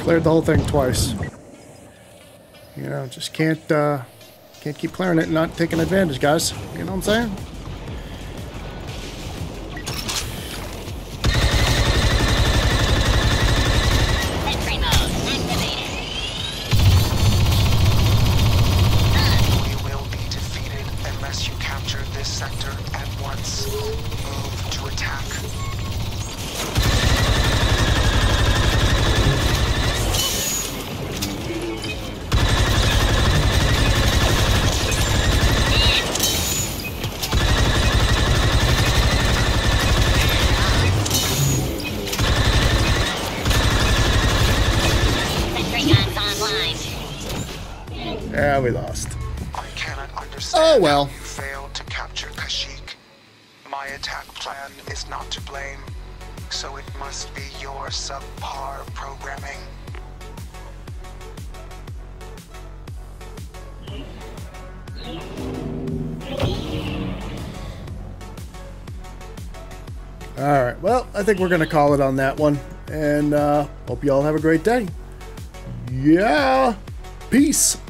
Cleared the whole thing twice. You know, just can't, uh, can't keep clearing it and not taking advantage, guys. You know what I'm saying? We will be defeated unless you capture this sector at once. Move to attack. Yeah, we lost. I cannot understand. Oh well. You failed to capture Kashyyyk. My attack plan is not to blame, so it must be your subpar programming. Alright, well, I think we're going to call it on that one. And uh, hope you all have a great day. Yeah. Peace.